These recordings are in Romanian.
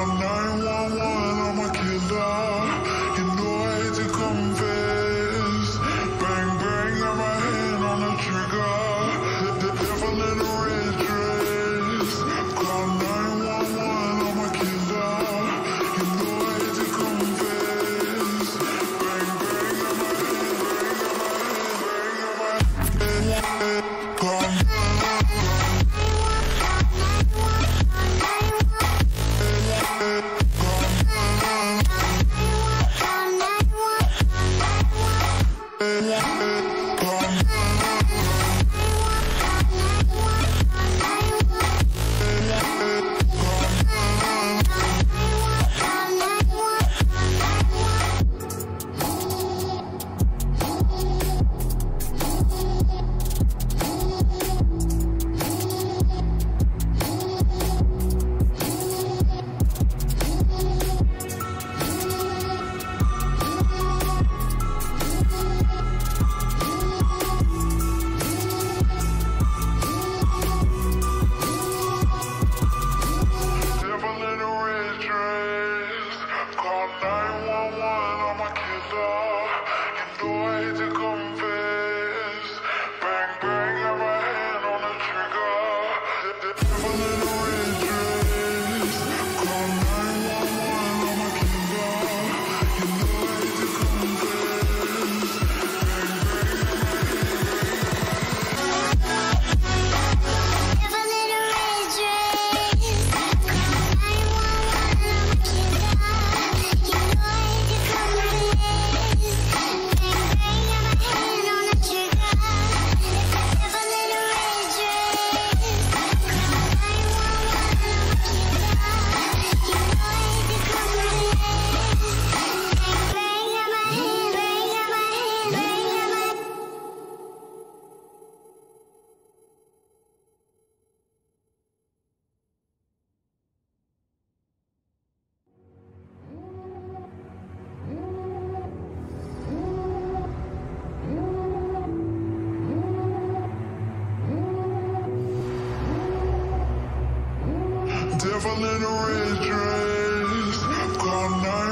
Devil in a red dress. Call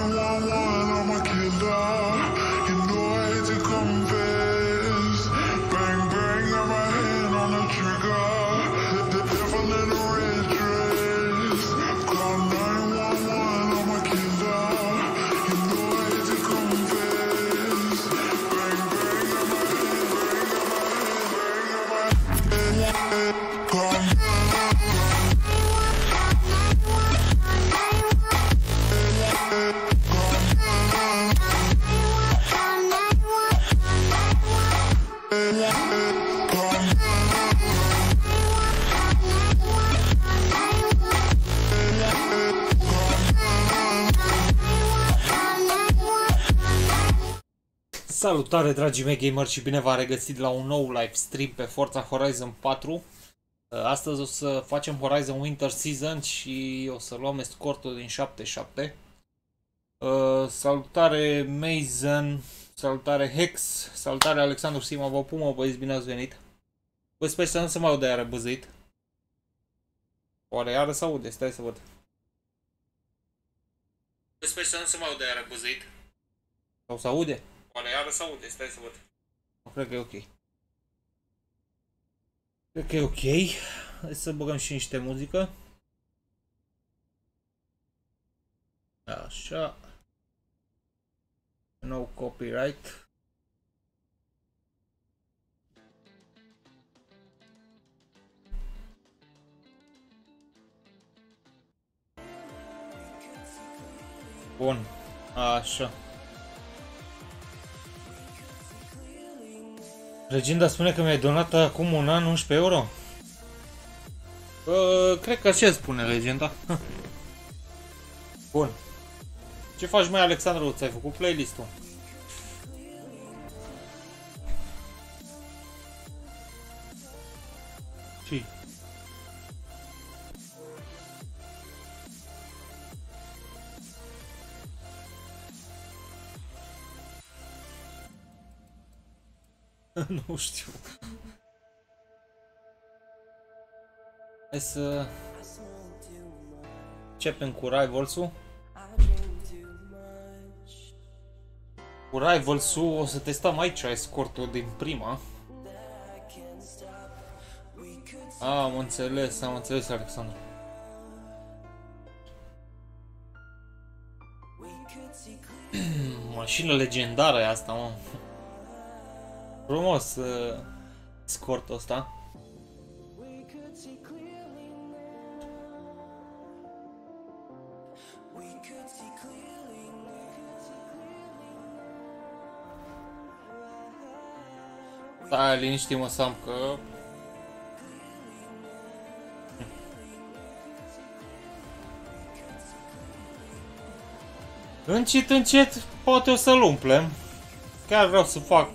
911, I'm a killer. You know I hate to confess. Bang, bang, got my hand on the trigger. The devil in a red dress. Call 911, I'm a killer. You know I hate to confess. Bang, bang, got my hand, got my hand. Call Salutare, dragii mei gamer, și bine v-am regăsit la un nou live stream pe Forza Horizon 4. Astăzi o să facem Horizon Winter Season și o să luăm escortul din 7-7. Salutare Mason, salutare Hex, salutare Alexandru Sima, vă pun, băieți, bine ați venit. Bă, sper să nu se mai aude iară băzăit. Oare iară se aude? Stai să văd. Bă, sper să nu se mai aude iară băzăit. Sau se aude? Oare iară se aude? Stai să văd. Cred că e ok. Cred că e ok. Hai să băgăm și niște muzică. Așa. No copyright. Bun. Așa. Legenda spune că mi-ai donat acum un an 11 euro? Cred că așa spune legenda. Bun. Ce faci, mai Alexandru? Ți-ai făcut playlist-ul? Ce? Nu știu. Hai să... Începem cu Rivals-ul. Cu Rivals-ul o să testăm aici escortul din prima. Am înțeles, Alexandru. Mașină legendară e asta, mă. Frumos escortul ăsta. Stai liniștit-mă, Sam, că... Încet, încet, poate o să-l umplem. Chiar vreau să fac...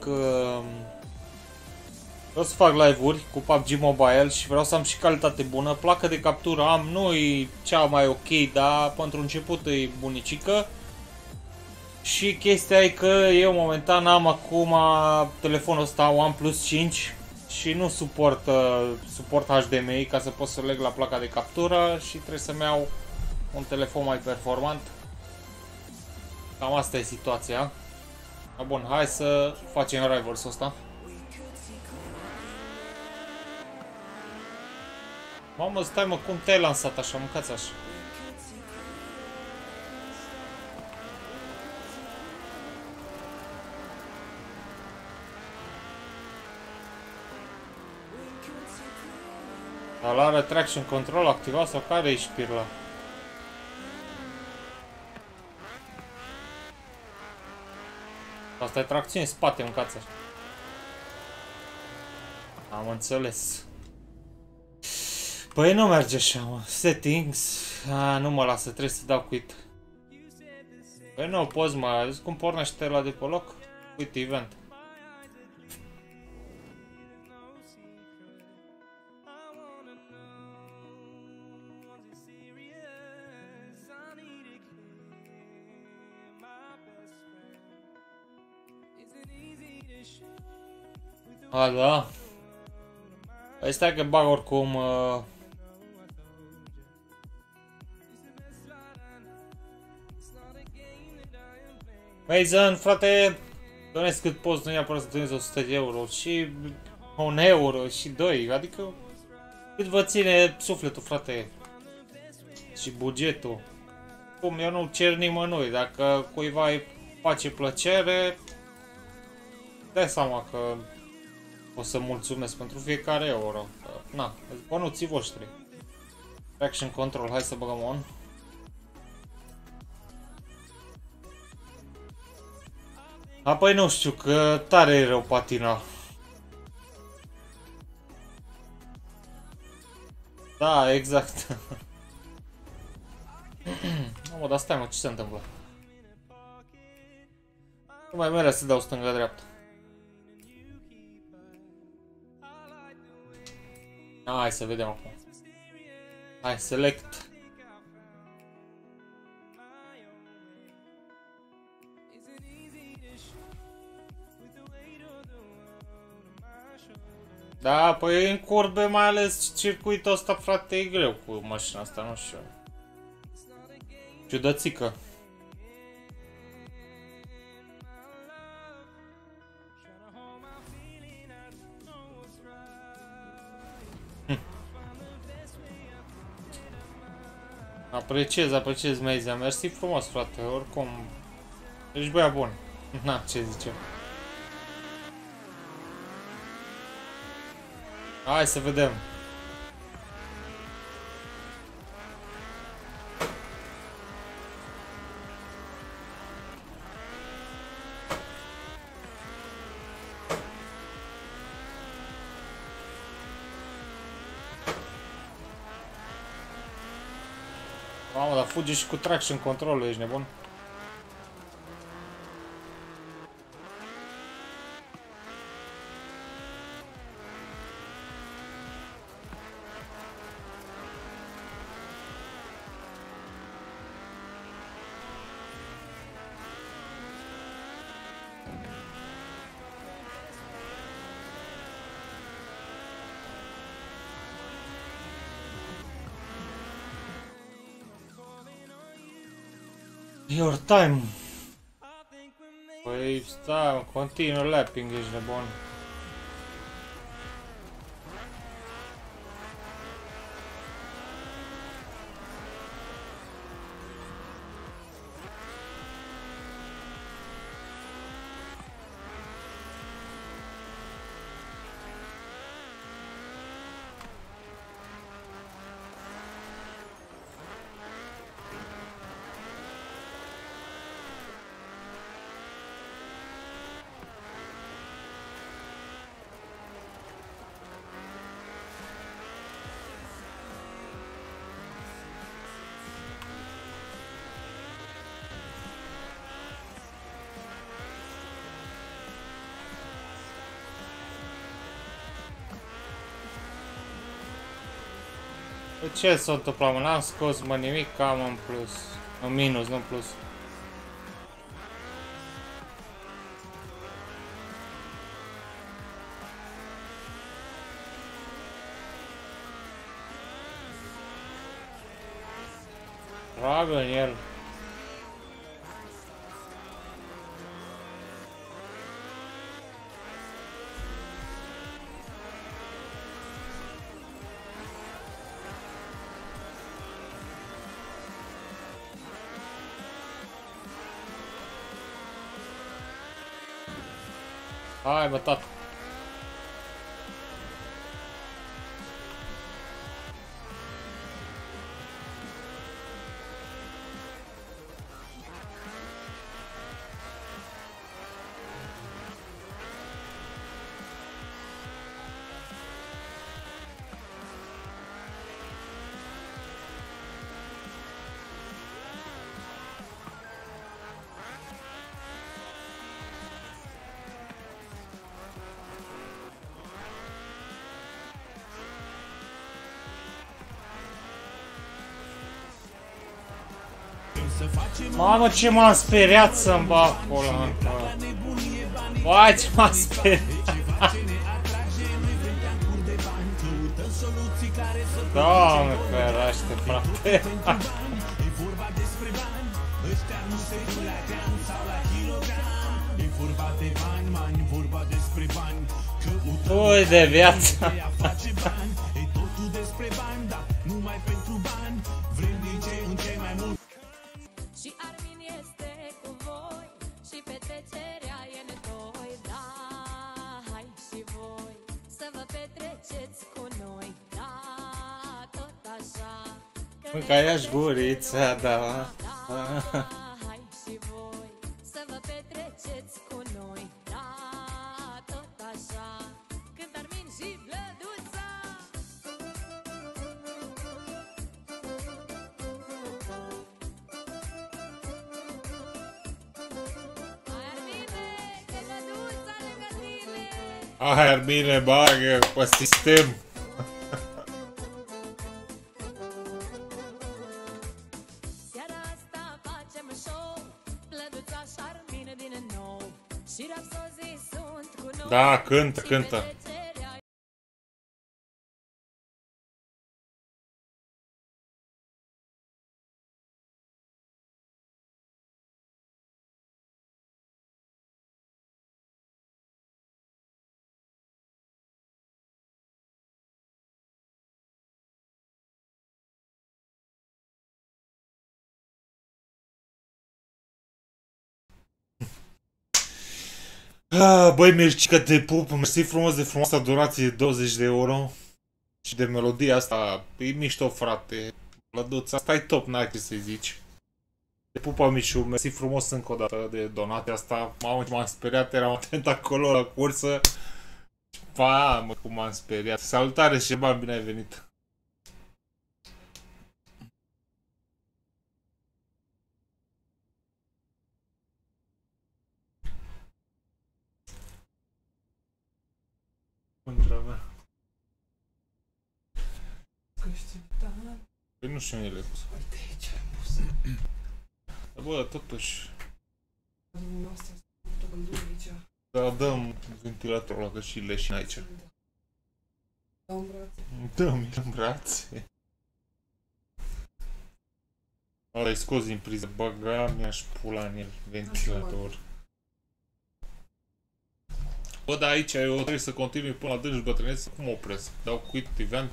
vreau să fac live-uri cu PUBG Mobile și vreau să am și calitate bună. Placă de captură am, nu e cea mai ok, dar pentru început e bunicică. Și chestia e că eu momentan am acum telefonul ăsta OnePlus 5 și nu suport HDMI ca să pot să leg la placa de captură și trebuie să-mi iau un telefon mai performant. Cam asta e situația. Bun, hai să facem Rivals-ul ăsta. Mamă, stai mă, cum te-ai lansat așa, mâncați așa. Dar are traction control activat sau care e șpirla? Asta e tracțiune în spate, mâncați așa. Am înțeles. Păi nu merge așa, mă. Settings. Nu mă lasă, trebuie să dau quit. Păi nu poți, mă. Zici cum pornește la de pe loc? Quit event. A, da. Păi stai că bag oricum... Mason, frate, donezi cât poți, nu neapărat să donezi 100 de euro și 1 euro și 2, adică cât vă ține sufletul, frate, și bugetul. Cum eu nu cer nimănui, dacă cuiva îi face plăcere, dai seama că o să mulțumesc pentru fiecare euro. Na, bănuții voștri. Traction control, hai să băgăm on. Apoi nu știu, că tare e rău patina. Da, exact. Mă, dar stai mă, ce se întâmplă? Nu mai mere să dau stânga-dreapta. Hai să vedem acum. Hai, select. Da, păi în curbe, mai ales circuitul ăsta, frate, e greu cu mașina asta, nu știu. Ciudățică. Apreciez, Meiza, mersi frumos, frate, oricum, ești băiat bun. Na, ce zice. Hai să vedem. Mamă, dar fuge și cu traction control, ești nebun? Your time. Păi stai, continuă lapping, ești nebun. Ce s-a întâmplat, mă? N-am scos, mă, nimic, cam în plus. În minus, nu în plus. Tragă în el. Hai, bă, tată. Mamă, ce m-am speriat să-mi bag pula. Vai, ce m-am speriat. Doamne, ferește, frate. Ui de viață. Și Armin este cu voi și petrecerea e netoi. Da, hai și voi să vă petreceți cu noi. Da, tot așa. Mânca ia-și gurița, da. Hai și voi să vă petreceți cu noi. Da, tot așa. Cânt Armin și Blăduța. Hai, Armine, bagă pe sistem. Seara asta facem show, Blăduța și Armin din nou. Și rapsozii sunt cu noi. Da, cântă, cântă. Băi, Mircica, te pup, mersi frumos de frumoasa donație de 20 de euro. Și de melodia asta, e mișto, frate. Blăduț, asta e top, n-ai ce să-i zici. Te pup, Mișu, mersi frumos încă o dată de donația asta. Mamă, ce m-am speriat, eram atent acolo la cursă. Mamă, cum m-am speriat. Salutare, Șeban, bine ai venit. Contra mea. Păi nu știu unde le-ai pus. Uite aici am pus. Bă, totuși. Nu, asta e tot gândul aici. Da, dăm ventilatorul ăla, că și leșin aici. Dau în brațe. Dă-mi în brațe. Ăla-i scos din priză, băga mi-aș pula în el, ventilator. Bă, dar aici eu trebuie să continui până la dânși bătrâneți, cum opresc? Dau quit event?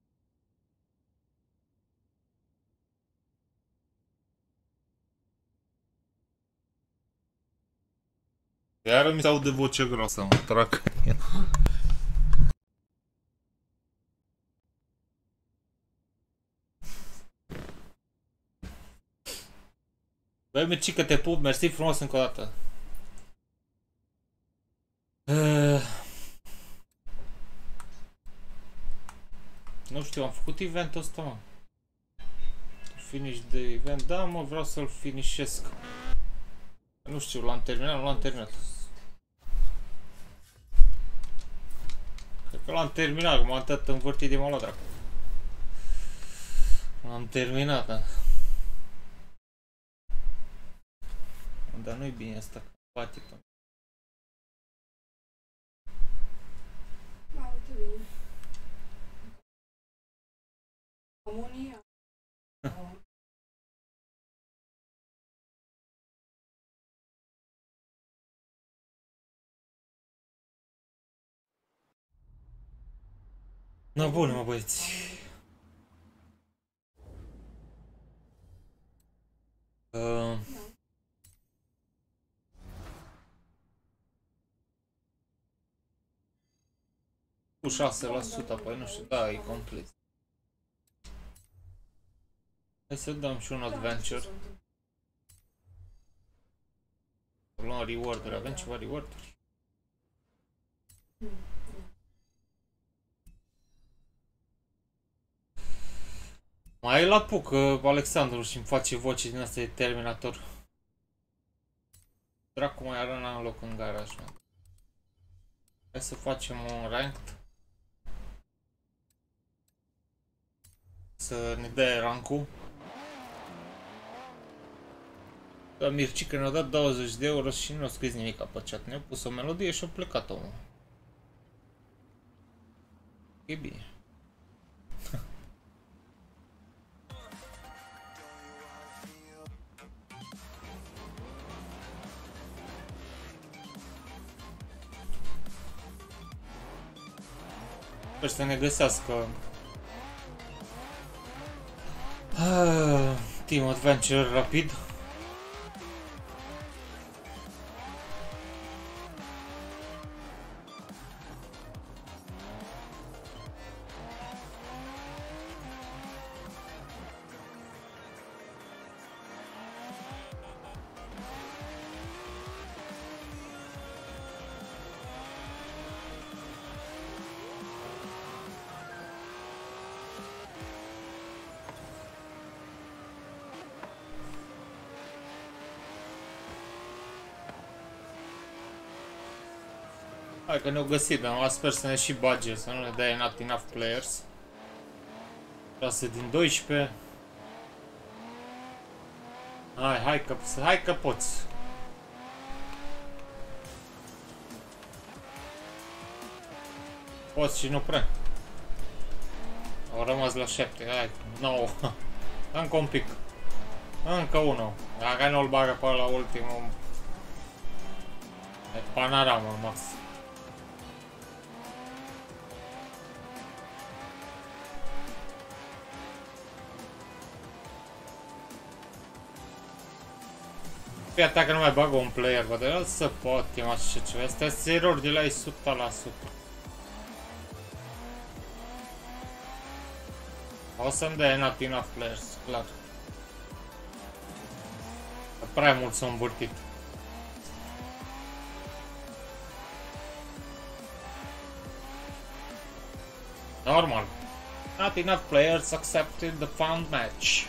Iară mi se aude voce groasă, mă trag. Băi, Mircică, te pup, mersi frumos încă o dată. Nu știu, am făcut eventul ăsta, mă. Finish de event, da, mă, vreau să-l finishesc. Nu știu, l-am terminat, nu l-am terminat. Cred că l-am terminat, că m-am atât învârtit de mă la dracu. L-am terminat, da. Dar nu-i bine asta, că bate până. Da, uite bine. Comunia. Na bun, mă băieți. Cu 6%, apoi nu știu, da, e complet. Hai să dăm și un adventure. Să luăm reward-uri, avem ceva reward-uri? Mai e la puc, Alexandru și-mi face voce din asta de Terminator. Dracu, mai arăna în loc în garaj, mă. Hai să facem un ranked. Să ne dea rankul. Da, Mircică ne-a dat 20 de euro și nu a scris nimic pe chat. Ne-a pus o melodie și a plecat omul. E bine. Sper să ne găsească Team Adventure rapid. Hai că ne-au găsit, dar sper să ne și bage, să nu ne dea not enough players. 6 din 12. Hai că poți. Poți și nu prea. Au rămas la 7, hai, 9. Încă un pic. Încă unul. Dacă nu-l bagă pe la ultimul. E panorama, max. Fii atac că nu mai bagă un player, bă, dar el să poate așa ceva. Astea sunt erori de la ei 100%. O să-mi dea not enough players, clar. Prea mult s-au învârtit. Normal. Not enough players accepted the found match.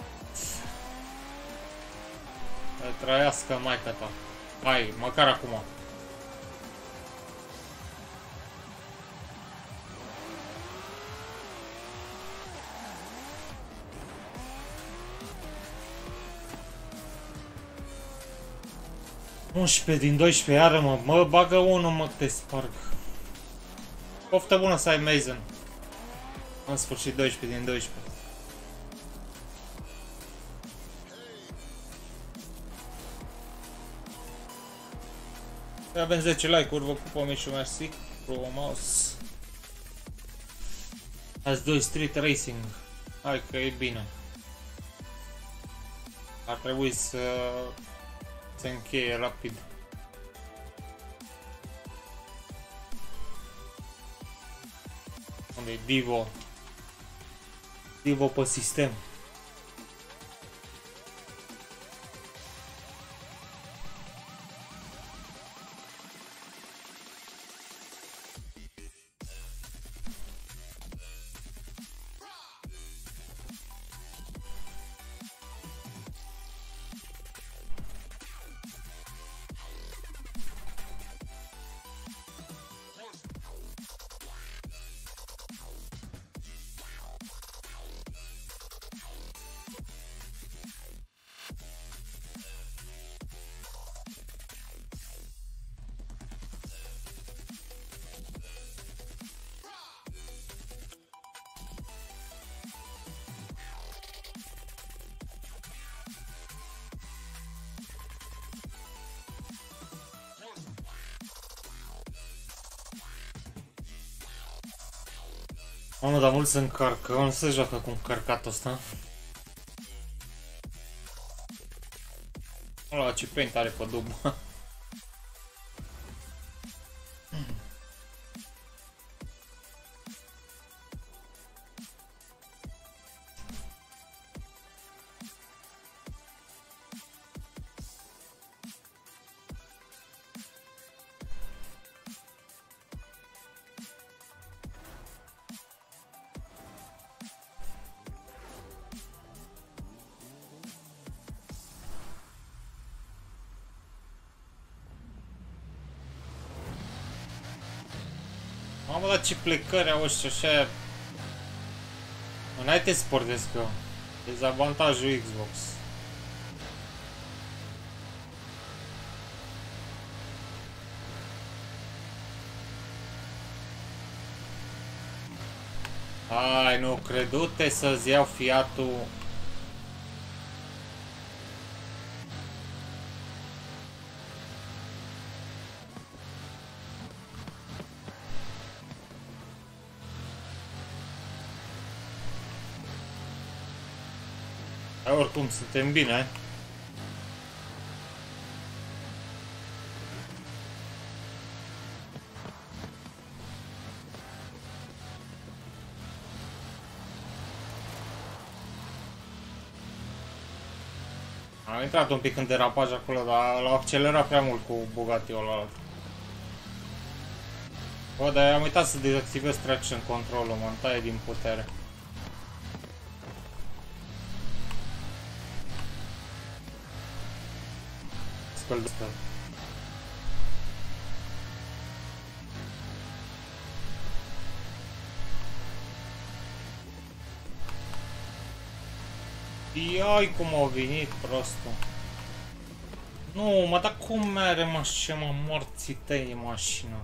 Trăiască maica ta. Hai, măcar acum. Unsprezece din 12 iară, mă bagă unul, mă, te sparg. Poftă bună să ai Mason. În sfârșit 12 din 12. Avem 10 like-uri, vă pupă mici și mersi. Frumos. Azi 2 Street Racing. Hai că e bine. Ar trebui să se încheie rapid. Unde e Divo? Divo pe sistem. Mamă, dar mult se încarcă, nu se joacă cu încărcatul ăsta. Ăla ce paint are pe dub. Mamă, dar ce plecări au ăștia așa. Înainte să portesc eu. Dezavantajul Xbox. Hai, nu credute să-ți iau Fiatul. Dar oricum suntem bine. Am intrat un pic în derapaj acolo, dar l-au accelerat prea mult cu Bugatti-ul ăla. Bă, dar am uitat să dezactivez traction control-ul, mă taie din putere. Spăl de asta. Iai cum au venit prostul. Nu, mă, dar cum mere mașina, mă, morții tăi mașina.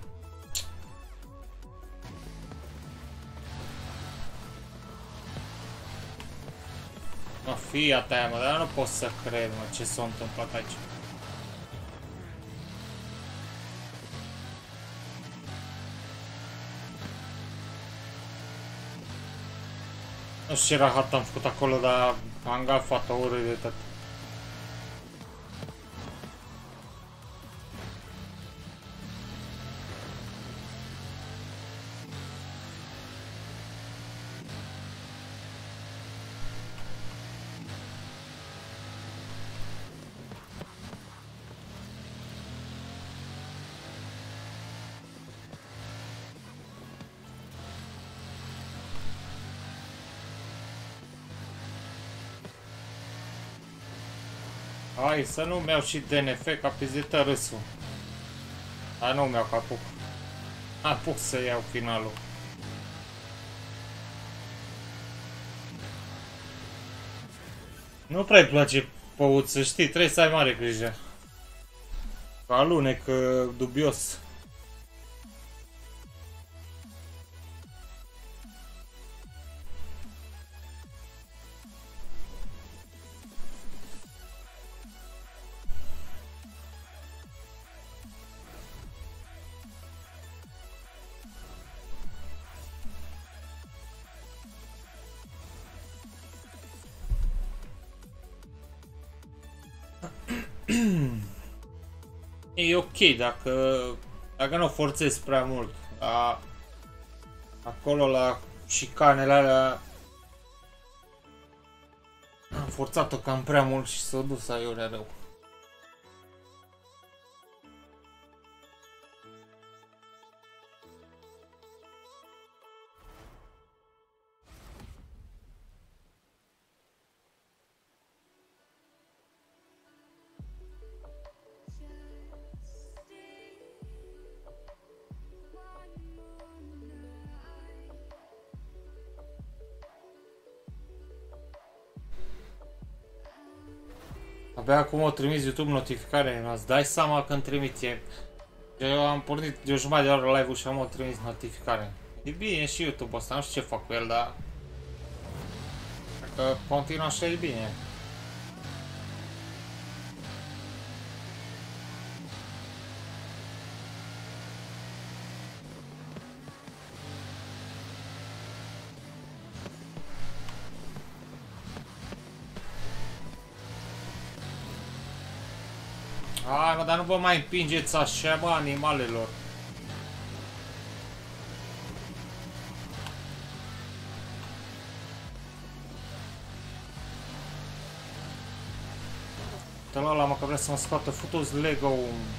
Mă, Fiat aia, mă, dar nu pot să cred, mă, ce s-a întâmplat aici. Nu știu ce rahat am făcut acolo, dar am gafat-o urât de tot. Hai să nu-mi iau și DNF ca pizită râsul. Dar nu-mi iau că apuc. Apuc să iau finalul. Nu prea-i place păut, să știi, trebuie să ai mare grijă. Alunec dubios. E ok dacă nu o forțezi prea mult. Acolo la șicanele alea am forțat-o cam prea mult și s-a dus aiurea rău. Abia acum o trimis YouTube notificare, îți dai seama când trimite. Eu am pornit de o jumătate de oră live-ul și am o trimis notificare. E bine și YouTube ăsta, nu știu ce fac cu el, dar dacă continuă așa e bine. Hai mă, dar nu vă mai împingeți așa, mă, animalelor. Uite la ăla, mă, că vrea să mă scoată, futu-ți Lego.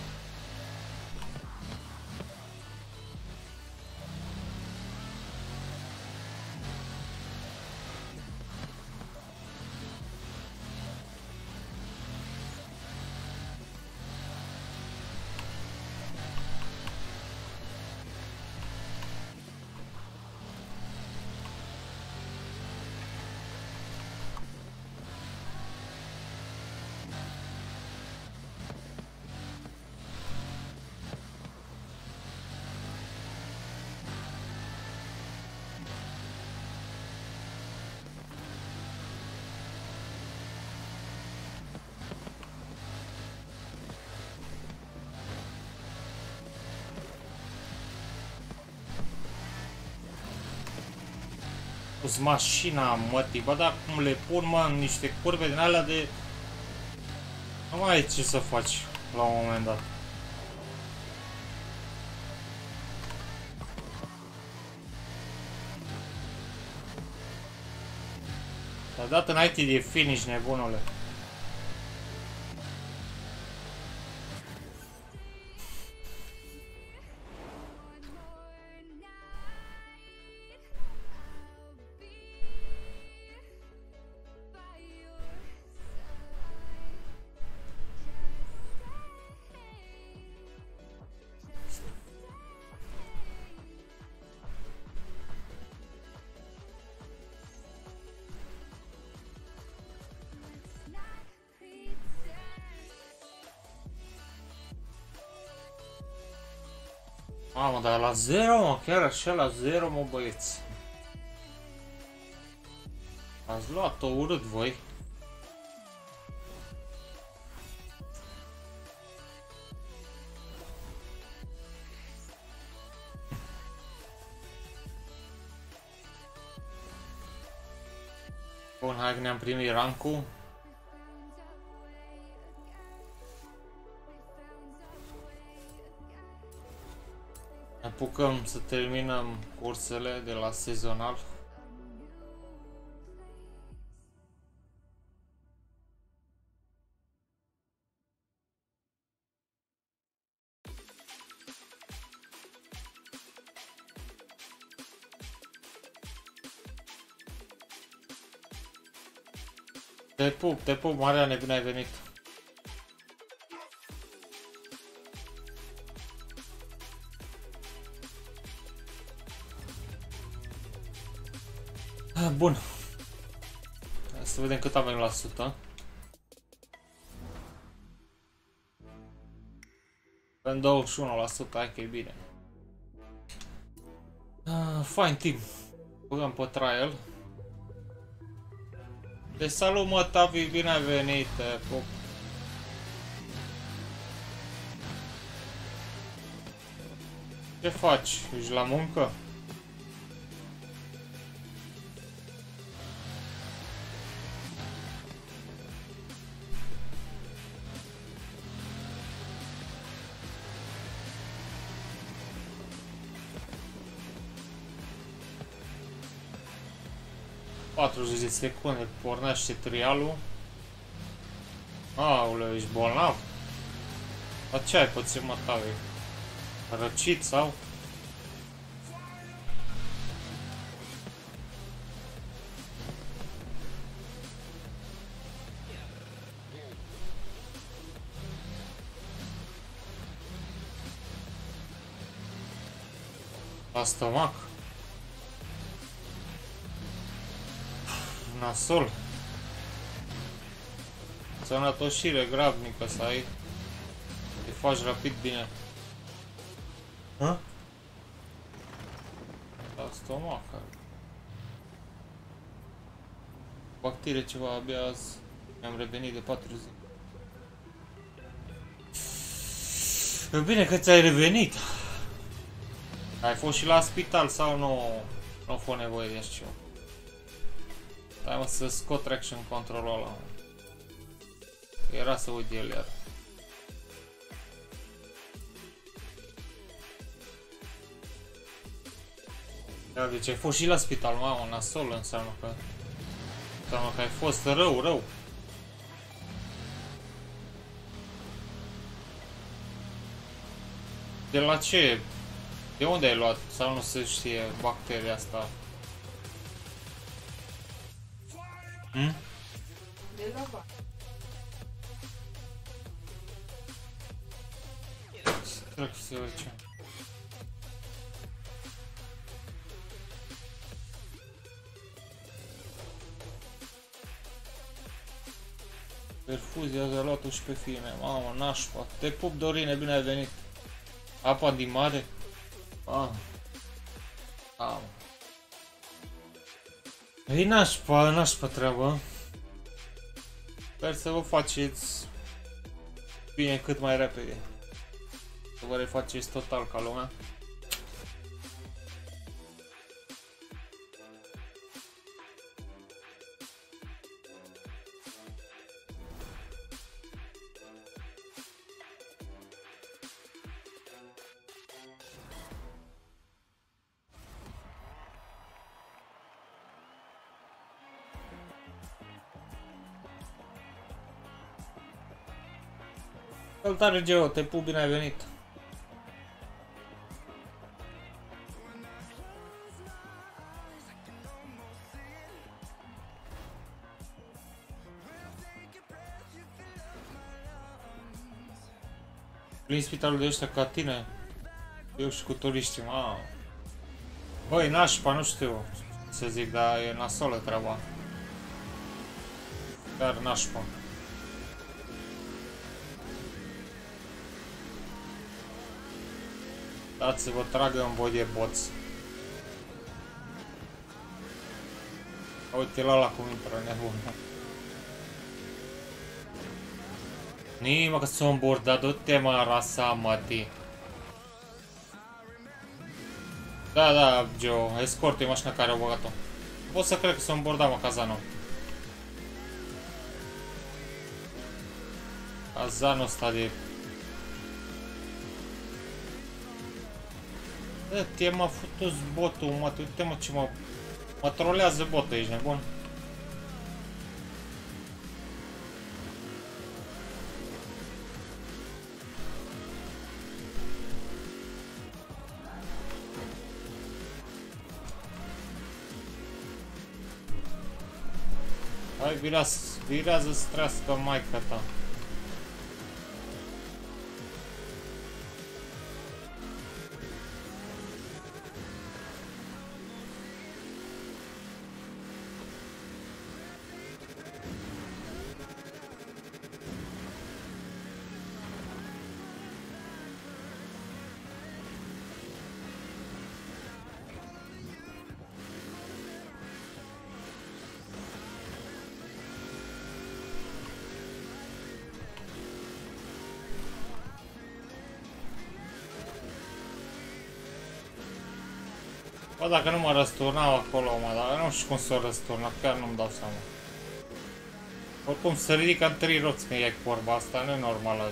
Pus mașina, mătii, bă, dar cum le pun, mă, în niște curve din alea de... Nu mai ai ce să faci la un moment dat. Te-a dat înainte de finish, nebunule. Mamă, dar la 0, mă, chiar așa la 0, mă, băieți. Ați luat-o urât, voi. Bun, hai că ne-am primit rankul. Ne apucăm să terminăm cursele de la sezonal. Te pup, Mariane, bine ai venit. Bun. Hai să vedem cât avem la sută. Avem 21%, hai că e bine. Fine team. Băgăm pe trial. Te salut, mă, Tavi, bine ai venit, pup. Ce faci? Ești la muncă? 40 de secunde pornește trialul. Aoleu, ești bolnav? Dar ce ai pățit, mă, tare? Răcit sau? La stomac? Nasol. Sănătoșire grabnică să ai. Te faci rapid bine. Hă? La stomac. Bacterie ceva, abia azi mi-am revenit de 4 zile. E bine că ți-ai revenit. Ai fost și la spital sau nu a fost nevoie de așa ceva? Hai mă să scot traction control-ul ăla. Era să uit de el iar. Da, deci ai fost și la spital, mamă, nasol înseamnă că ai fost rău. De la ce? De unde ai luat? Sau nu se știe bacteria asta? De la ba. Trec să văd ce. Perfuzia de luat-o și pe fie mea. Mamă, nașpa. Te pup, Dorine, bine ai venit. Apa din mare? Mamă. Mamă. E nașpa treabă. Sper să vă faceți bine cât mai repede. Să vă refaceți total ca lumea. Salutare Geo, te pup, bine ai venit. Plin spitalul de ăștia ca tine. Eu și cu turiștii, mamă. Băi, nașpa, nu știu să zic, dar e nasolă treaba. Chiar nașpa. Dați să vă tragă în voi de boț. Uite la ăla cum intră nebun. Nima că s-o îmbordat, du-te mă, rasa mătii. Da, Joe, escort e mașina care au băgat-o. Pot să cred că s-o îmbordat, mă, Cazano. Cazano ăsta de... Dă-te, mă, futu-ți botul, mă, uite, mă, ce mă trolează botul, ești nebun? Hai, virează să trească maica ta. Bă, dacă nu mă răsturnau acolo, mă, dar nu știu cum s-o răsturna, chiar nu-mi dau seama. Oricum, se ridică în 3 roți când e vorba asta, nu e normală.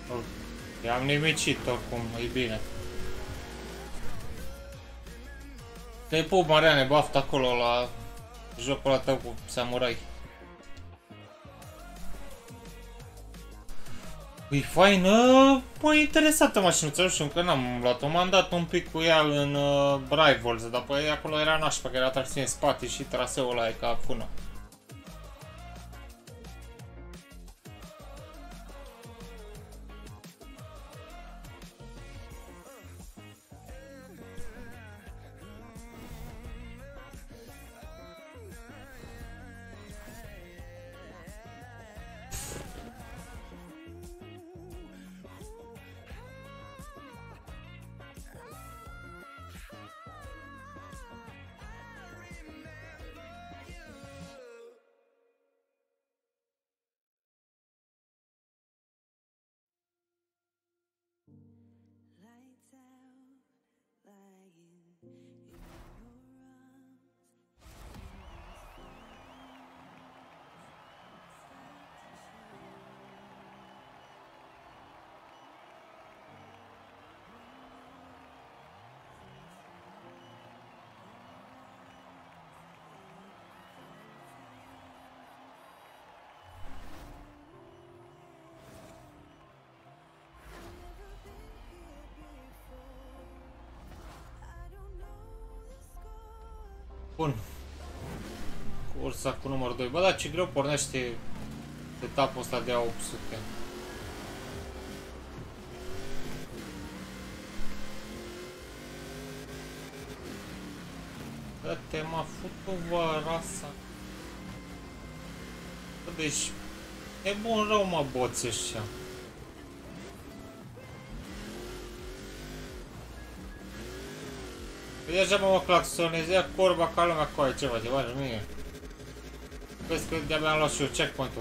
I-am nimicit oricum, e bine. Te pup, Mariane, baftă acolo la jocul ăla tău cu samurai. E faină, păi interesată mașinuța, nu știu, că n-am luat-o, m-am dat un pic cu ea în Rivals, dar păi acolo era nașpa, că era tracțiune în spate și traseul ăla e ca fună. Lights out, lying in your arms. Bun. Cursa cu numărul 2. Bă, da, ce greu pornește etapul ăsta de A800. Dă-te, m-a făcut rasa. Bă, deci, e bun rău, mă, boți ăștia. Deja mă claxonez, ia corba ca lumea cu aia, ceva, nu e. Vezi că de-abia am luat și eu checkpoint-ul.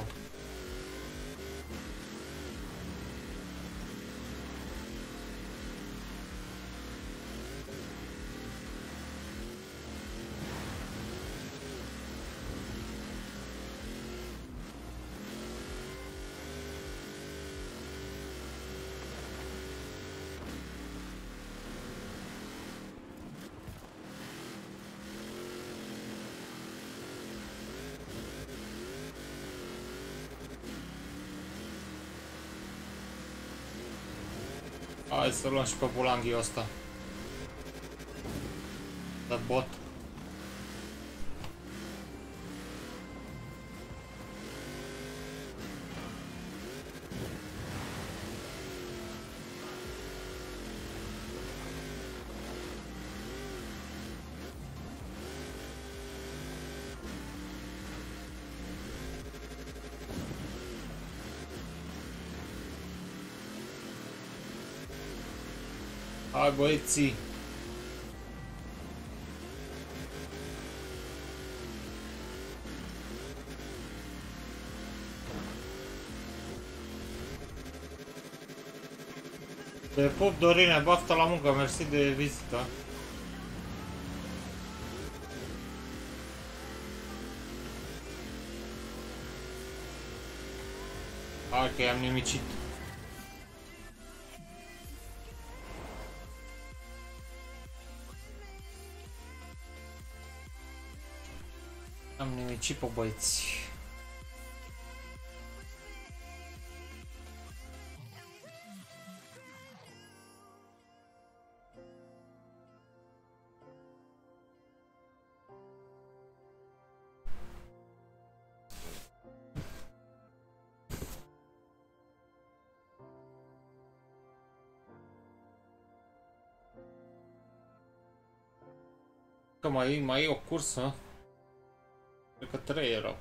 Hai să luăm și pe bulanghiul ăsta. Dat bot. Hai băieții! Te pup, Dorine, baftă la muncă, mersi de vizită. Hai că i-am nimicit. Am nimicit pe băieți. Că mai e o cursă. Cred că 3 erau.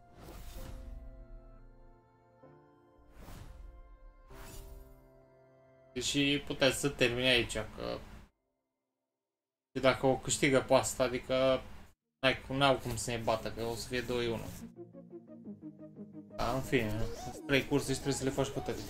Deși puteai să termini aici, că dacă o câștigă pe asta, adică n-au cum să ne bată, că o să fie 2-1. Da, în fine, 3 curse și trebuie să le faci pe toate.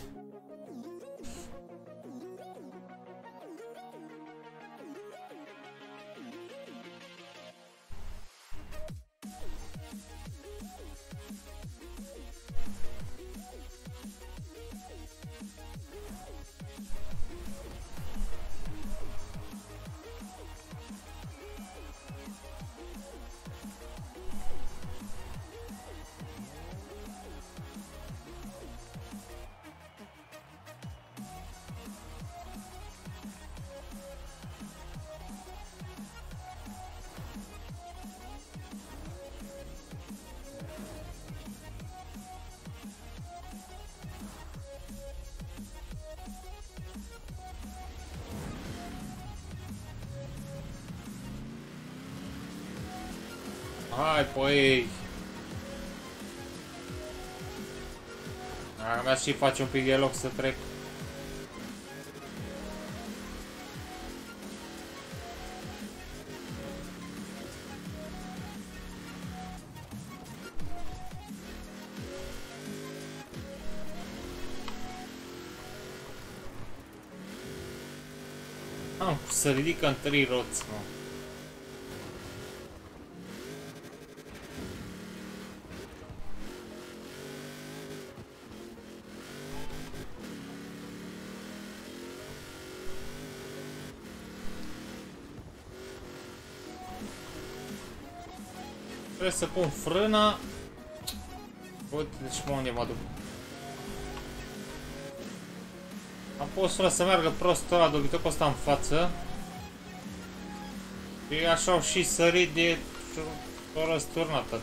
Hai pe ei! Dacă mi-aș și face un pic de loc să trec. Să ridică în 3 roți, mă. Trebuie să pun frâna. Uite, deci mă, unde mă duc. Am pus frâna să meargă prost ăla, dobitocul ăsta în față. Și așa au și sărit de o răsturnată.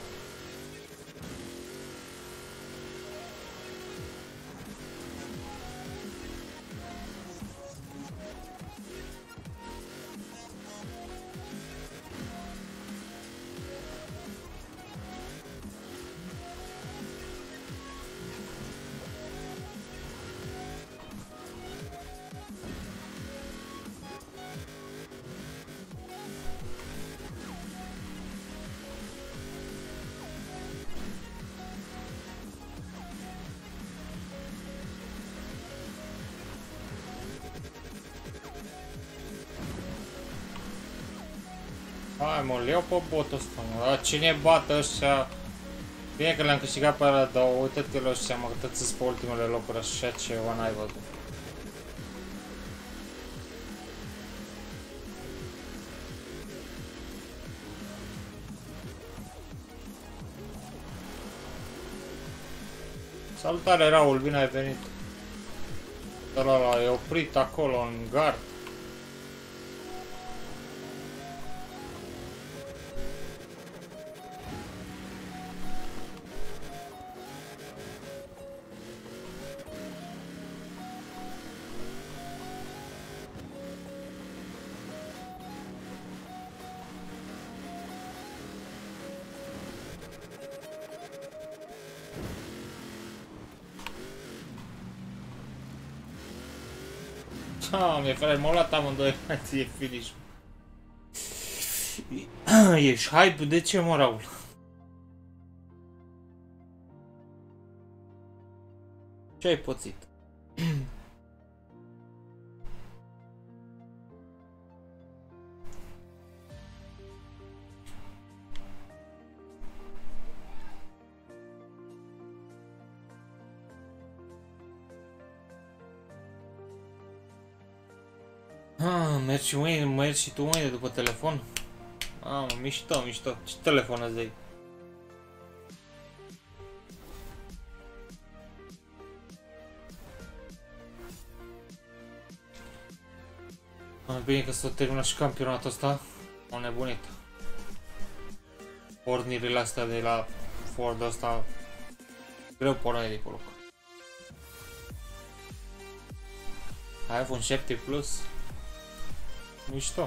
Hai mă, le iau pe botul ăsta, mă, dar cine bată ăștia? Bine că le-am câștigat pe ăla, dar uite-te la ăștia, mă, că tăți pe ultimele locuri, așa ceva n-ai văzut. Salutare, Raul, bine ai venit. Ăla e oprit acolo, în gard. Doamne, frate, m-au luat amândoi, e finish. Ești hype? De ce, mă, Raul? Ce ai pățit? Mergi și tu mâine după telefon? Mă, mișto, mișto. Ce telefon îți dai? Bine că s-a terminat și campionatul ăsta. M-a nebunit. Pornirile astea de la Ford ăsta. Greu porneai de pe loc. iPhone 7 Plus. Mișto.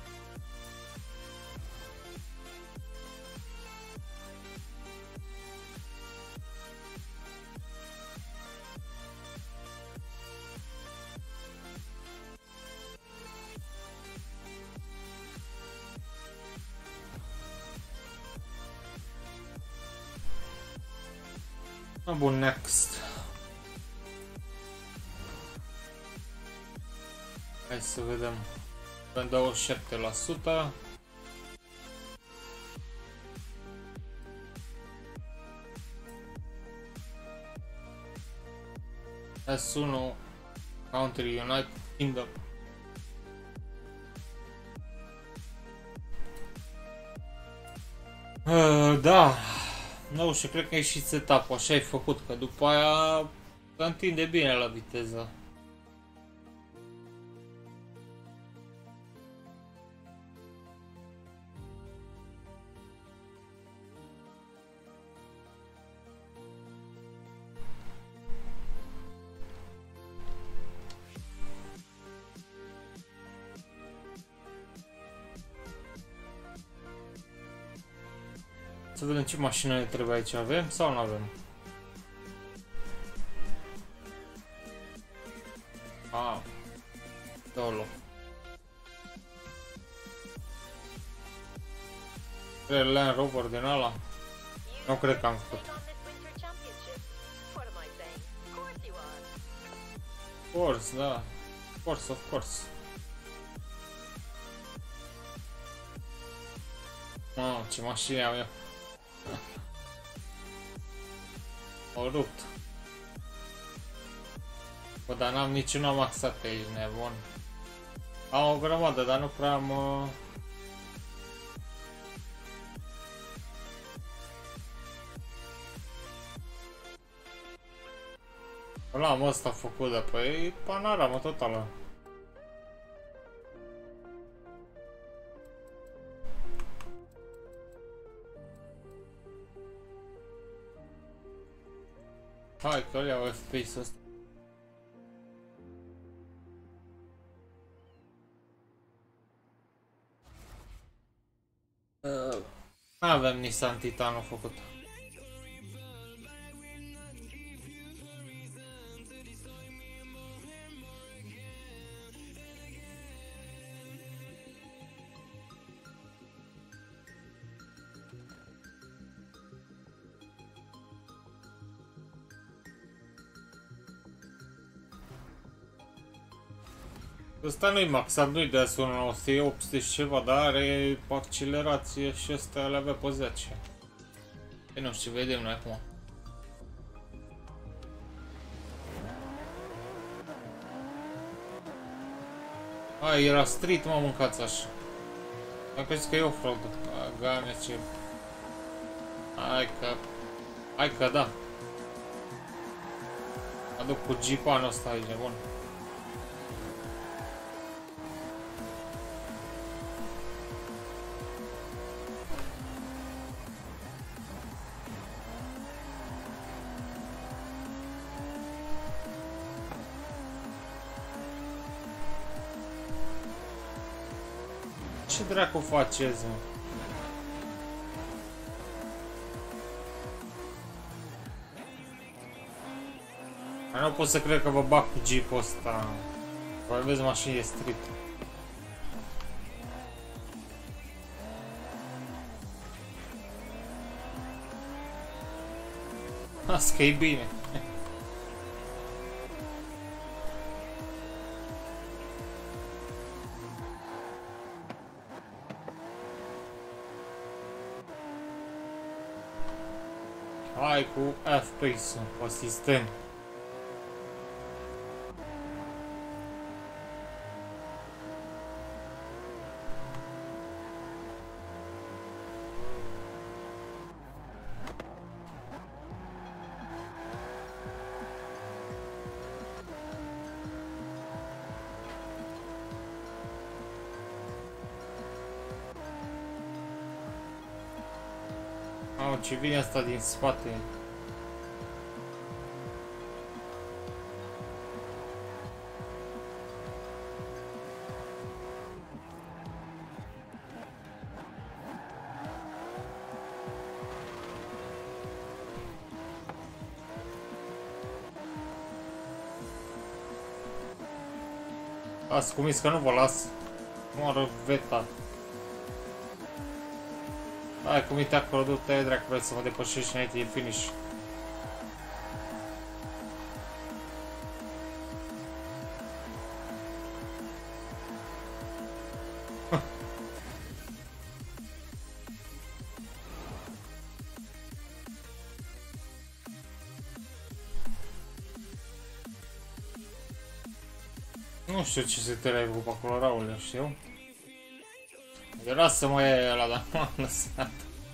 Bun, next. Hai să vedem. Pe 27%. S1 Country United Kingdom. Da. Nu știu, cred că e și setup-ul, așa ai făcut, că după aia se întinde bine la viteză. Să vedem ce mașină ne trebuie aici. Avem sau nu avem? Ah, dolo. Land Rover din ala? Nu cred că am făcut. Of course, da. Of course. Mamă, ce mașini am eu. O rupt. Bă, dar n-am niciuna maxat pe aici, nebun. Am o grămadă, dar nu prea am... Ăla am ăsta făcut, dar păi panoramă totală. Hai că-l iau FPS-ul ăsta. N-avem Nissan Titanul făcut. Ăsta nu-i maxat, nu-i de sună 180 și ceva, dar are accelerație și ăsta le avea pe 10. E, nu știu, vedem noi acum. Hai, era street, mă, mâncați așa. Am crezut că e off-road. Game ce... Hai că da. Aduc cu jeep-anul ăsta aici, bun. Ce dracu faceți, mă? Nu pot să cred că vă bag cu jeep-ul ăsta. Vă aveți mașini de street. Asta că e bine. Hai cu FPS-ul pe sistem. Mamă, ce vine asta din spate. Las cum că nu vă las. Moară veta. Hai cum uite acolo, du-te dracu, vreau să mă depășești înainte de finish. Nu știu ce se te cu acolo, Raul, știu? Era să mă ia ăla, dar m-am lăsat.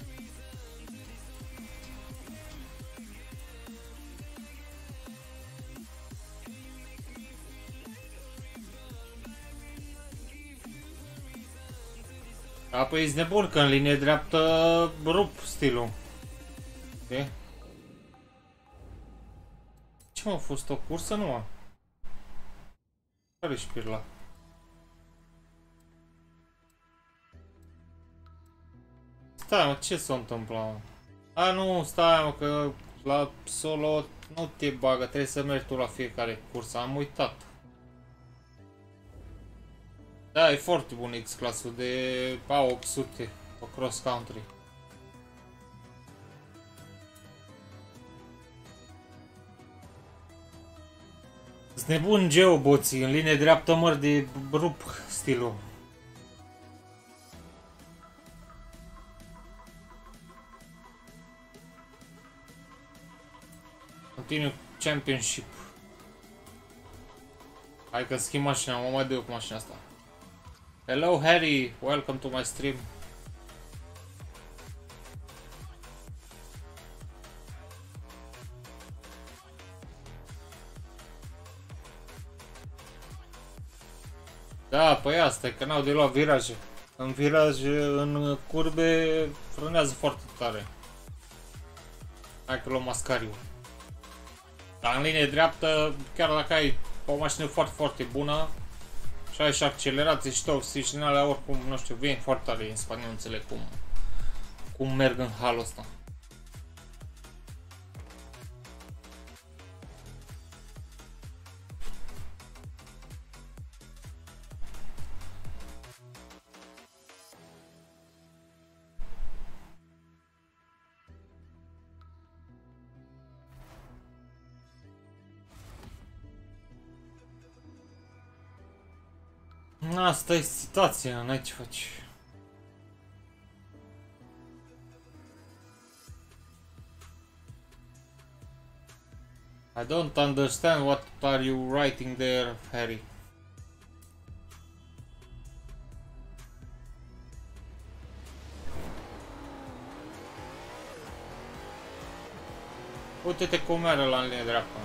Apoi ești nebun că în linie dreaptă rup stilul. Ok? Ce m-a fost o cursă? Nu mă. Care-i șpirla? Stai, mă, ce s-a întâmplat, mă? A, nu, stai mă, că la solo nu te bagă, trebuie să mergi tu la fiecare cursă, am uitat. Da, e foarte bun X-clasul de A800 pe cross country. Sunt nebun geoboții, în linie dreaptă măr de rup stilul. Continue Championship. Hai că schimb mașina, mă mai duc cu mașina asta. Hello Harry, welcome to my stream. Da, păi asta e că n-au de luat viraje. În viraje, în curbe, frânează foarte tare. Hai că luăm mascariu. Dar în linie dreaptă, chiar dacă ai o mașină foarte, foarte bună și ai și accelerație și toxic și în alea, oricum, nu știu, vin foarte tare în spaniol, nu înțeleg cum merg în halul ăsta. Asta e situația, n-ai ce faci. I don't understand what are you writing there, Harry. Uite-te cum merge la linie dreaptă.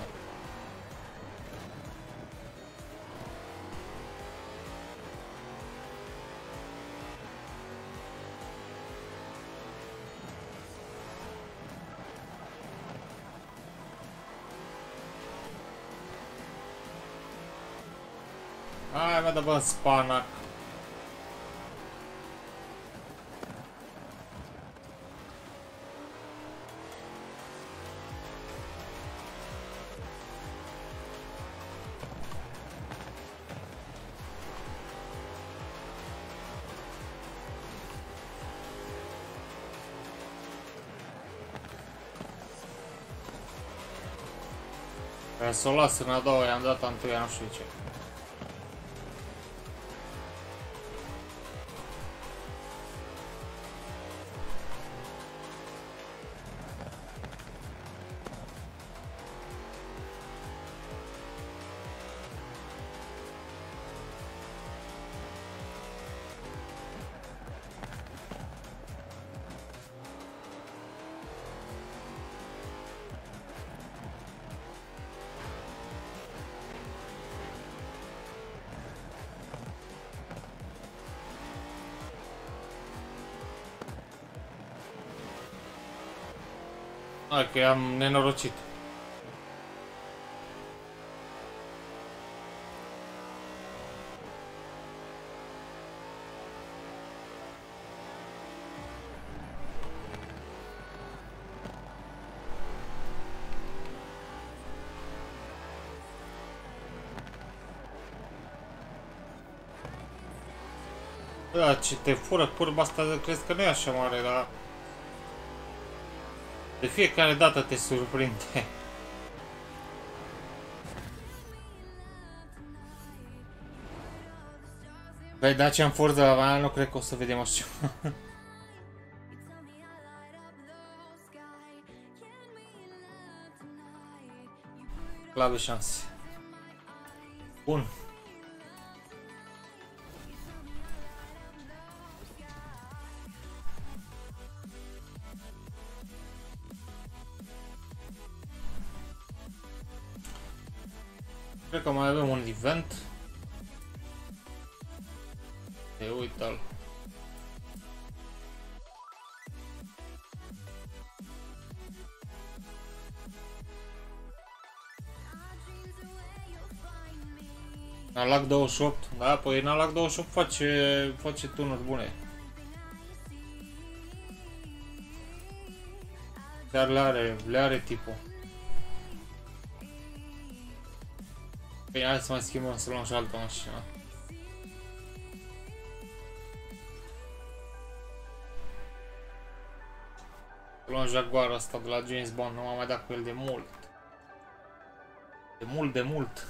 Hai mă, dă-bă în spanac. Trebuie să o las în a doua, i-am dat a întâia, nu știu ce. Hai că am nenorocit. Da, ce te fură curba asta, crezi că nu e așa mare, dar de fiecare dată te surprinde. Păi Dacia în Forza, la nu cred că o să vedem așa. Clave șanse. Bun. Cred că mai avem un event. E, uite-l. Nalac 28, da, păi Nalac 28 face tunuri bune. Chiar le are tipul. Bine, hai să mai schimbăm, să luăm și altă mașină. Să luăm Jaguarul ăsta de la James Bond, nu m-am mai dat cu el de mult. De mult.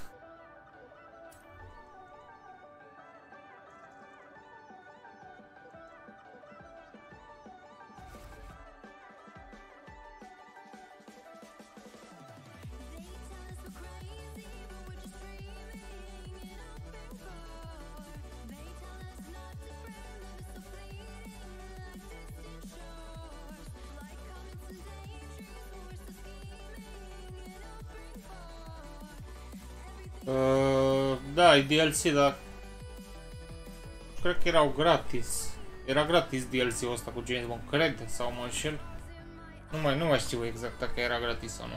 Da, e DLC, dar cred că erau gratis. Era gratis DLC-ul ăsta cu James Bond, cred, sau mă înșel. Nu mai știu exact dacă era gratis sau nu.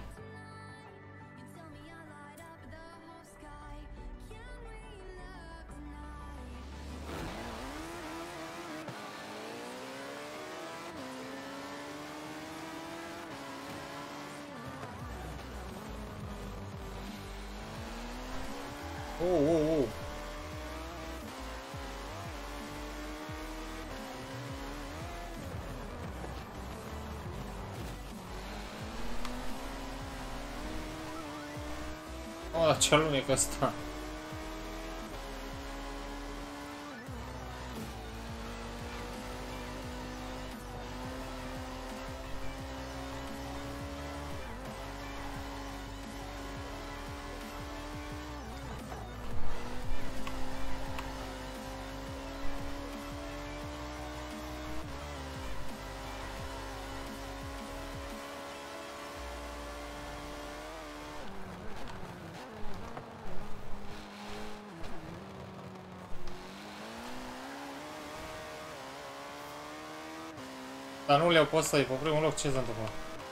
Oh. Oh, ce alunecă ăsta. Dar nu le-au pus să-i pe primul loc, ce s-a întâmplat?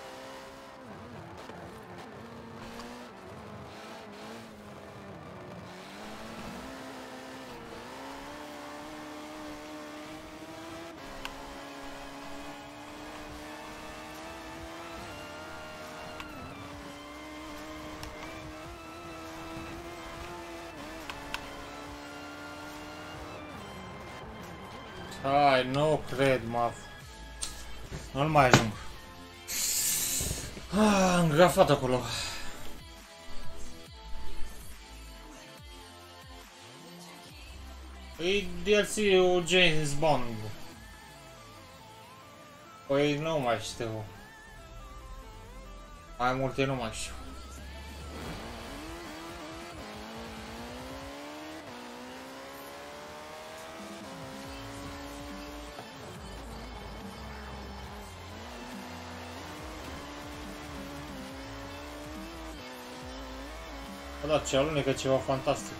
Hai, nu cred, maf. Nu-l mai ajung. Am grafat acolo. E DLC-ul James Bond. Păi nu mai știu. Mai multe nu mai știu. Da, ce alunecă ceva fantastic.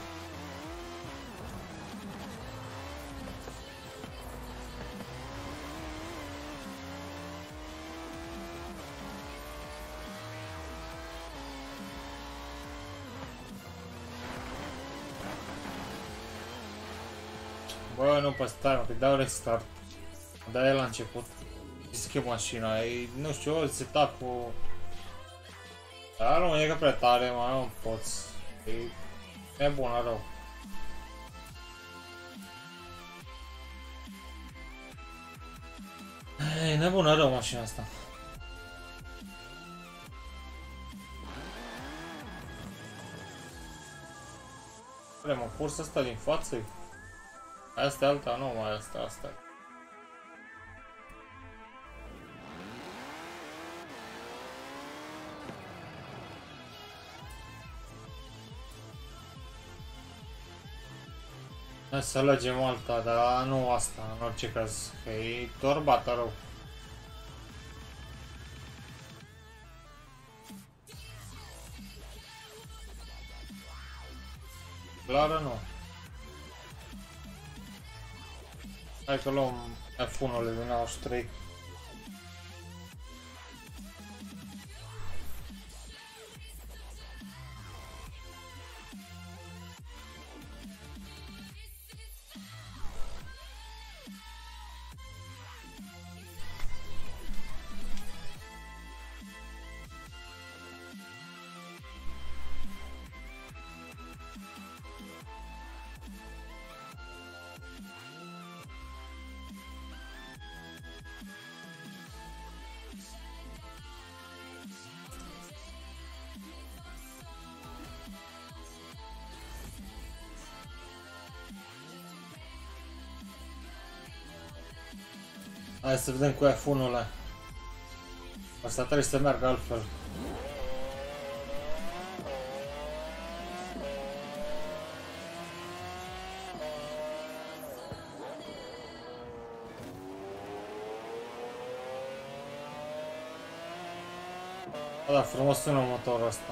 Bă, nu pe stai, mă, că dau restart. Da, e la început. Schimb mașina, e, nu știu, setup-ul. Dar nu e că prea tare, mă, nu poți. E nebună rău. E nebună rău mașina asta. Vrem o cursă asta din față? Asta e alta, nu mai asta e. Hai să alegem alta, dar nu asta, în orice caz, că e torbată rău. Clară nu. Hai că luăm F1-urile din 93. Hai să vedem cu F1-ul ăla. Asta trebuie să meargă altfel. Da, frumos sună motorul ăsta.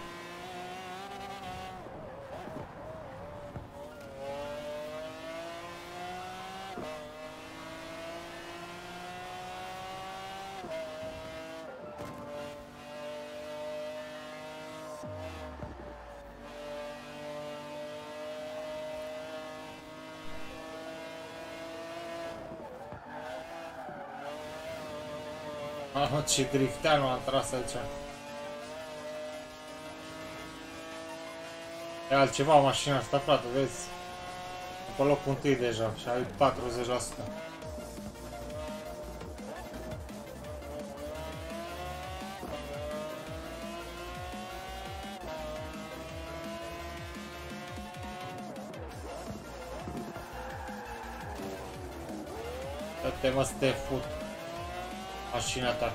Mamă, ce drifteanu a tras aici. E altceva mașina asta, frate, vezi? E pe locul întâi deja și ai 40%. Dă-te mă să te fut mașina ta.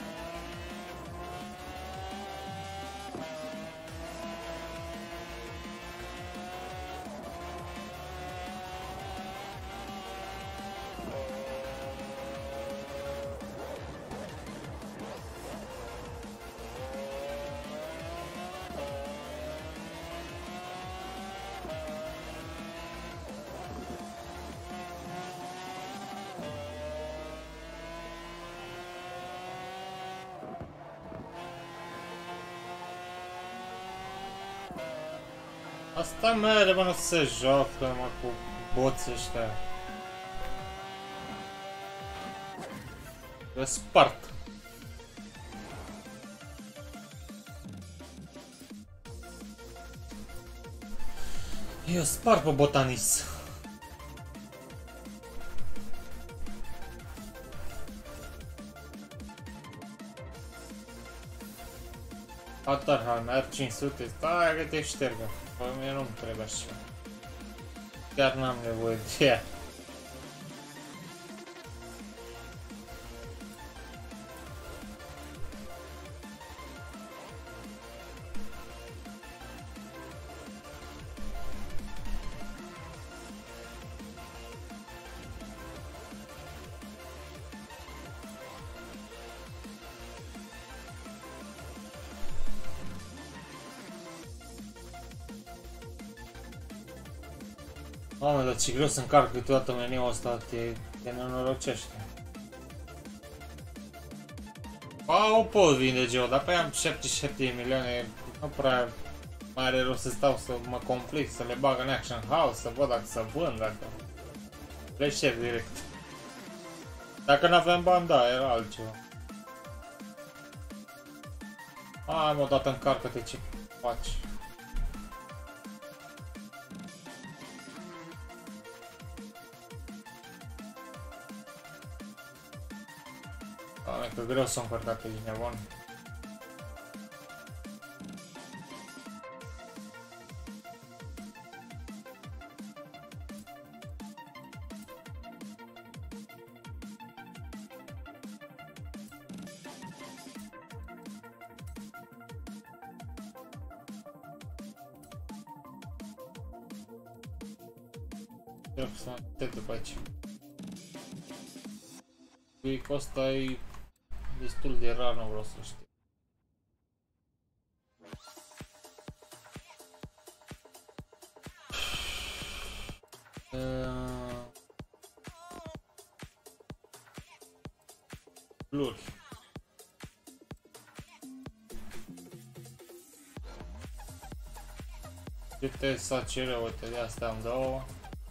Asta mere, mă, nu se joacă, mă, cu boții ăștia. Eu spart. Eu spart pe botanis. Caterham R500, stai că te ștergă. Păi mie nu-mi trebuie așa. Chiar n-am nevoie de ea. Mamă, dar ce greu să încarc câteodată meniul ăsta, te nenorocește. O pot vinde Geo, dar pe aia am 77 milioane, nu prea mai are rost să stau să mă complic, să le bag în Action House, să văd dacă să vând, dacă... Le șterg direct. Dacă n-aveam bani, da, era altceva. Hai mă, odată încarcă-te, ce faci? Că greu să o încărc dacă ești nebun. Trebuie să mă te după aici. Cuicul ăsta e destul de rar, nu vreau să știu. Flori. Câte sacere, uite, de astea am două.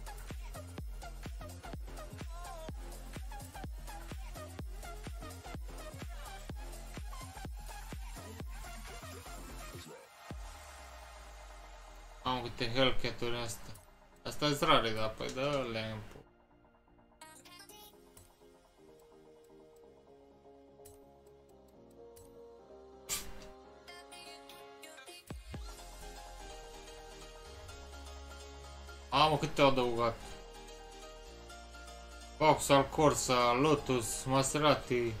Am câte Hellcat-uri astea. Astea-s rare, dar păi dă-le în pula. Mamă, cât te-au adăugat. Vauxhall Corsa, Lotus, Maserati,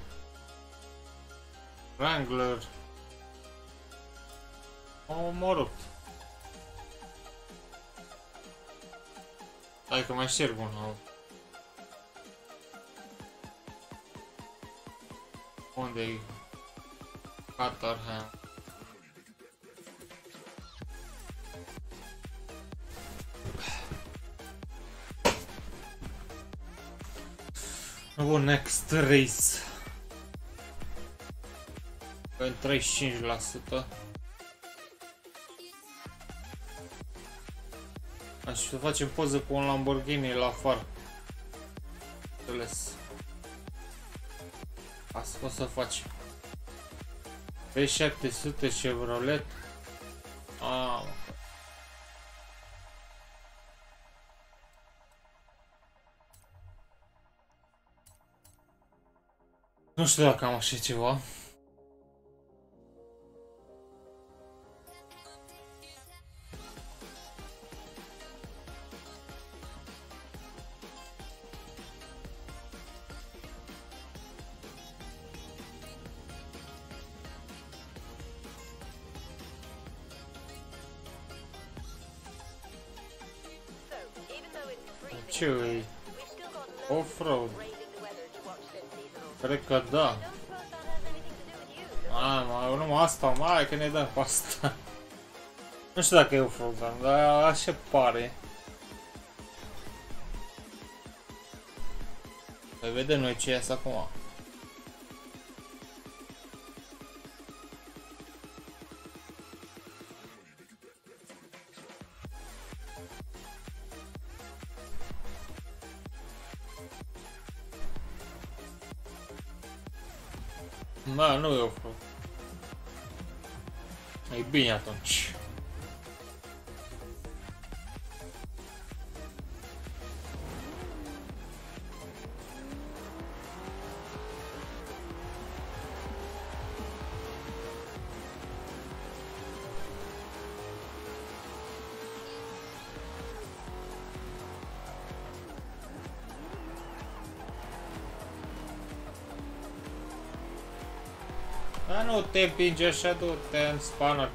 Wrangler. M-a rupt. Hai că mai șterg unul. Unde-i? Caterham. Bun, next race. În 35%. Aș să facem poză cu un Lamborghini la far. Înțeles. Asta o să facem. P700 Chevrolet. Nu știu dacă am așa ceva. Ce e? Off-road. Cred că da. Numai asta, mai că ne dăm cu asta. Nu știu dacă e off-road, dar așa pare. Păi vedem noi ce iasă acum. Da, nu e off-road. E bine atunci. Dar nu te împinge așa, du-te în spană.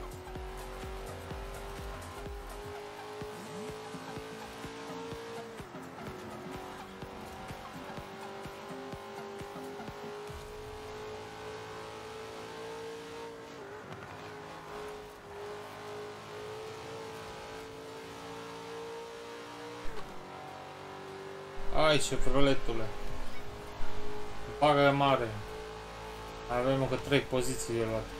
Ai, Chevroletule. Bagă mare. Avem încă 3 poziții de luat.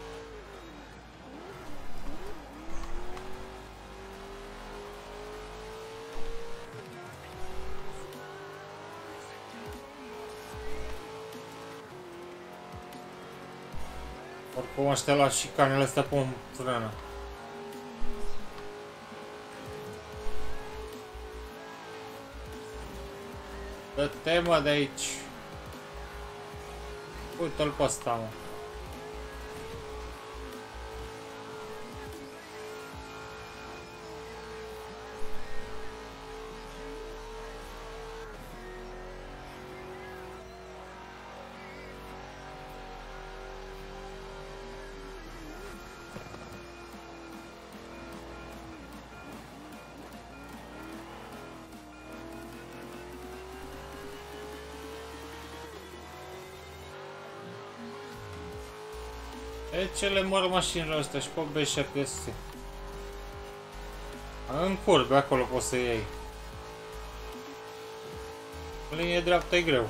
Oricum ăștia la șicanele astea pun frână. Dă-te mă de aici. Uite-l pe ăsta, mă. E ce le mor mașinile astea și pe B700. În curbe acolo poți să iei. În linie dreaptă e greu.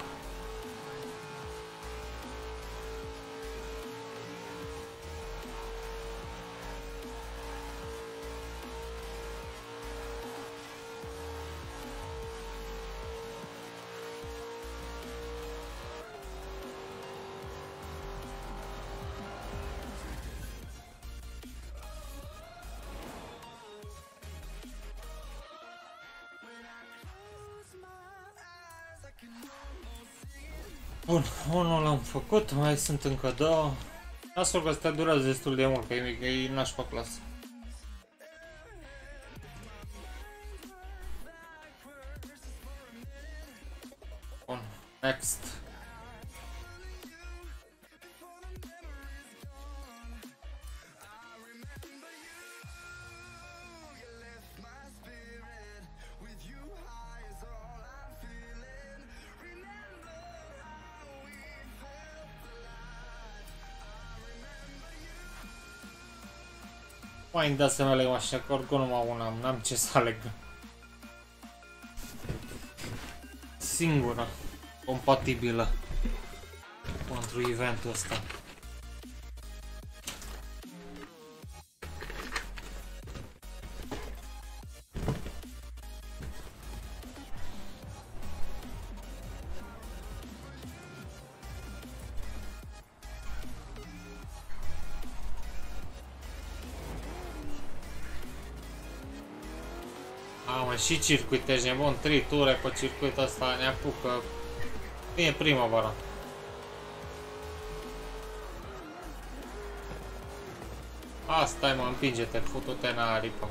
Bun, unul l-am făcut, mai sunt încă două. Astfel că astea durează destul de mult, că e nașpa clasă. Next. Mai îmi dă să-mi aleg mașina, că oricum numai una am, n-am ce să aleg. Singura compatibilă pentru eventul ăsta. Mă, și circuit, ești nebun, 3 ture pe circuitul ăsta, ne apucă. E primăvara. Asta-i, mă, împinge-te, futu-te în aripă.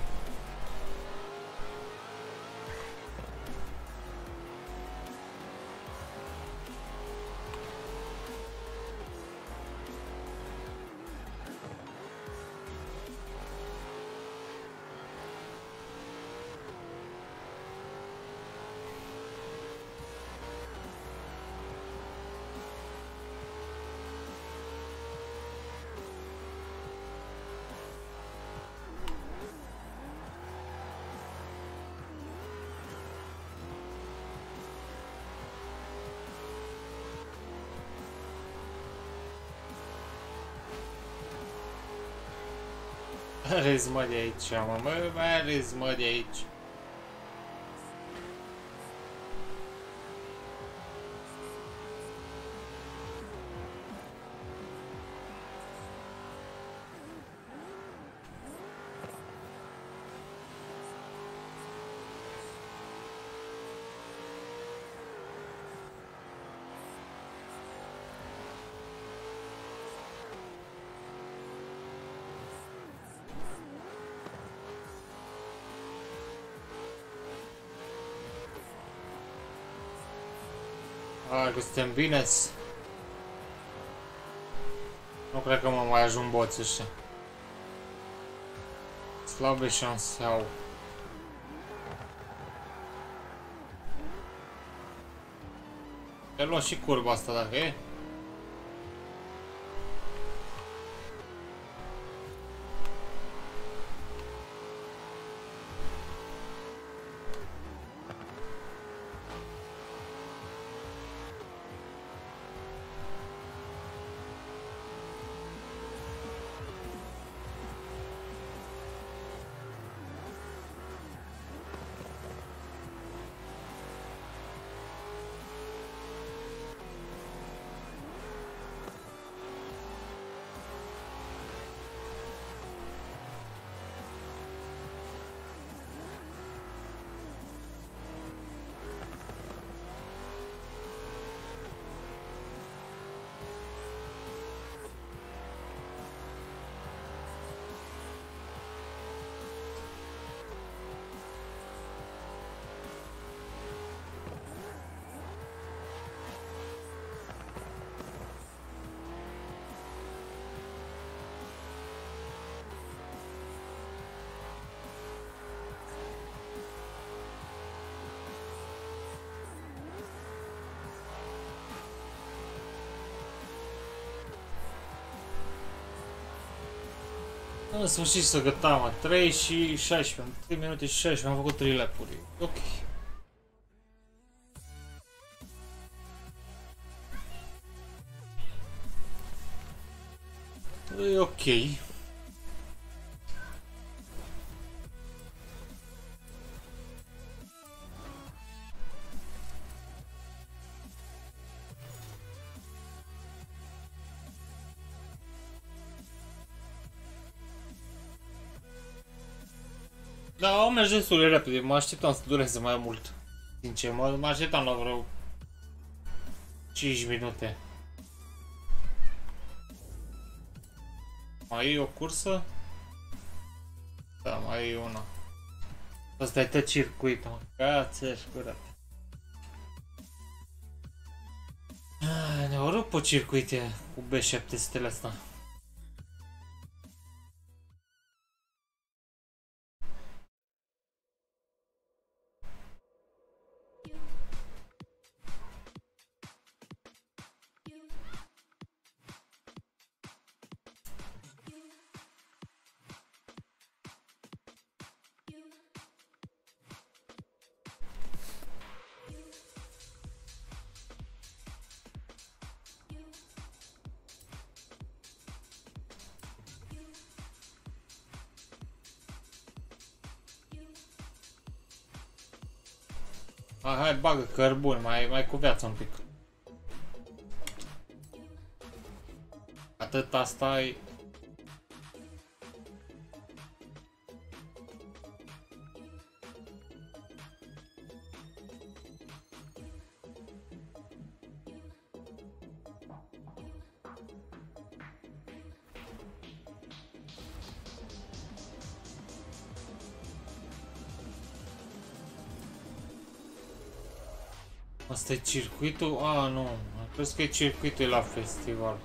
Râzi, mă, de aici, mă, mai râzi, mă, de aici. Că suntem bine. Nu cred că mă mai ajung boții ăștia. Slabe șanse au. Te luăm și curba asta dacă e. În sfârșit să găta, mă, 3 și 16, 3 minute și 16, am făcut 3 lap-uri. Ok. E ok. Da, au mers destul de repede, mă așteptam să dureze mai mult. Sincer, mă așteptam la vreo 5 minute. Mai e o cursă? Da, mai e una. Asta e tot circuitul, mă. Cață-și curat. Ne-au rupt pe circuite cu B700-le astea. Hai, bagă cărbuni, mai cu viață un pic. Atât asta e... Asta e circuitul? A, nu. Cred că e circuitul la festival.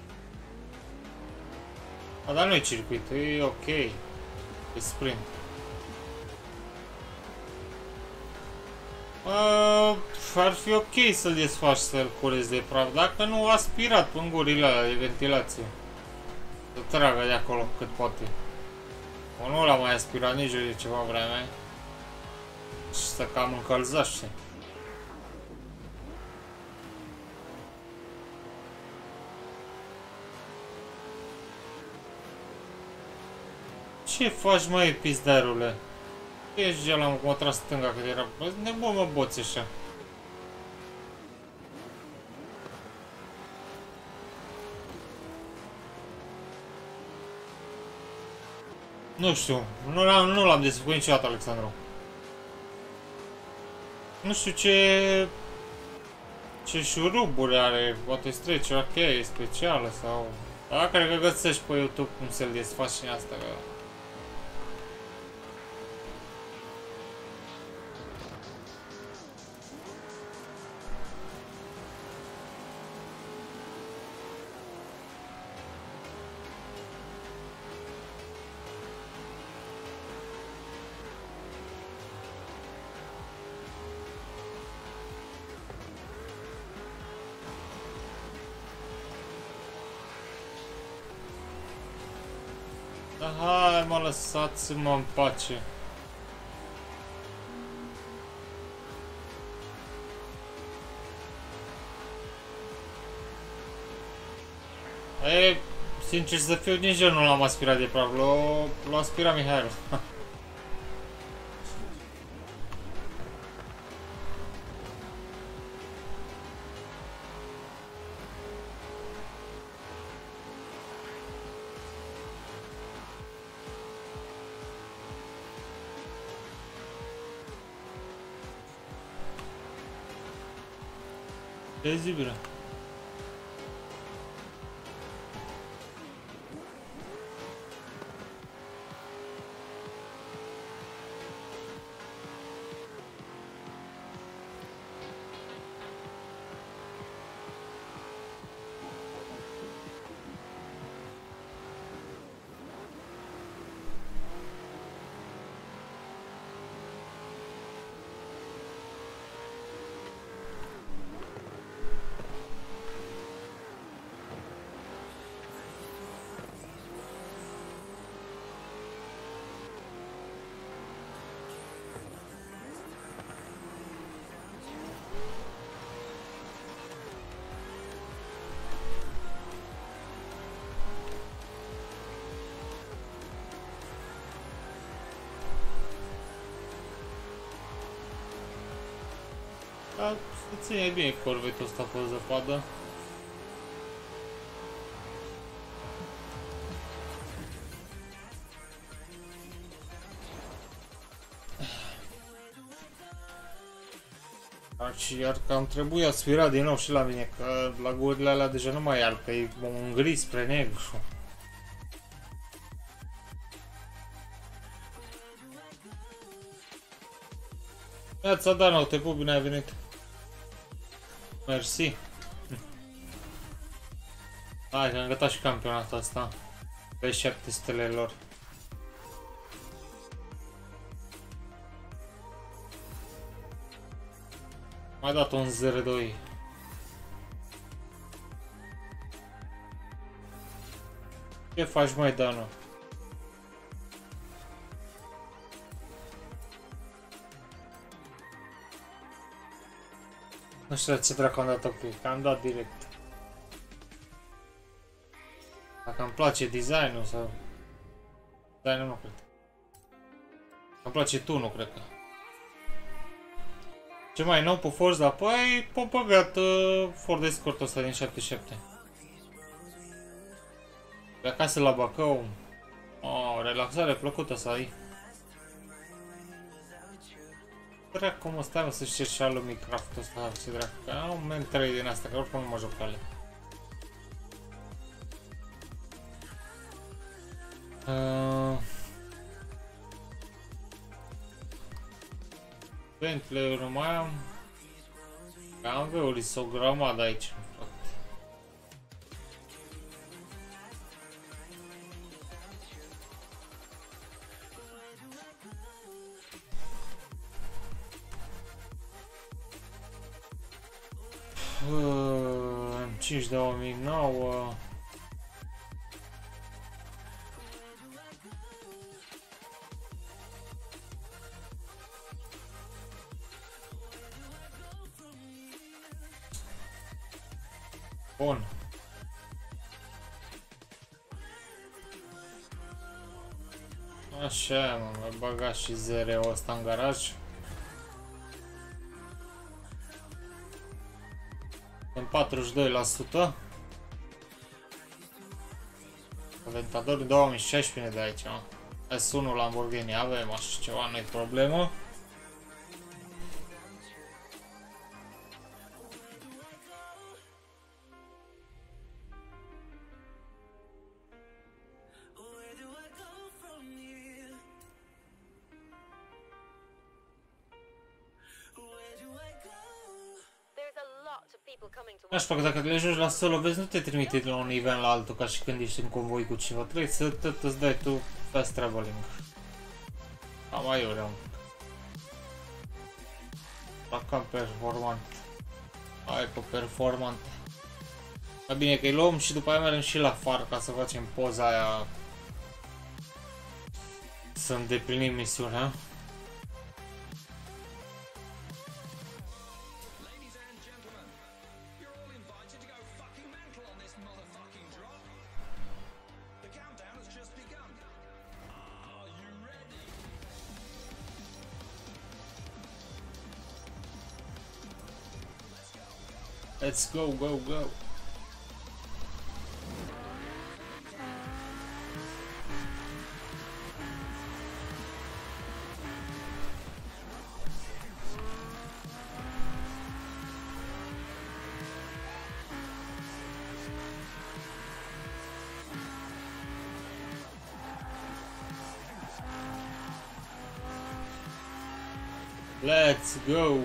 A, dar nu e circuitul, e ok. E sprint. Ar fi ok să-l desfaci, să-l curezi de praf. Dacă nu, aspirat în gurile de ventilație. Să tragă de acolo cât poate. O, nu l-am mai aspirat nici de ceva vreme. Și să cam încălzește. Ce faci, măi, pizdarule? Ești gel, am tras stânga cât era... Nebun, mă, boți așa. Nu știu, nu l-am desfăcut niciodată, Alexandru. Nu știu ce șuruburi are, poate îți trece o cheie specială sau... Da, cred că găsești pe YouTube cum să-l desfaci și asta, că... Hai, mă, lăsați-mă în pace. Sincer să fiu, nici eu nu l-am aspirat de praf, l-a aspirat Mihail. Ce zi, bine? Da, se ține bine corvetul ăsta pe zăpadă. Iar că am trebuit aspirat din nou și la mine, că la gurile alea deja nu mai alb, că e un gri spre negru. Neața, Dana, te pup, bine ai venit. Mersi. Hai că am gătat și campionatul ăsta. Pe 700-le lor. Mai dat un 0-2. Ce faci, mai Danu? Nu știu ce dracu am dat ok, că am dat direct. Dacă îmi place designul sau... Designul nu cred. Îmi place tunul, cred că. Ce mai nou pe Forza? Păi, p-a băgat Ford Escort-ul ăsta din 77. Pe acasă la Bacău. Oh, relaxare plăcută să ai. Dracu mă, stai mă să-și cer și alu Minecraft-ul ăsta, ce dracu. Că am un M3 din asta, că oricum nu mă joc pe ale. Bentley-uri nu mai am. Am veuli, o grămadă aici. M5 2009. Bun. Așa, mă, mai băgat și ZR-ul ăsta în garaj. În 42%. Aventador 2016 de aici, mă. S1 Lamborghini avem, așa ceva, nu-i problemă. Aș fac, dacă le joci la solo, vezi, nu te trimite de la un nivel la altul ca și când ești în convoi cu cineva. Trebuie să tot îți dai tu fast traveling. Cam aiurea un pic. La cam performant. Hai pe performant. Mai bine că îi luăm și după aia mergem și la far ca să facem poza aia. Să îndeplinim misiunea. Let's go, go, go. Let's go.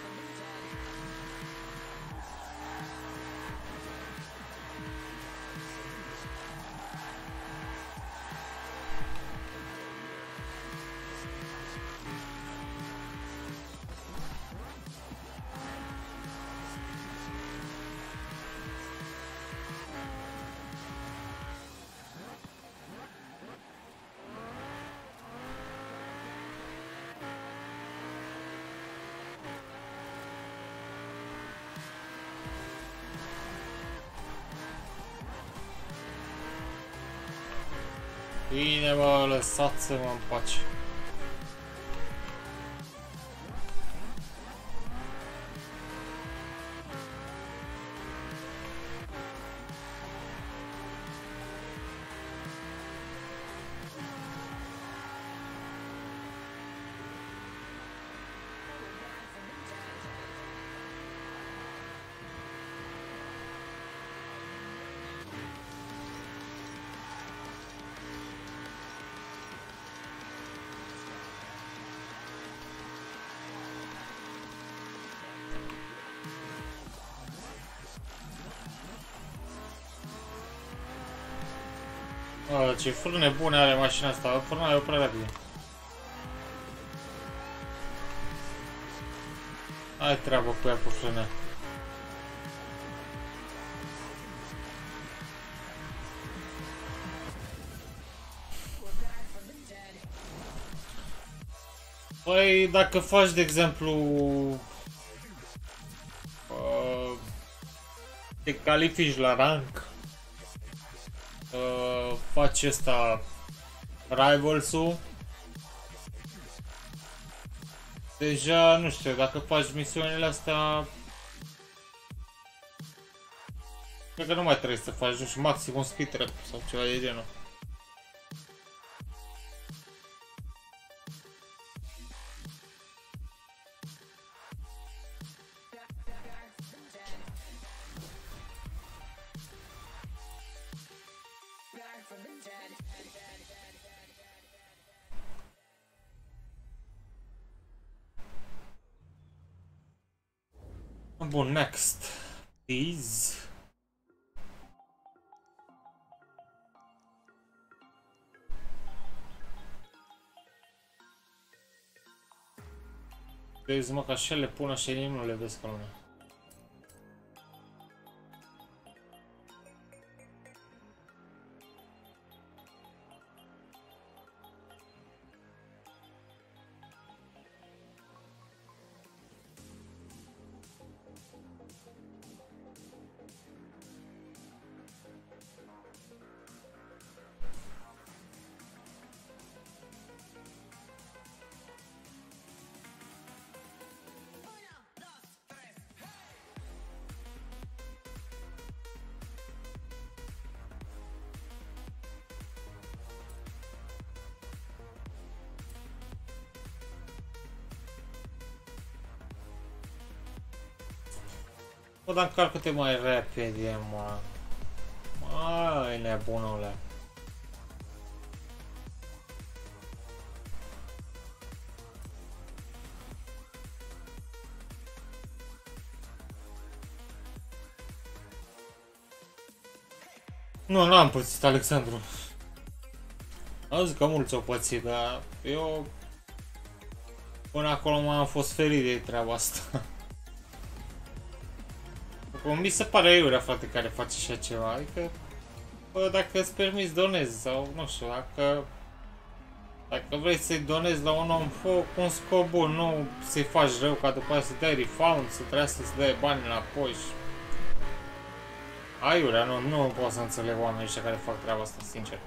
Bine, mă, lăsați-mă în pace. Ce frâne bune are mașina asta, frâna e prea rapid. Ai treabă cu ea cu frâne. Păi, dacă faci, de exemplu, te califici la rank, faci ăsta Rivals-ul, deja, nu știu, dacă faci misiunile astea, cred că nu mai trebuie să faci, nu știu, maxim un speed trap sau ceva de genul. Bun, next, please. Vezi, mă, că așa le pun așa, nu le vezi ca lumea. Bă, dar încarcă-te mai repede, mă. Mai nebunule. Nu, n-am pățit, Alexandru. Auzi că mulți au pățit, dar eu până acolo m-am fost ferit de treaba asta. Mi se pare iurea, frate, care face așa ceva, adică, bă, dacă îți permiți donezi sau, nu știu, dacă vrei să-i donezi la un om, fă cu un scop bun, nu să-i faci rău ca după aia să-i dai refund, să trebuiască să dai bani înapoi și... Aiurea, nu pot să înțeleg oamenii ăștia care fac treaba asta, sincer.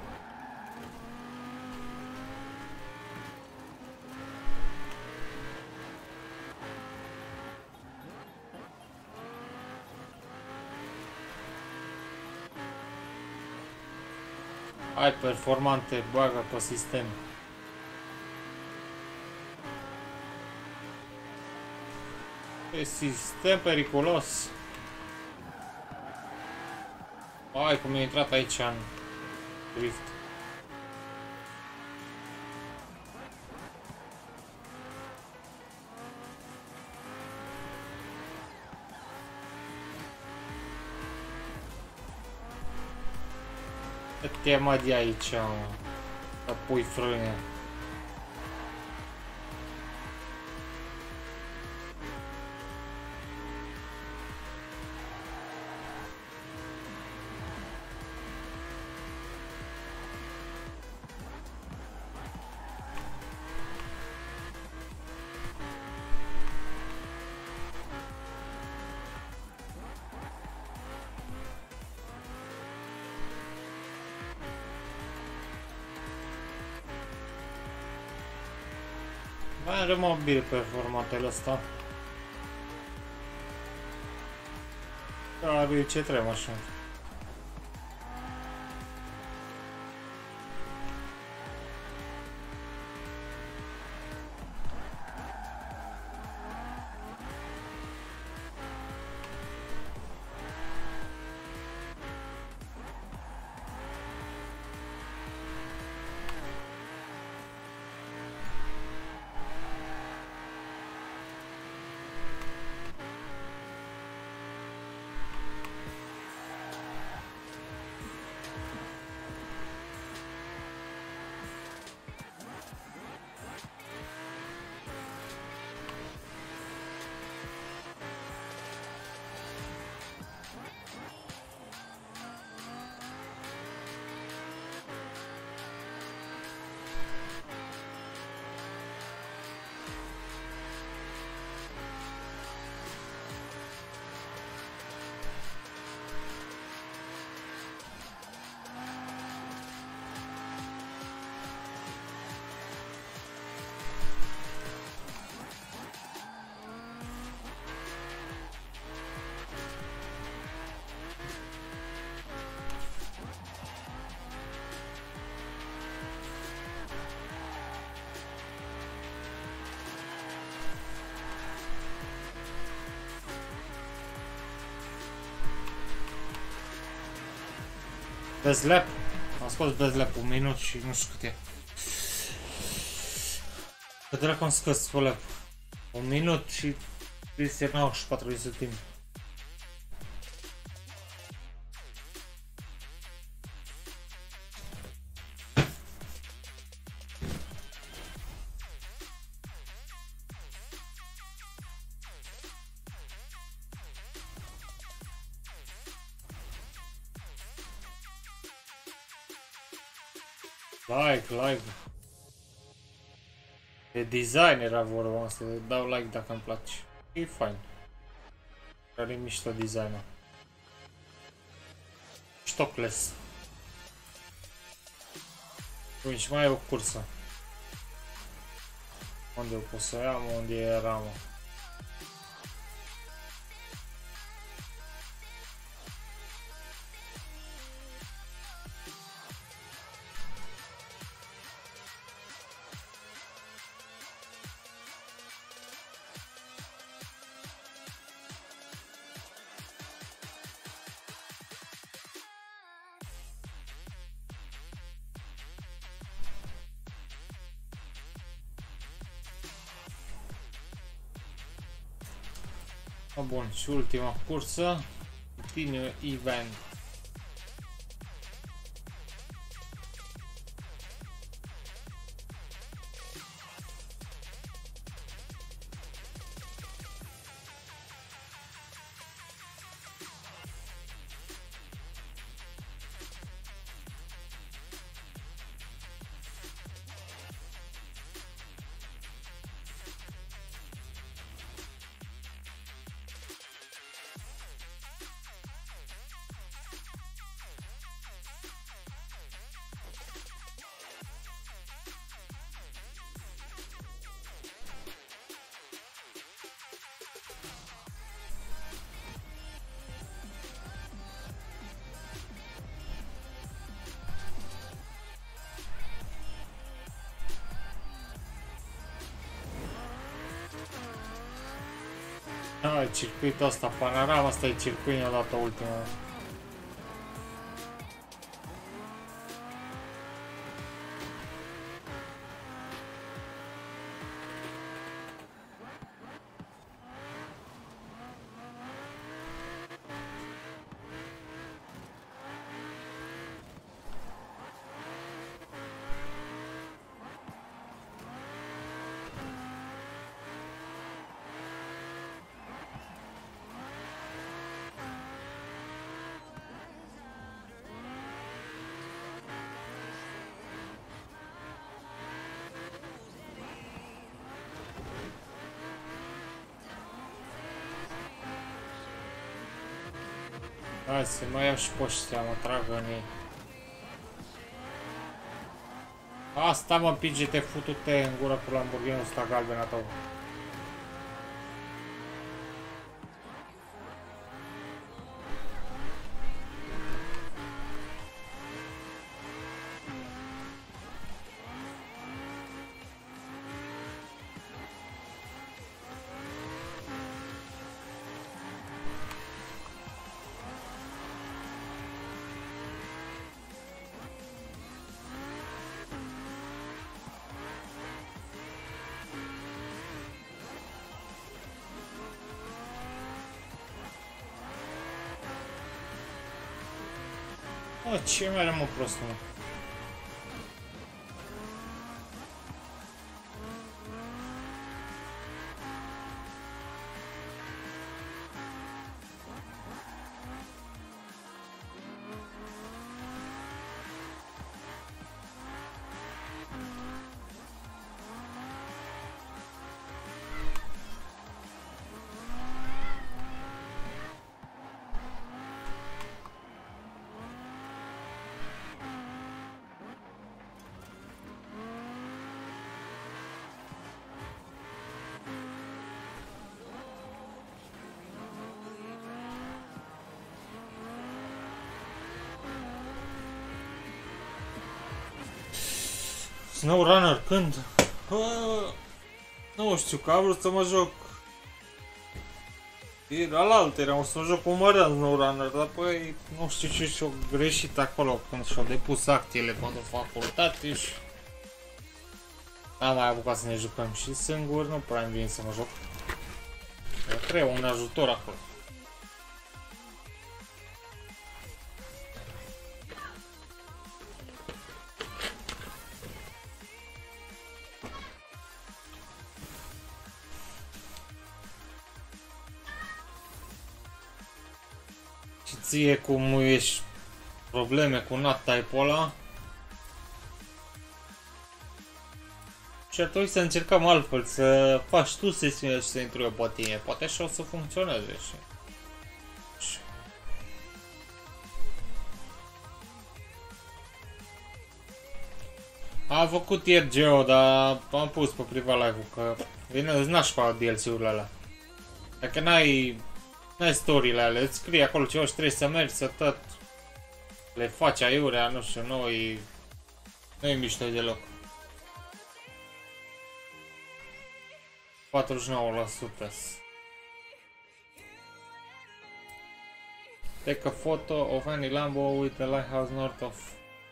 Hai, performante, bagă pe sistem. E sistem periculos. Hai, cum e intrat aici în drift. Te mă de aici, mă, să pui frâne. Mai are mobil performantele ăsta. Care ce trebuie așa? Best lap. Am scos best lap 1 minut și nu știu cât e. Cât dracu am scos pe lap? 1 minut și 394 de timp. Like. De design era vorba asta, dau like dacă îmi place. E fain. Are mișto design-ul. Stockless. Bun, și mai e o cursă. Unde o pot să o iau, unde era, mă? Bun, și ultima cursă, Continue Event. Ah, circuitul ăsta, panorama asta e circuitul odată ultimul. Hai să mai iau și pe ăștia, mă tragă în ei. Asta mă împinge-te, futu-te în gură cu Lamborghini-ul ăsta galben a tău. Oh, ce mai rămă prost, mă? SnowRunner când? Nu știu, că am vrut să mă joc Era la altă, era să joc cu Mărean SnowRunner, dar păi nu știu ce și-o greșit acolo când și-au depus actele pentru facultate și... N-am mai apucat să ne jucăm și singur, nu prea îmi vine să mă joc. Trebuie un ajutor acolo. Și ție cum ești probleme cu NAT type-ul ăla? Și atunci să încercăm altfel, să faci tu sesiunea și să intru eu pe tine. Poate așa o să funcționeze și... Am făcut ieri Geo, dar am pus pe privat live-ul că vine nașpa DLC-urile alea. Dacă n-ai story-le alea, îți scrie acolo ceva și trebuie să mergi să tot le faci aiurea, nu știu, nu-i mișto deloc. 49%. Take a photo of any Lambo with a lighthouse north of...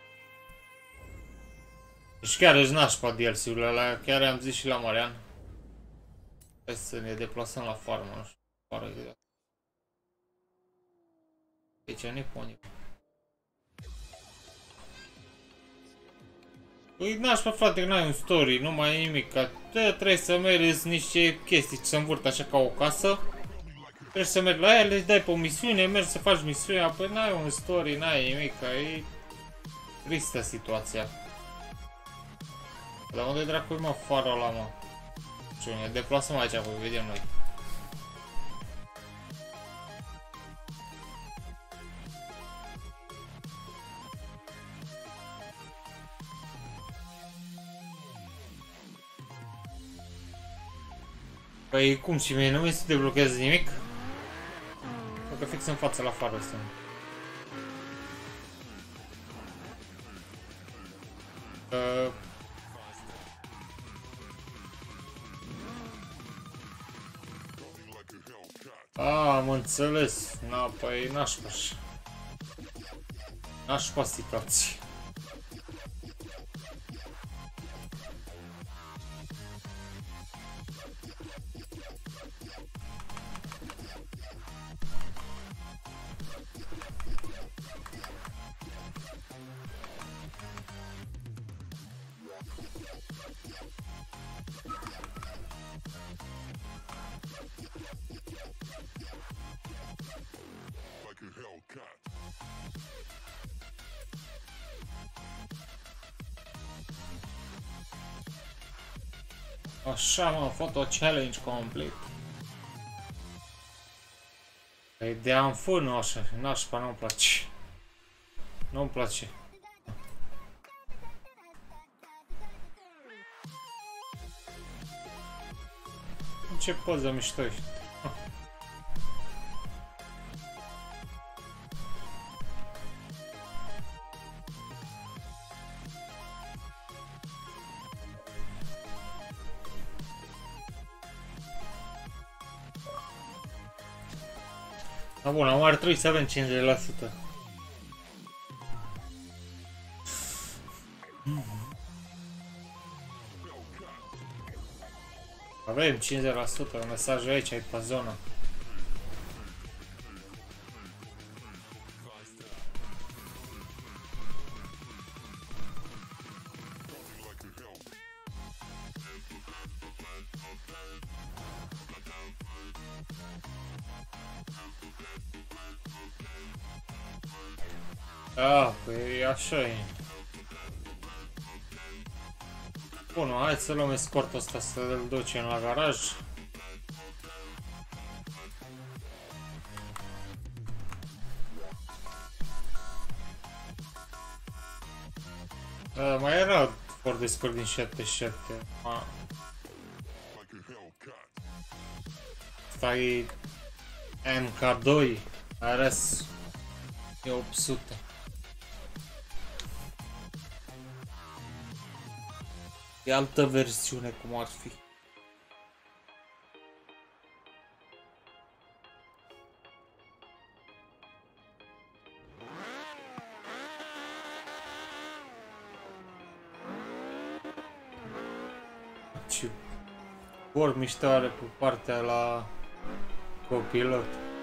Deci chiar își nașpa DLC-urile alea, chiar am zis și la Marian. Hai să ne deplasăm la farmă, nu știu, fară exact. Aici ne pune. Păi nașpa frate, că n-ai un story, nu mai e nimic, că trebuie să mergi niște chestii ce se învârt așa ca o casă. Trebuie să mergi la ele, îți dai pe o misiune, mergi să faci misiunea, păi n-ai un story, n-ai nimic, că e tristă situația. Dar unde dracu mă farul ăla, mă? Și ne deplasăm aici, apoi vedem noi. Păi cum și mie nu mi se deblochează nimic? Că fix în față la farul ăsta. Am înțeles. Na, păi nașpa așa. Nașpa situații. Așa mă, photo challenge complete. Păi de am fân așa, nașpa nu-mi place. Nu-mi place. Ce poză mișto ești. Da, bun, am ar trebui să avem 50%. Avem 50%, mesajul aici, ai pe zonă. Da, păi așa e. Bun, hai să luăm escortul ăsta să-l ducem la garaj. Mai era Ford Escort din 77. Asta e MK2 RS 800. E altă versiune cum ar fi. și vor mișto are pe partea la copilot.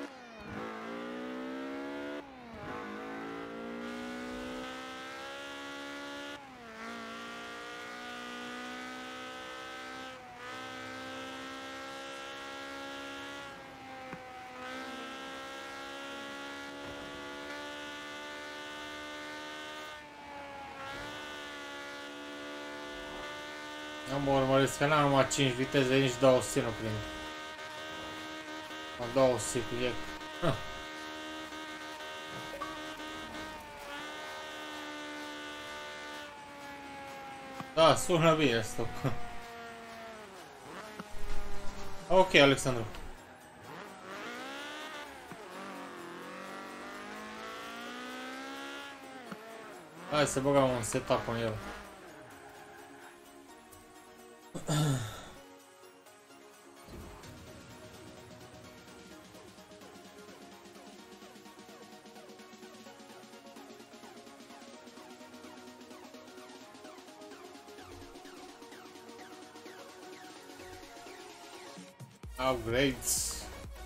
Am urmăresc că n-am numai 5 viteze, nici 200 nu prind. Am 200 cu el. Da, sună bine stop. Ok, Alexandru. Hai să băgăm un setup în el. Upgrades.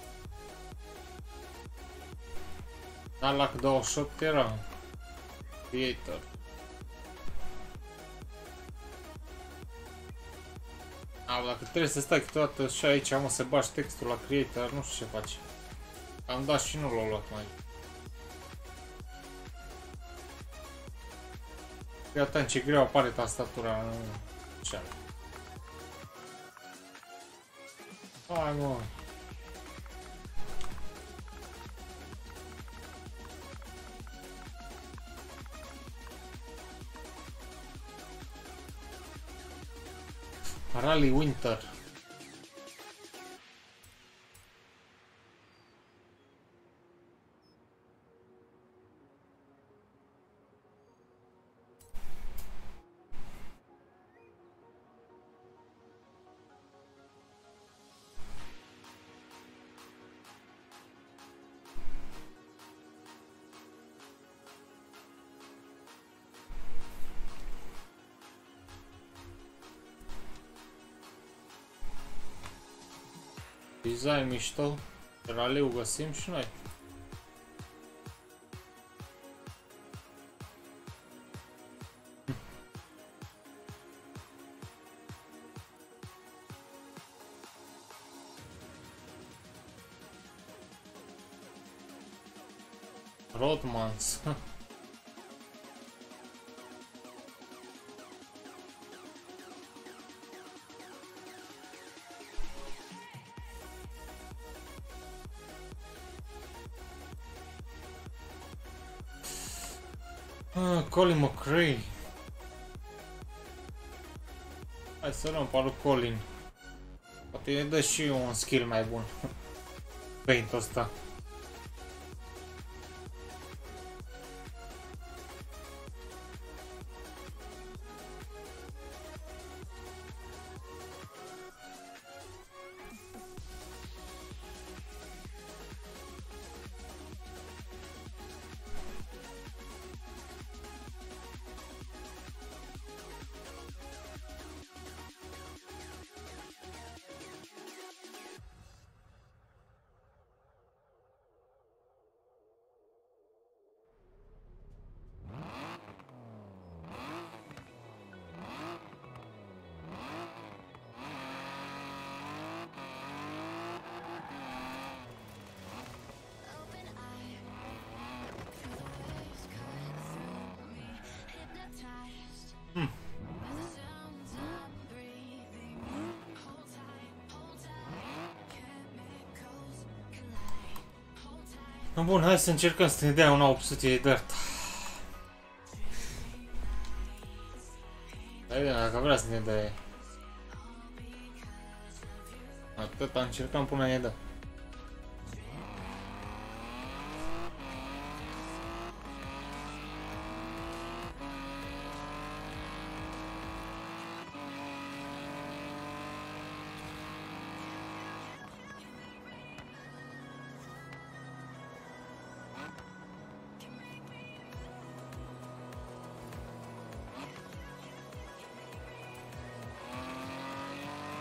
Dar la 28 era Creator. Dacă trebuie să stai câteodată și aici, mă, să bagi textul la Creator, nu știu ce faci. Am dat și nu l-au luat mai. Fii atent ce greu apare tastatura, nu așa. Hai, mă. Rally Winter. Design mișto, raliu găsim și noi. Rodmans. Colin McRae. Hai să luăm pe lui Colin. Poate ne dă și un skill mai bun. Paint-ul ăsta. Bun, hai să încercăm să ne dea un 800 de dirt. Hai, dacă vrea să ne dea. Atâta încercăm până ne dă.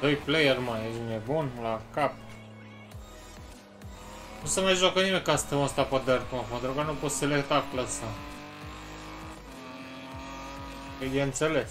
2 player, mă, ești nebun la cap. Nu se mai joacă nimeni custom ăsta pe Dirt, mă, pentru că nu poți selecta clasa. E de înțeles.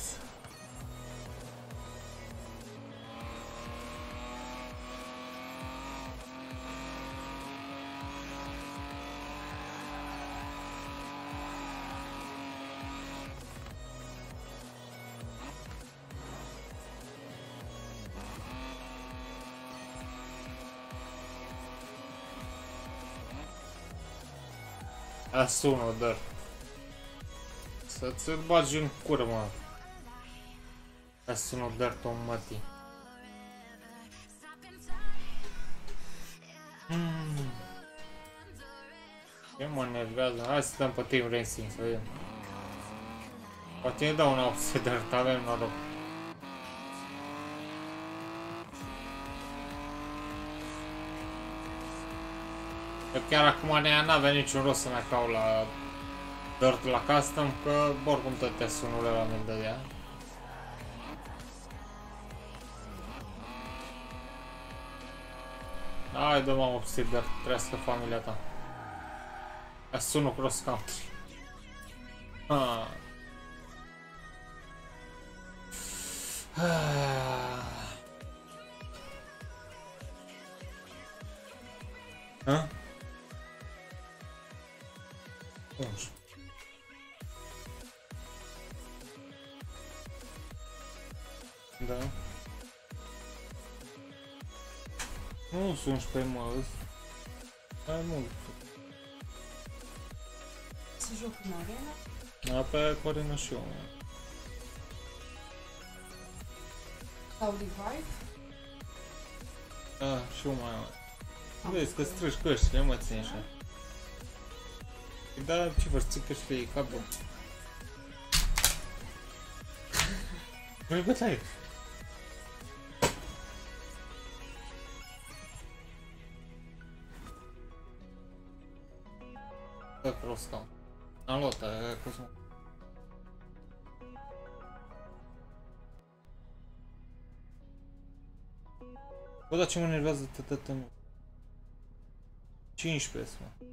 Sună, dar să-ți bagi în cură, mă. Sună, dar Tom Mati. Ce mă nervează? Hai să dăm pe Team Racing, să vedem. Poate ne dau un outsider, avem noroc. Că chiar acum n-avea niciun rost să mai cau la Dirt la custom, că oricum toate sunurile la mine dădea. Hai dă-mă upsider, trească familia ta. Sunul cross country. Da. Nu sunt 11, mă, hai mult. Se joc în arena? Da, pe arena și eu. Sau revive? Da, și eu mai am. Vezi că strâși căștile, nu mă ține așa. Da, ce faci, ții căștile, e ca bun. Nu-i bătaie. Da, cross count. Am luat aia, cum să... Bă, dar ce mă nervează tătătă meu? 15, mă.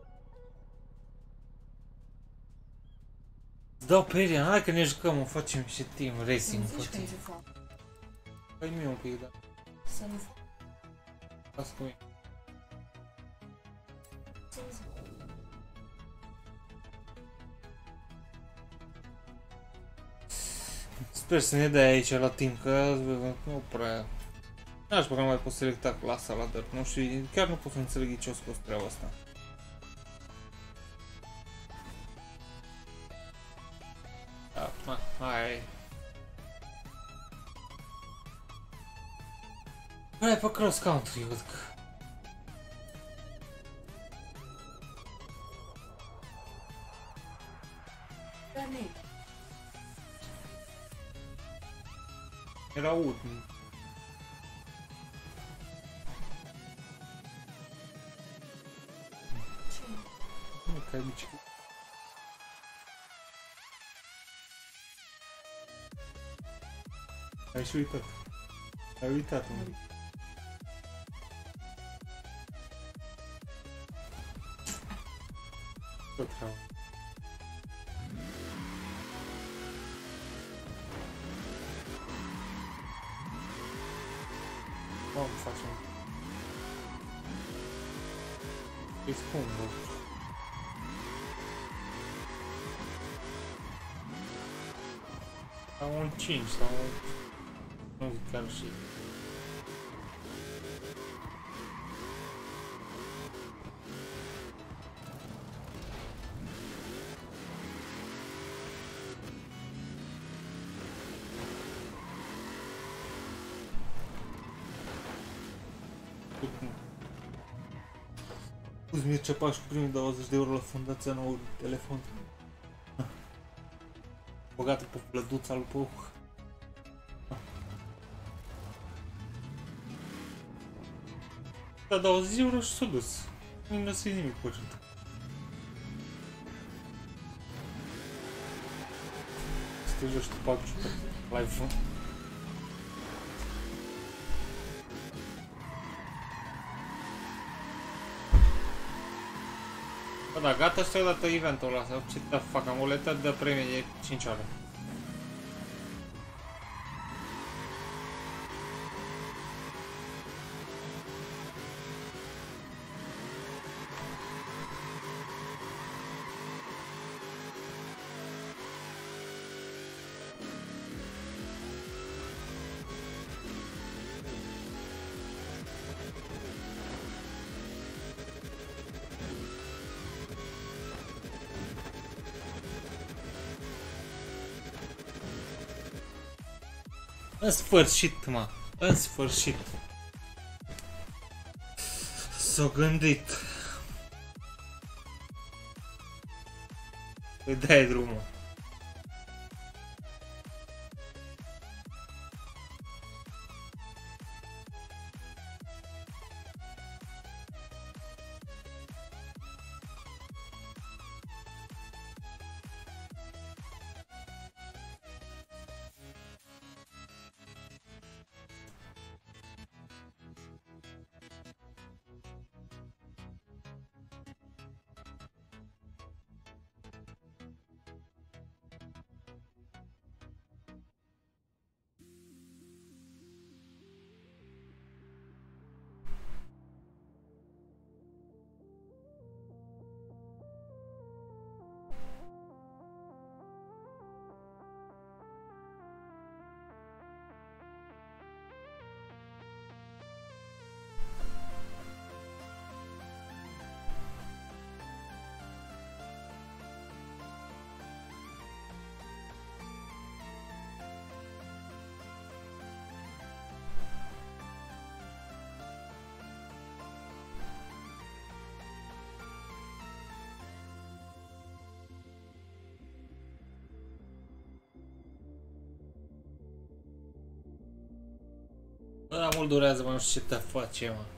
Îți dau pe Elian, hai că ne jucăm, mă, facem și team racing. Nu zici că îți fac. Păi mie un pic, da. Să nu fac. Lasă cu mine. Să-mi zic. Sper să ne dai aici la timp, că nu prea... N-aș băga, mai pot selecta clasa la Dirt, nu? Și chiar nu pot să înțeleg ce o scos treaba asta. Da, hai. Hai pe cross country, văd că... Da, ne. Era ud. Ce? Nu, că ai nici... Ai și uitat. Ai uitat, mă. Tot rău. Cum facem? E scump, bă. Sau un 5 sau... Nu zic chiar și... Scuzi, Mircea Pașcu, primii 20 de euro la fundația nouă telefon. Băgată pe plăduța lui Păuc. Da, 20 euro și s-a dus. Nu lăsui nimic pe ajută. Să te joci tu PUBG pe live-ul. Bă, da, gata și odată eventul ăla, sau ce te fac, am uletat de premie de 5 ore. În sfârșit, mă. În sfârșit. S-o gândit. Îi dai drumul. Bă, dar mult durează, mă, nu știu ce te face, mă.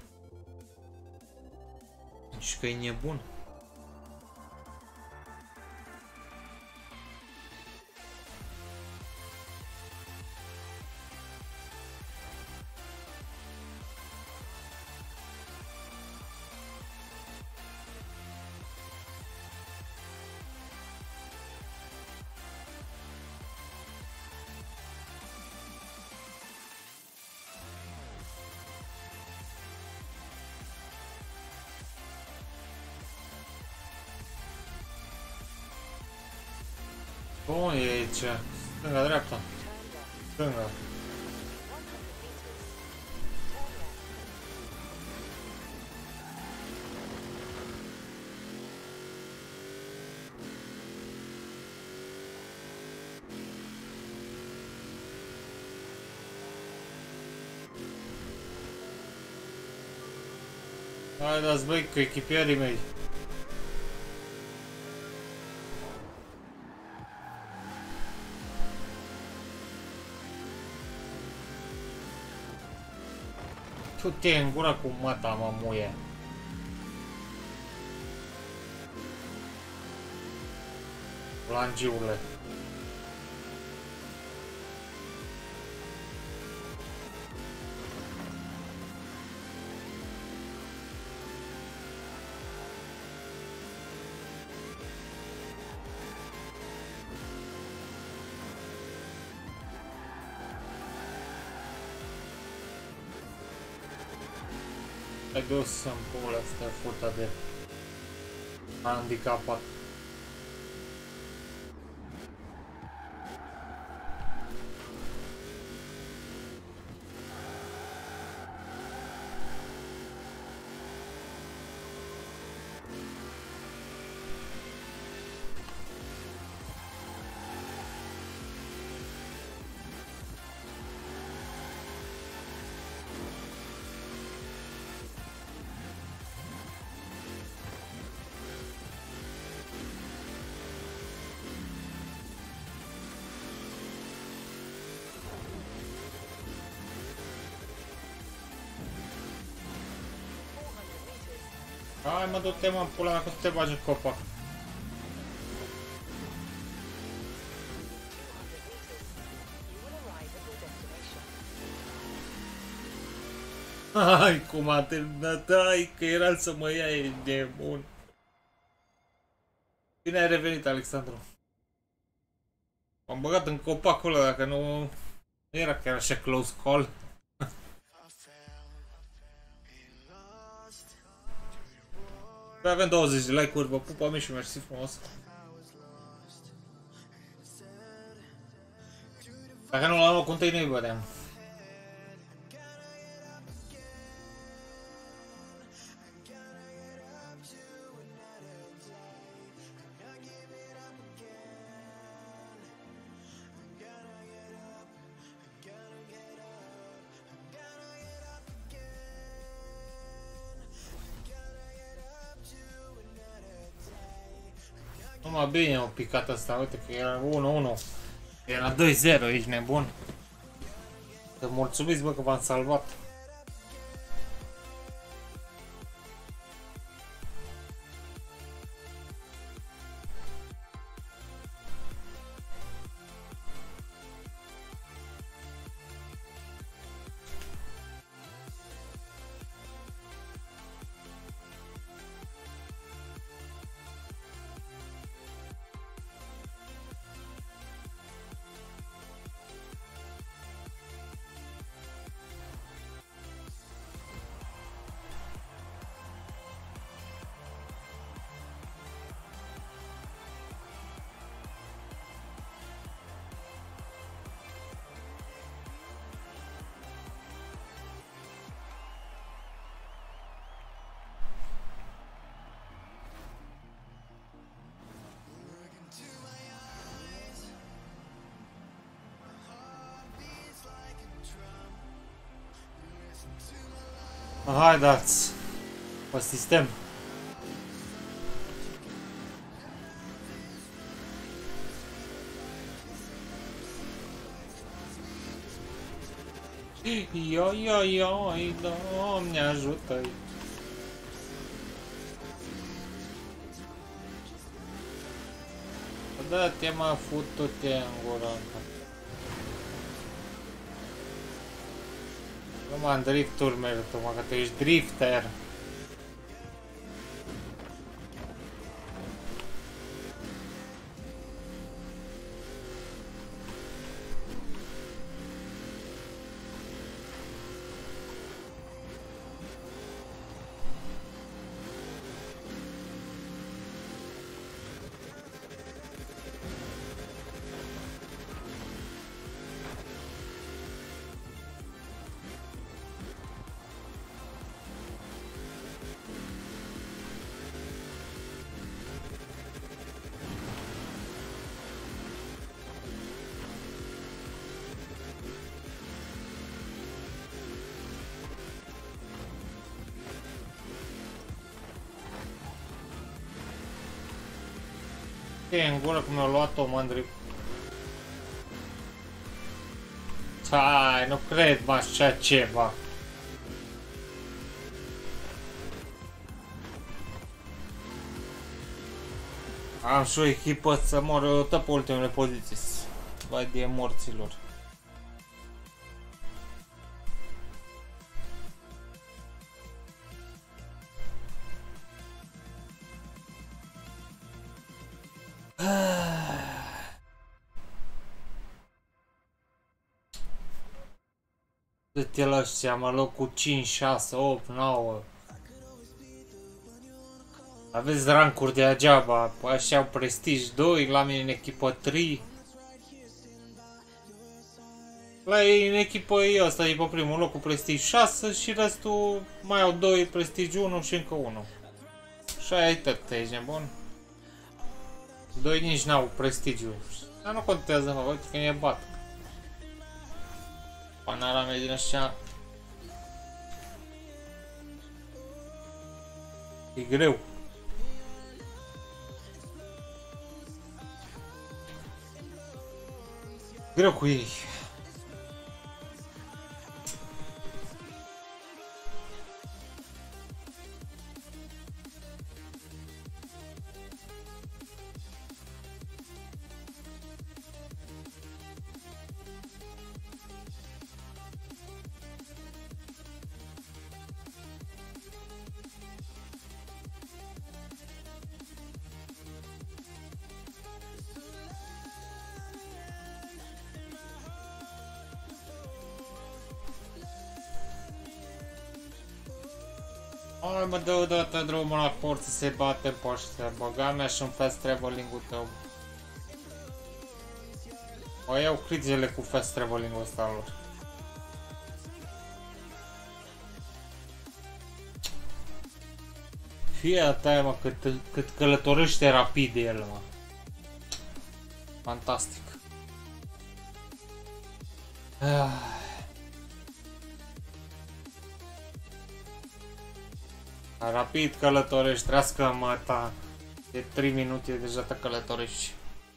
Și că e nebun. Bun, e aici. Stânga, dreapta. Stânga. Hai, dați băi, cu echipierii mei. Tu te în gura cu mata, mă, muie. Langiule. Hai de-o să-mi pula asta furta de handicapat. Hai mă, du-te mă, pula mea, că să te bagi în copac. Hai cum a terminat, hai că era să mă ia, e nebun. Bine ai revenit, Alexandru. M-am băgat în copacul ăla, dacă nu era chiar așa close call. Păi avem 20 de like-uri, vă pupa mișu, mersi frumos. Dacă nu l-am luat contai, nu-i bădeam. Numai bine au picat asta, uite că era 1-1. Era 2-0, ești nebun. Să mulțumiți, bă, că v-am salvat. Haideți pe sistem. Ioi, Doamne ajută-i. Da-te, mă, futu-te în gură. Nu m-am drifturi merită, mă, că tu ești drifter. E în gură cum mi-a luat-o, mândri. Hai, nu cred, mă, așa ceva. Am și o echipă să mor tot pe ultimele poziții. Vai de morților. Dă-te la ăștia, mă, locul 5, 6, 8, 9. Aveți rancuri de degeaba, așa au prestige 2, la mine în echipă 3. La ei în echipă e ăsta, e pe primul loc cu prestige 6 și restul mai au 2, prestige 1 și încă 1. Și aia e tot, ești nebun? 2 nici n-au prestigiu. Dar nu contează, mă, uite că ne bat. Panara mea din așa. E greu. Greu cu ei. Hai mă, dă odată drumul la port să se bate pe ăștia, băga mea și în fast traveling-ul tău. O iau crizele cu fast traveling-ul ăsta lor. Fie a ta, mă, cât călătorește rapid el, mă. Fantastic. Rapid călătorești, trească-mă ta. De 3 minute deja te călătorești.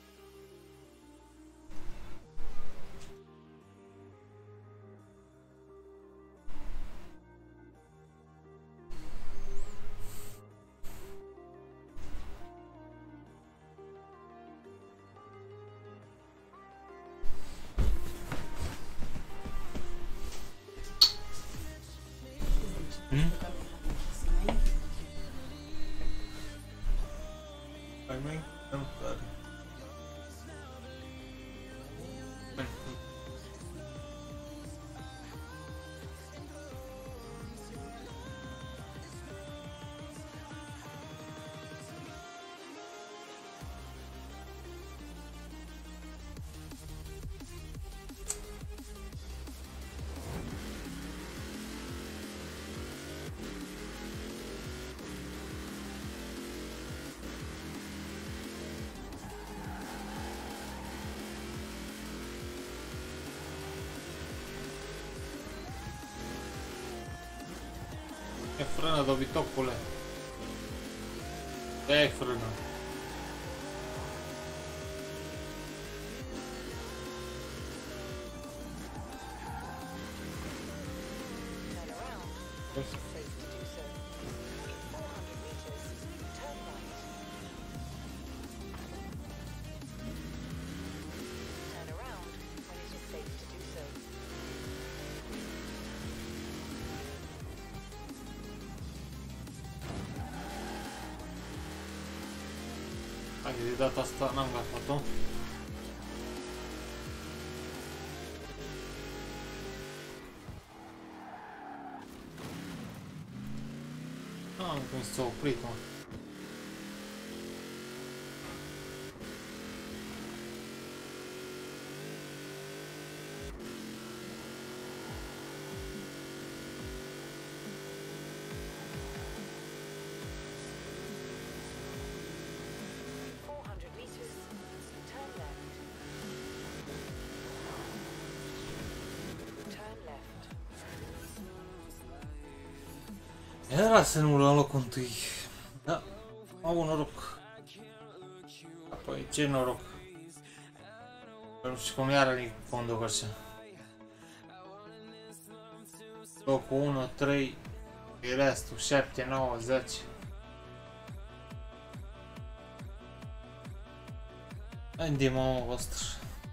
E frână, dobitocule. E frână. Hai, de data asta n-am gafat-o. Am când s-a oprit, mă. Era să nu luăm locul întâi. Da, am avut noroc. Apoi, ce noroc? Nu știu cum iară nici conduc așa. Locul 1, 3, și restul 7, 9, 10. Andiamo a vostro.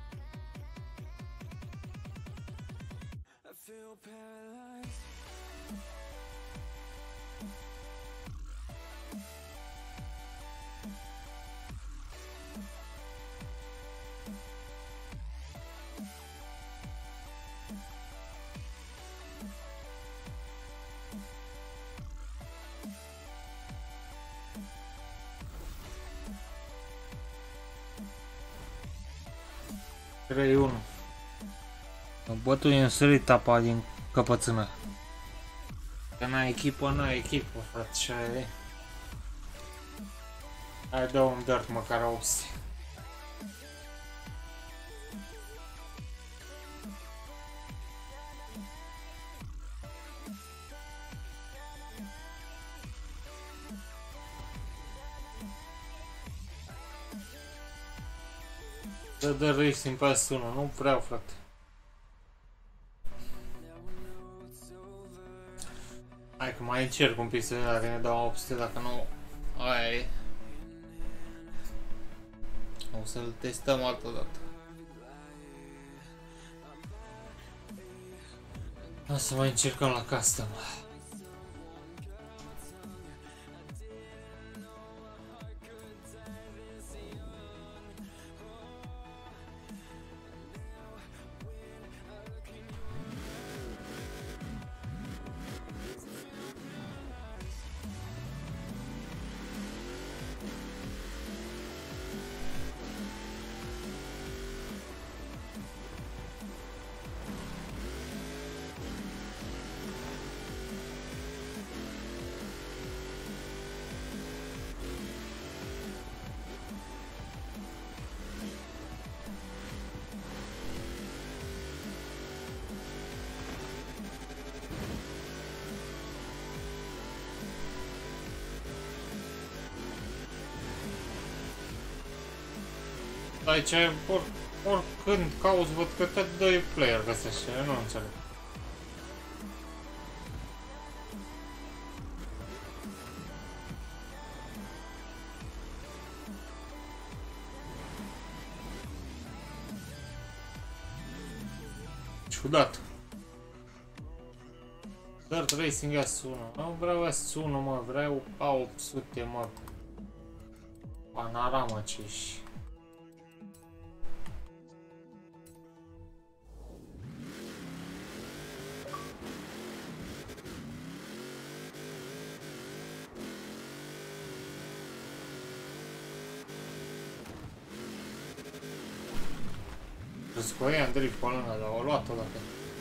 Trei 1. Bătui în sărit tapa din căpățână. Că n-ai echipă, n-ai echipă, frate, și aia e. Hai, dă un dirt măcar auzi. Dă racing pe S1, nu vreau, frate. Hai că mai încerc un pic să vedem dacă ne dau 800, dacă nu, aia e. O să-l testăm altă dată. O să mai încercăm la custom. Aici, oricând cauți, văd că tot 2 player găsești, eu nu înțeleg. Ciudat. Dirt Racing S1. Nu vreau S1, mă, vreau A800, mă. Panorama ce-și. Scoia Andrei pe lângă, dar o luat-o dacă.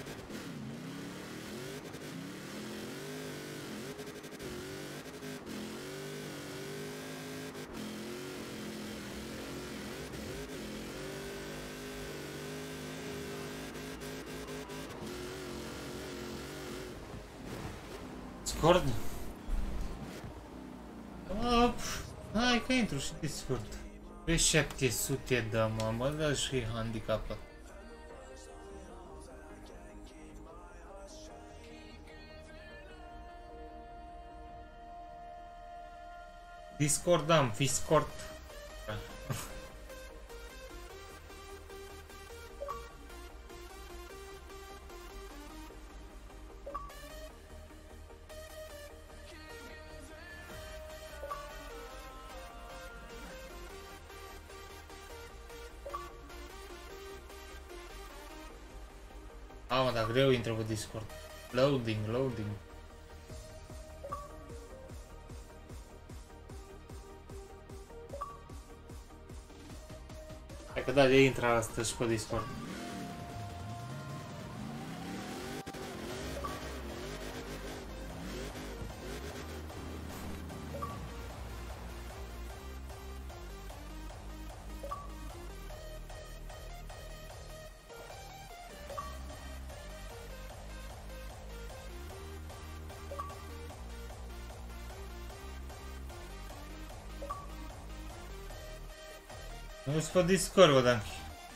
Discord? Hai că intru și Discord. Pe 700 dă, mă, dă și handicapat. Discord am, Discord. Mă, dar greu intră pe Discord. Loading, loading. Hai că da, de intră astăzi pe Discord. Nu-s pe Discord, bă, Danchi.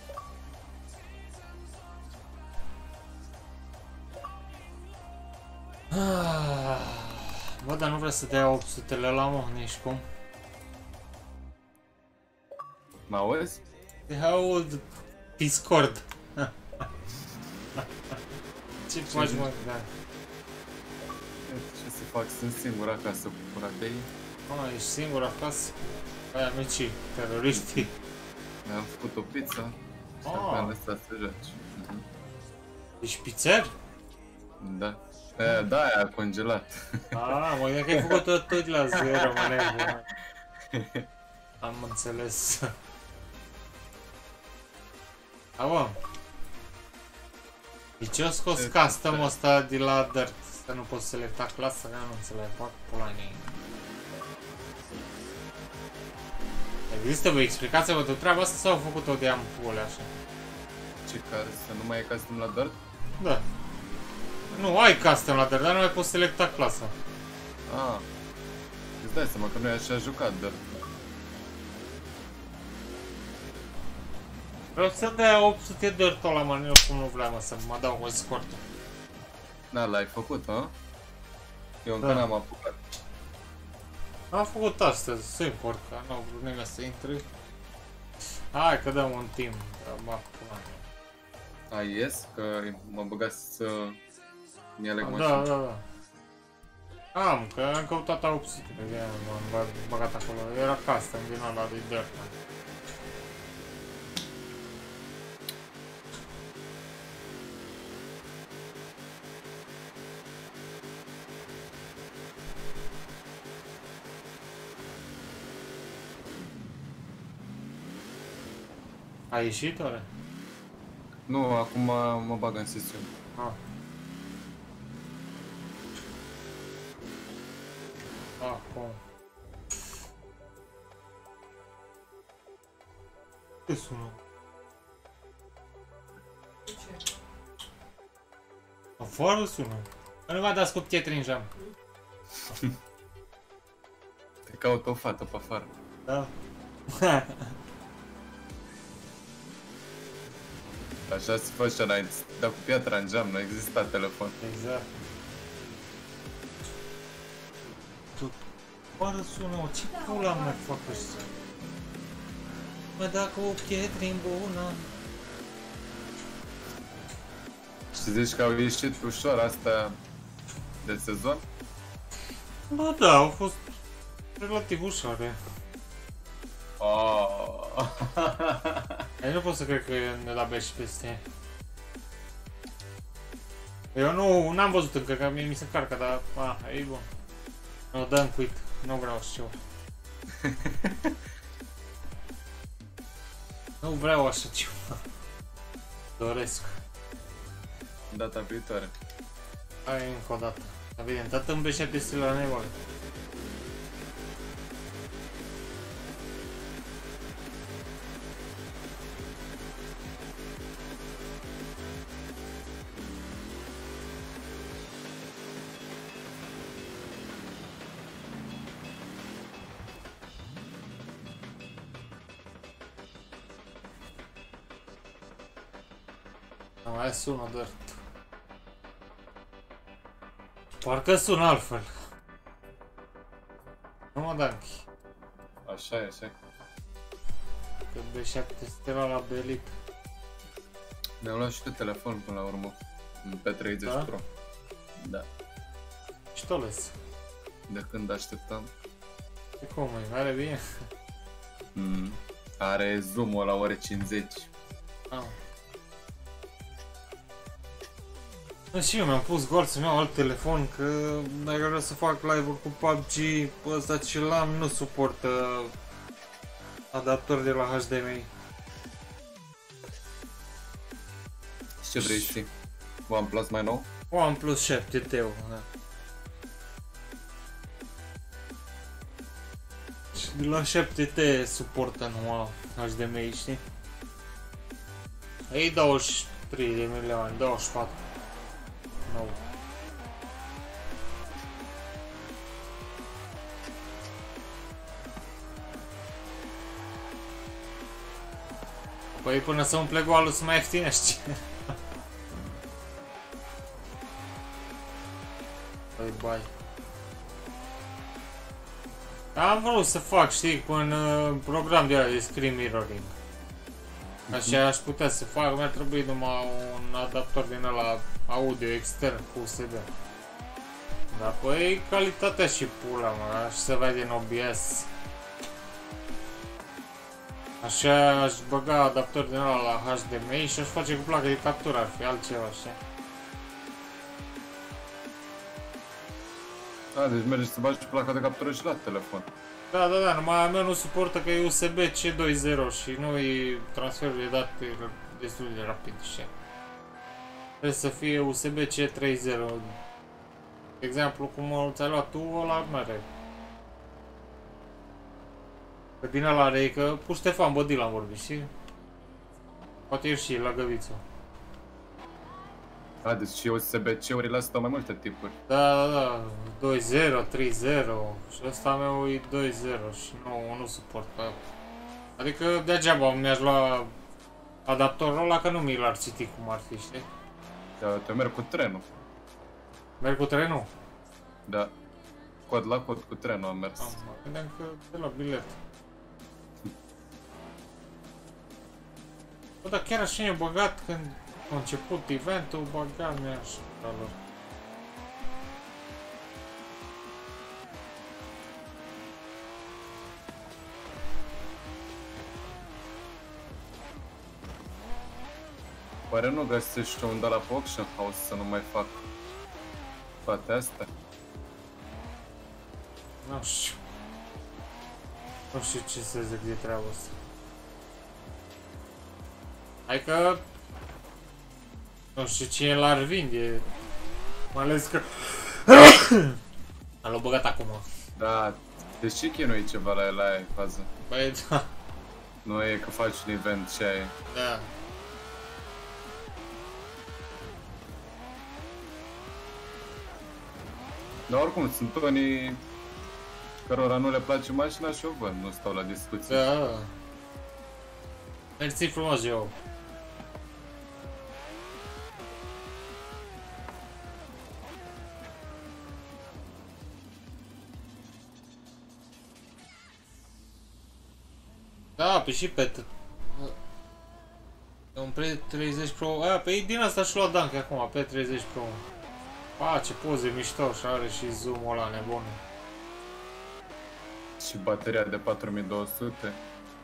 Bă, dar nu vreau să dea 800-le la mă, nici cum. Mă auzi? Te aud Discord. Ce faci, mă, Dan? Ce să fac? Sunt singur acasă cu curatei. Ești singur acasă? Aia micii, teroriștii. Mi-am făcut o pizza și acum am lăsat să joci. Ești pizzer? Da. Da, aia congelat. Mă gândeam că ai făcut tot la zero, mă, nebun. Am înțeles. Bă. De ce o scos custom-ul ăsta de la Dirt? Să nu poți selecta clasa, că nu înțeleg, fac pulanii. Există o explicație pentru treaba asta sau au făcut-o de ampule așa? Ce, ca să nu mai e custom la Dirt? Da. Nu, ai custom la Dirt, dar nu mai poți selecta clasa. Îți dai seama că nu e așa jucat Dirt. Vreau să dea 800 Dirt ăla, mă, eu cum nu vreau, mă, să mă dau o scortă. Da, l-ai făcut, hă? Eu încă n-am apucat. Am făcut astăzi, singur, că nu au vrut nimeni să intre. Hai că dăm un timp, mă Ai ies? Că mă băgați să mi aleg mașini. Da. Am, că am căutat 800, de-aia m-am băgat acolo, era custom din ăla de Dirt. Ai ieșit, oare? Nu, acum mă bag în sesiune. Acum. Ce sună? Afară sună. Nu m-a dat cu pietre în geam. Te caut o fată pe afară. Da. Așa se făcea înainte, dar cu piatra în geam, nu exista telefon. Exact. Tu, pară sună, ce pula mea fac ăștia? Mă, dacă o pietri bună. Și zici că au ieșit ușor astea de sezon? Ba da, au fost relativ ușoare. Oh. Eu nu pot să cred că ne da și peste. Eu n-am văzut încă, că mie mi se încarcă, dar e bun. Nu, dăm quit, nu vreau așa ceva. Nu vreau așa ceva. Doresc. Data viitoare. Hai încă o dată. Evident, tot îmi beșea piesele la nevoie. Mai sună dirt. Parcă sună altfel. Nu mă, Danchi. Așa e, așa e. Că B7 stela la belit. Mi-am luat și pe telefon până la urmă. Un P30 Da? Pro. Da. Și toles. De când așteptam. E cum e? Are bine? Are zoom-ul la ore 50. Ah. Și eu mi-am pus gol să-mi iau alt telefon, că dacă vreau să fac live-uri cu PUBG, ăsta ce l-am nu suportă adaptor de la HDMI. Și ce vrei să știi? OnePlus mai nou? OnePlus 7T-ul, da. Și de la 7T suportă numai HDMI, știi? E 23 de milioane, 24. Nou. Păi până să umple goalul să mai ieftinești. Păi bai. Am vrut să fac, știi, cu un program de screen mirroring. Așa aș putea să fac, mi-ar trebui numai un adaptor din ăla audio extern cu USB. Dar păi calitatea și pula mă, și se vede în OBS. Așa aș băga adaptor din ăla la HDMI și aș face cu placă de captură, ar fi altceva, știi? A, deci mergi să bagi placa de captură și la telefon. Da, da, da, numai a meu nu suportă că e USB C2.0 și nu e transferul de date destul de rapid, știi? Trebuie să fie USB C3.0. De exemplu, cum ți-ai luat tu, ăla mere. Că din ăla are, că cu Ștefan Bădil am vorbit, știi? Poate ești și la Găvițu. A, deci și USB-C-urile astea au mai multe tipuri. Da, da, da, 2.0, 3.0 și ăsta meu e 2.0 și nu suportă. Adică degeaba mi-aș lua adaptorul ăla că nu mi l-ar citi cum ar fi, știi? Da, te merg cu trenul. Merg cu trenul? Da. Cod la cod cu trenul am mers. Mă gândeam că de la bilet. Bă, dar chiar așa e băgat când a început eventul, băgat mi-a așa lor. Oare nu găsești undeva la pe Auction House să nu mai fac toate astea? Nu știu. Nu știu ce să zic de treaba asta. Adică nu știu cine l-ar vinde. Mai ales că l-au băgat acum. Da, deci și chinui ceva la el, aia e fază. Băi, da. Nu e că faci un event și aia e. Da. Dar oricum, sunt unii cărora nu le place mașina și eu văd, nu stau la discuții. Da. Mersi frumos, eu. Da, pe și pe... Un P30 Pro... pe din asta și-a luat Danke acum, P30 Pro. Ce poze mișto și are și zoom-ul ăla nebun. Și bateria de 4200.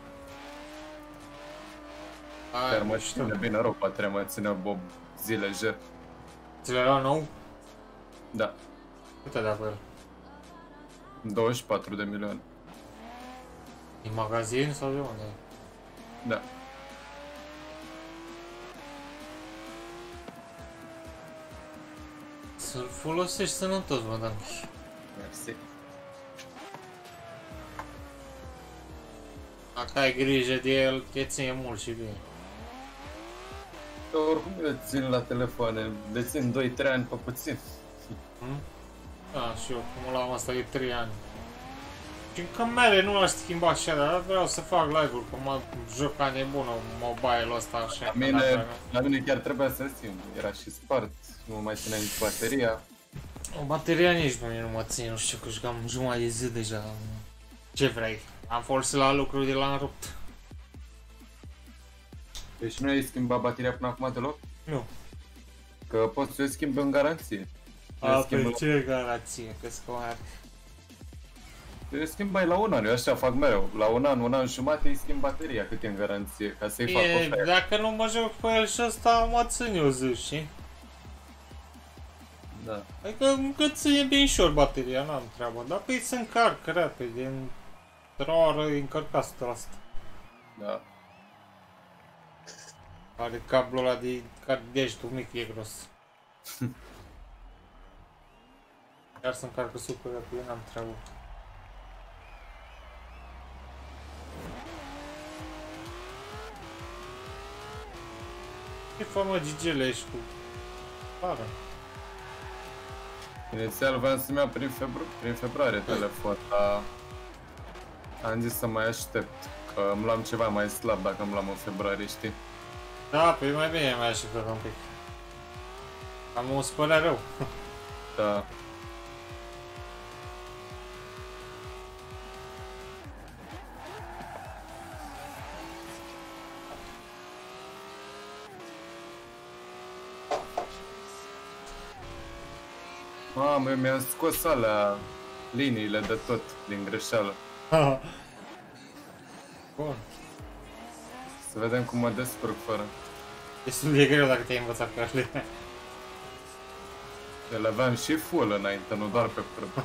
Chiar mă ține bine rău, bateria mă ține Bob zile jer. Ți le luat nou? Da, Cât ai dat pe el? 24 de milioane. Din magazin sau de unde? Da. Să-l folosești sănătos, mă, Danke. Mersi. Dacă ai grijă de el, te ține mult și bine. Eu oricum le țin la telefoane, le țin 2-3 ani pe puțin. Da, și eu, cum l-am asta de 3 ani. Și încă mele nu l-aș schimba așa, dar vreau să fac live-uri, că mă joc ca nebună mobile-ul ăsta așa. La mine chiar trebuia să schimb, era și spart, nu mai ținea nici bateria. O bateria nici pe mine nu mă ține, nu știu, că jucam jumătate de zi deja. Ce vrei? Am folosit la lucruri de l-am rupt. Deci nu ai schimbat bateria până acum deloc? Nu. Că poți să o schimbi în garanție. Pe ce garanție, că-ți coare. Eu schimbai la un an, eu așa fac mereu. La un an jumate îi schimb bateria cât e în garanție, ca să-i fac ofertă. Dacă nu mă joc pe el și ăsta, mă țin eu zi, știi? Da. Adică încă ține bine ușor bateria, n-am treabă, dar pe ei se încarcă repede, într-o oră e încărcat 100%. Da. Are cablul ăla de degetul mic, e gros. Chiar se încarcă super repede, n-am treabă. Ce fă, mă, Gigele, ești cu... Pară. Inițial voiam să-mi iau prin februarie telefon, dar am zis să mai aștept, că îmi luam ceva mai slab dacă îmi luam în februarie, știi? Da, păi mai bine mai așteptat un pic. Am o spălea rău. Da. Mamă, mi-am scos alea liniile de tot din greșeală. Bun. Să vedem cum mă descurc fără. Destul de greu dacă te-ai învățat pe ele. Le aveam și full înainte, nu doar pe curb.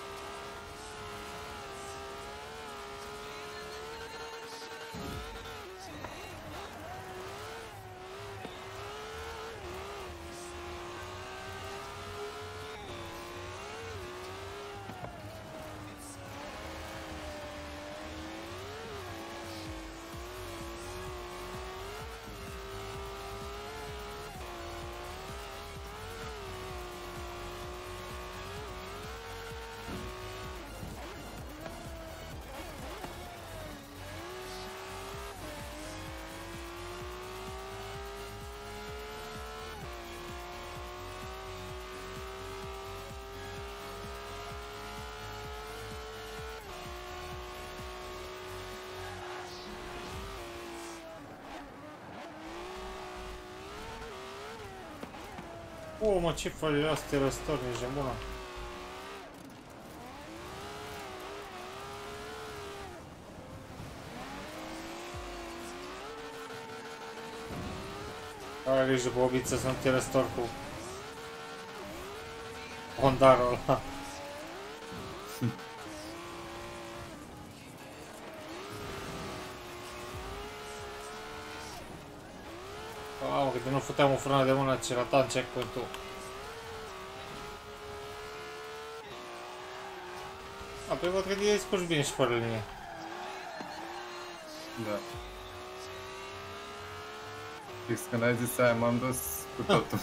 O, mă, ce faci astea răstori, ești bună. Are grijă pe obiță să nu te răstori cu Hondarul ăla. Mamă, că de nu futeam o frână de mână ce rata în checkpoint-ul. Păi văd că te scurgi bine și fără linie. Da. Fix când ai zis aia m-am dus cu totul.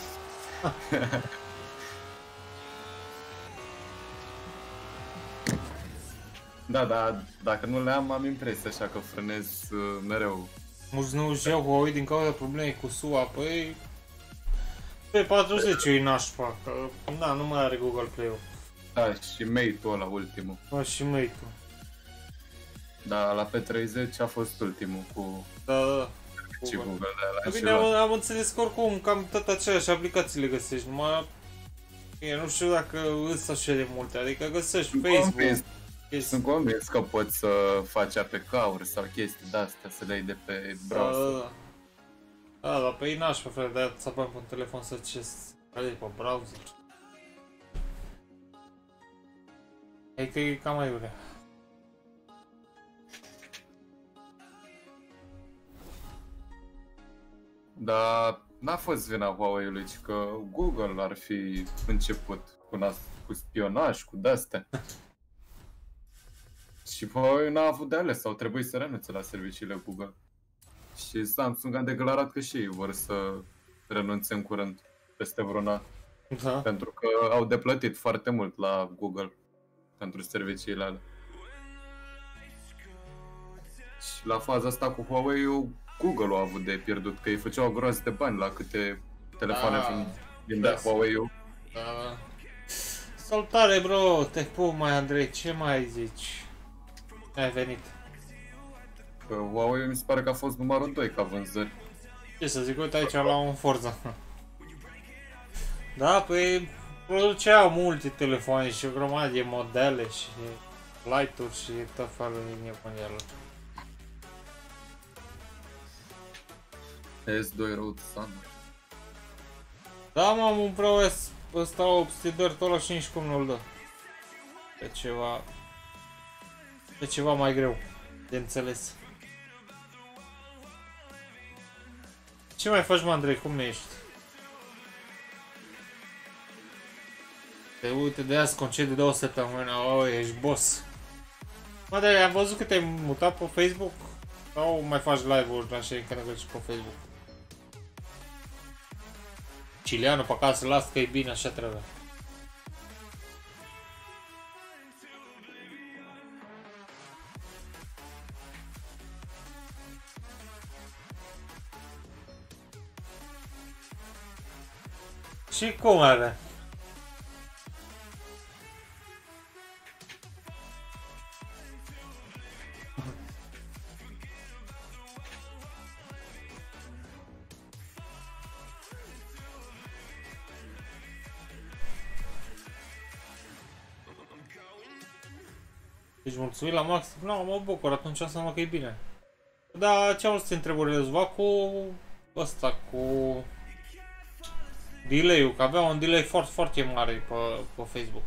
Da, dar dacă nu le am impresia așa că frânez mereu. Mulți nu își iau Huawei din cauza problemei cu SUA, păi... Pe 40 e nașpa, că da, nu mai are Google Play-ul. Da, și Mate-ul ăla ultimul. Bă, și Mate-ul. Da, la P30 a fost ultimul cu Da. și Google de la Bine, am înțeles că oricum cam tot aceleași aplicații le găsești, numai eu nu știu dacă îs așa de multe, adică găsești Facebook. Sunt convins că poți să faci APK-uri sau chestii de-astea, să le iei de pe browser. Da, dar pe ei n-aș pe frate, de-aia să apăm pe un telefon să ce care pe browser. Adică e cam mai urea. Dar n-a fost vina Huawei-ului, ci că Google ar fi început cu spionaj, cu de-astea. Și Huawei n-a avut de ales, sau trebuie să renunțe la serviciile Google. Și Samsung a declarat că și ei vor să renunțe în curând, peste vreun an. Da. Pentru că au deplătit foarte mult la Google pentru serviciile alea. Și la faza asta cu Huawei, Google a avut de pierdut, că îi făceau o groază de bani la câte telefoane vindea Huawei-ul. Da. Salutare, bro! Te pup, mai Andrei, ce mai zici? Ai venit. Că Huawei mi se pare că a fost numărul 2 ca vânzări. Ce să zic, uite aici la un Forza. Da, păi produceau multe telefoane și o grămadă de modele și light-uri și tot felul de nebunială. S2 Road Sun. Da, m-am un Pro S ăsta 800 de tot la 5 cum nu-l dă. E ceva mai greu de înțeles. Ce mai faci, mă, Andrei? Cum ești? Te uite de azi concediu de o săptămână, ești boss. Mă, dar am văzut că te-ai mutat pe Facebook? Sau mai faci live-uri așa când mergi pe Facebook? Cilianu pe acasă, las că e bine, așa trebuie. Și cum are? Deci mulțumit la Max? Nu, mă bucur, atunci înseamnă că e bine. Da, ce am să te întrebări, rezolva cu ăsta, cu delay-ul, că avea un delay foarte, foarte mare pe Facebook.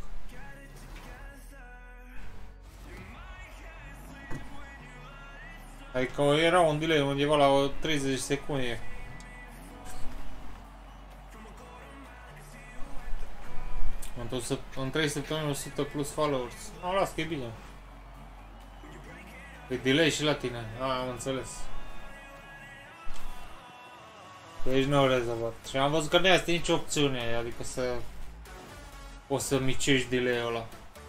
Adică era un delay undeva la 30 secunde. În 3 săptămâni 100 plus followers. Nu, las că e bine. E delay și la tine. Am înțeles. Deci nu au rezolvat. Și am văzut că nu este nicio opțiune, adică să poți să micești delay-ul ăla.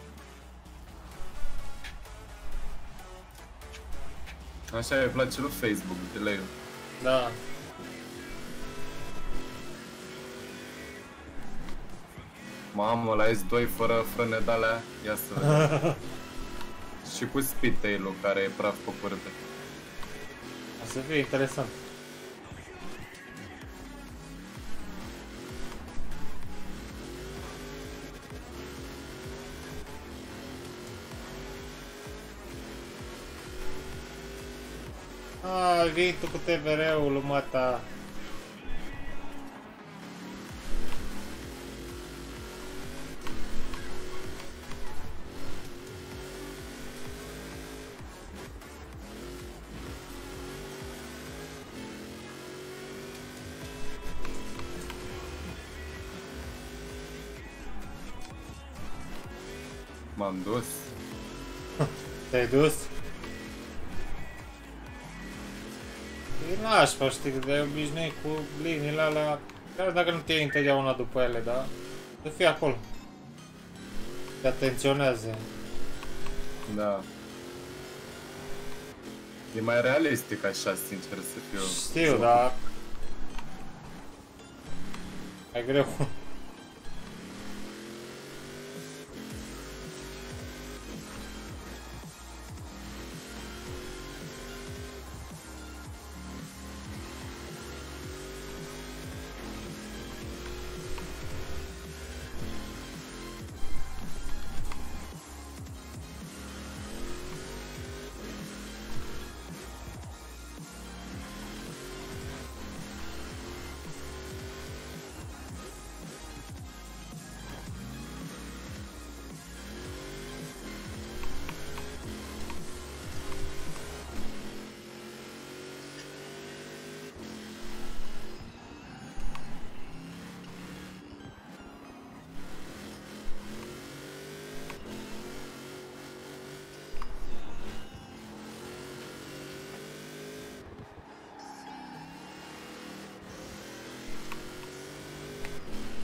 Așa îi place lui Facebook, delay-ul. Da. Mamă, la S2 fără frâne de-alea, ia să vedem. Și cu speedtail-ul care e praf pe curte. O să fie interesant. Vii tu cu TVR-ul, mata. M-am dus. Te-ai dus? E nașpa, știi, că de obișnuit cu liniile alea, chiar dacă nu te iei întotdeauna după ele, da? Să fii acolo. Te atenționează. Da. E mai realistic așa, sincer să fiu. Știu, dar... E greu.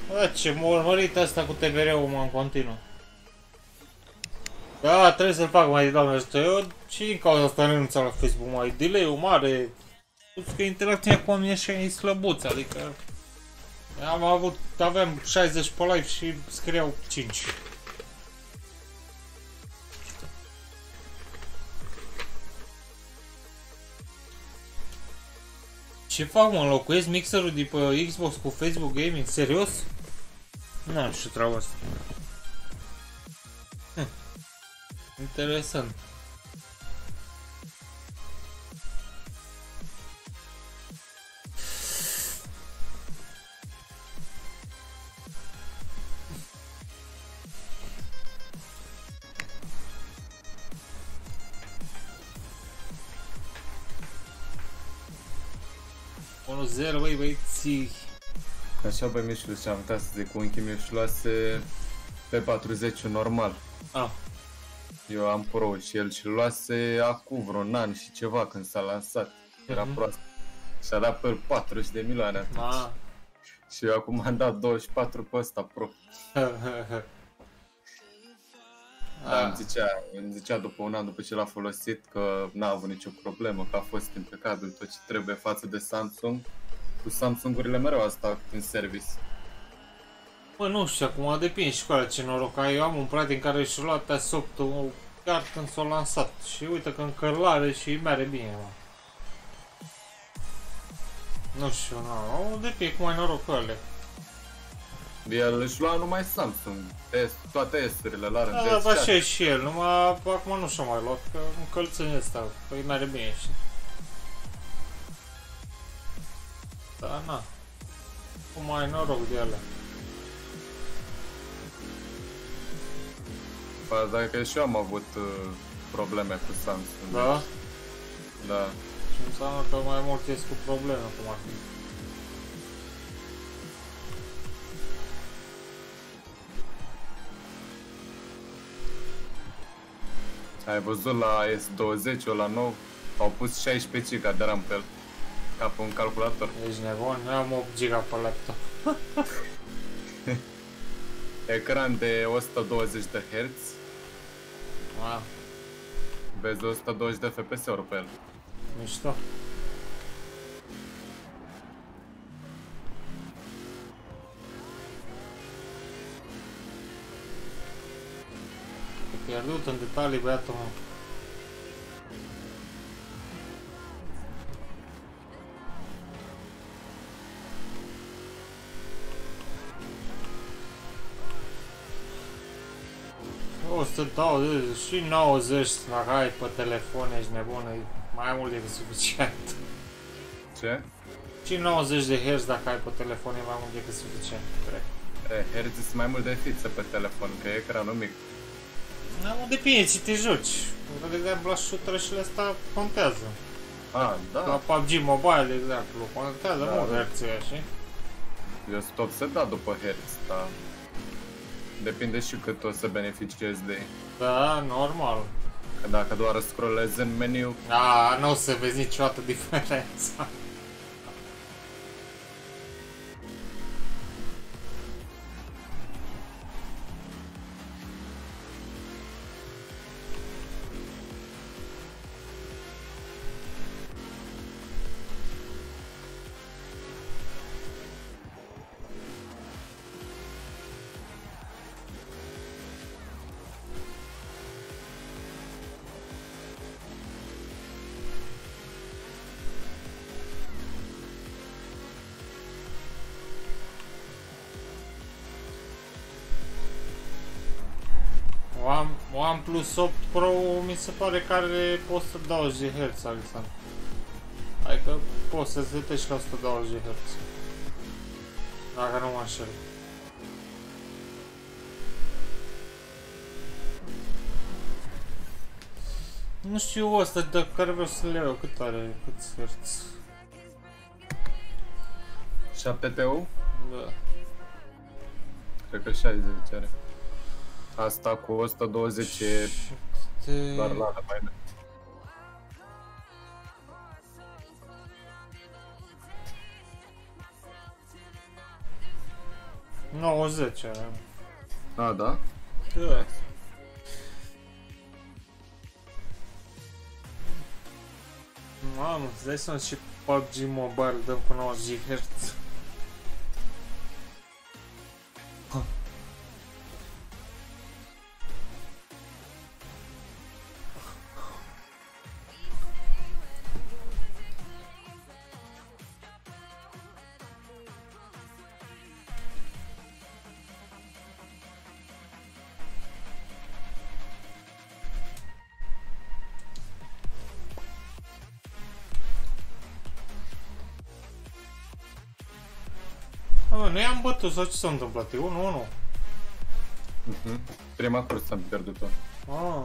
Da, ce m-a urmărit asta cu TVR-ul, mă, în continuu. Da, trebuie să-l fac mai doamne ăsta. Eu și din cauza asta renunțam la Facebook, mai delay-ul mare. Plus că interacțiunea cu oamenii așa e slăbuță, adică... aveam 60 pe live și scriau 5. Ce fac, mă, înlocuiesc mixerul de pe Xbox cu Facebook Gaming? Serios? Nu știu treaba asta. Interesant. Unul 0, băi, băieții. Așa, băi, Mișlu, și-am uitat să zic, unchiul meu și luase pe 40 normal. Ah. Eu am Pro și el și luase acum vreun an și ceva când s-a lansat. Era prost. Și-a dat pe 40 de milioane atunci. Ah. Și eu acum am dat 24 pe ăsta Pro. Dar îmi zicea după un an după ce l-a folosit că n-a avut nicio problemă, că a fost impecabil tot ce trebuie față de Samsung. Cu Samsung-urile mereu asta în service. Bă, nu știu, acum depinde și cu alea ce noroc ai. Eu am un prieten care și-a luat Asopt-ul chiar când s-a lansat. Și uite că încă îl are și merge bine, mă. Nu știu, nu, depinde cum ai noroc cu ele. El își lua numai Samsung, toate S-urile la rând. Da, așa e și el, numai acum nu și-a mai luat, că încălțâni ăsta, că îi merge bine și... Da, na. Cum ai noroc de ele. Păi, dacă și eu am avut probleme cu Samsung. Da? Da. Și înseamnă că mai mult ești cu probleme, cum ar fi. Ai văzut la S20, ăla nou, au pus 16 GB de RAM pe el, ca pe un calculator. Ești nebun? Eu am 8 GB pe laptop. Ecran de 120 de Hz, Ah, vezi 120 de FPS-uri pe el. mișto. E pierdut în detalii, băiatul meu. O să dau și 90 dacă ai pe telefon, ești nebun, e mai mult decât suficient. Ce? Și 90 de Hz dacă ai pe telefon e mai mult decât suficient, cred. Hertz sunt mai mult de fiță pe telefon, că e ecranul mic. Nu, depinde ce te joci. De exemplu, la shooter-urile astea contează. Ah, La da. PUBG Mobile, de exemplu, contează Da, mult da. reacția, știi? Eu sunt obsedat după Hertz, dar depinde și cât o să beneficiezi de ei. Da, normal. Că dacă doar scrollezi în meniu, Da, nu o să vezi niciodată diferența. OnePlus 8 Pro mi se pare că are 120 de Hz, Alexandru. Adică poți să setești la 120 de Hz. Dacă nu mă înșel. Nu știu ăsta de care vreau să le iau, cât are, cât Hz? 7 TU? Da. Cred că 60 are. Asta cu 120 e doar la mai mult. 90 are. A, da? Da. Mamă, îți dai seama și PUBG Mobile dăm cu 90 Hz. Nu i-am bătut sau ce s-a întâmplat? E 1-1. Prima cursă am pierdut-o. Ah.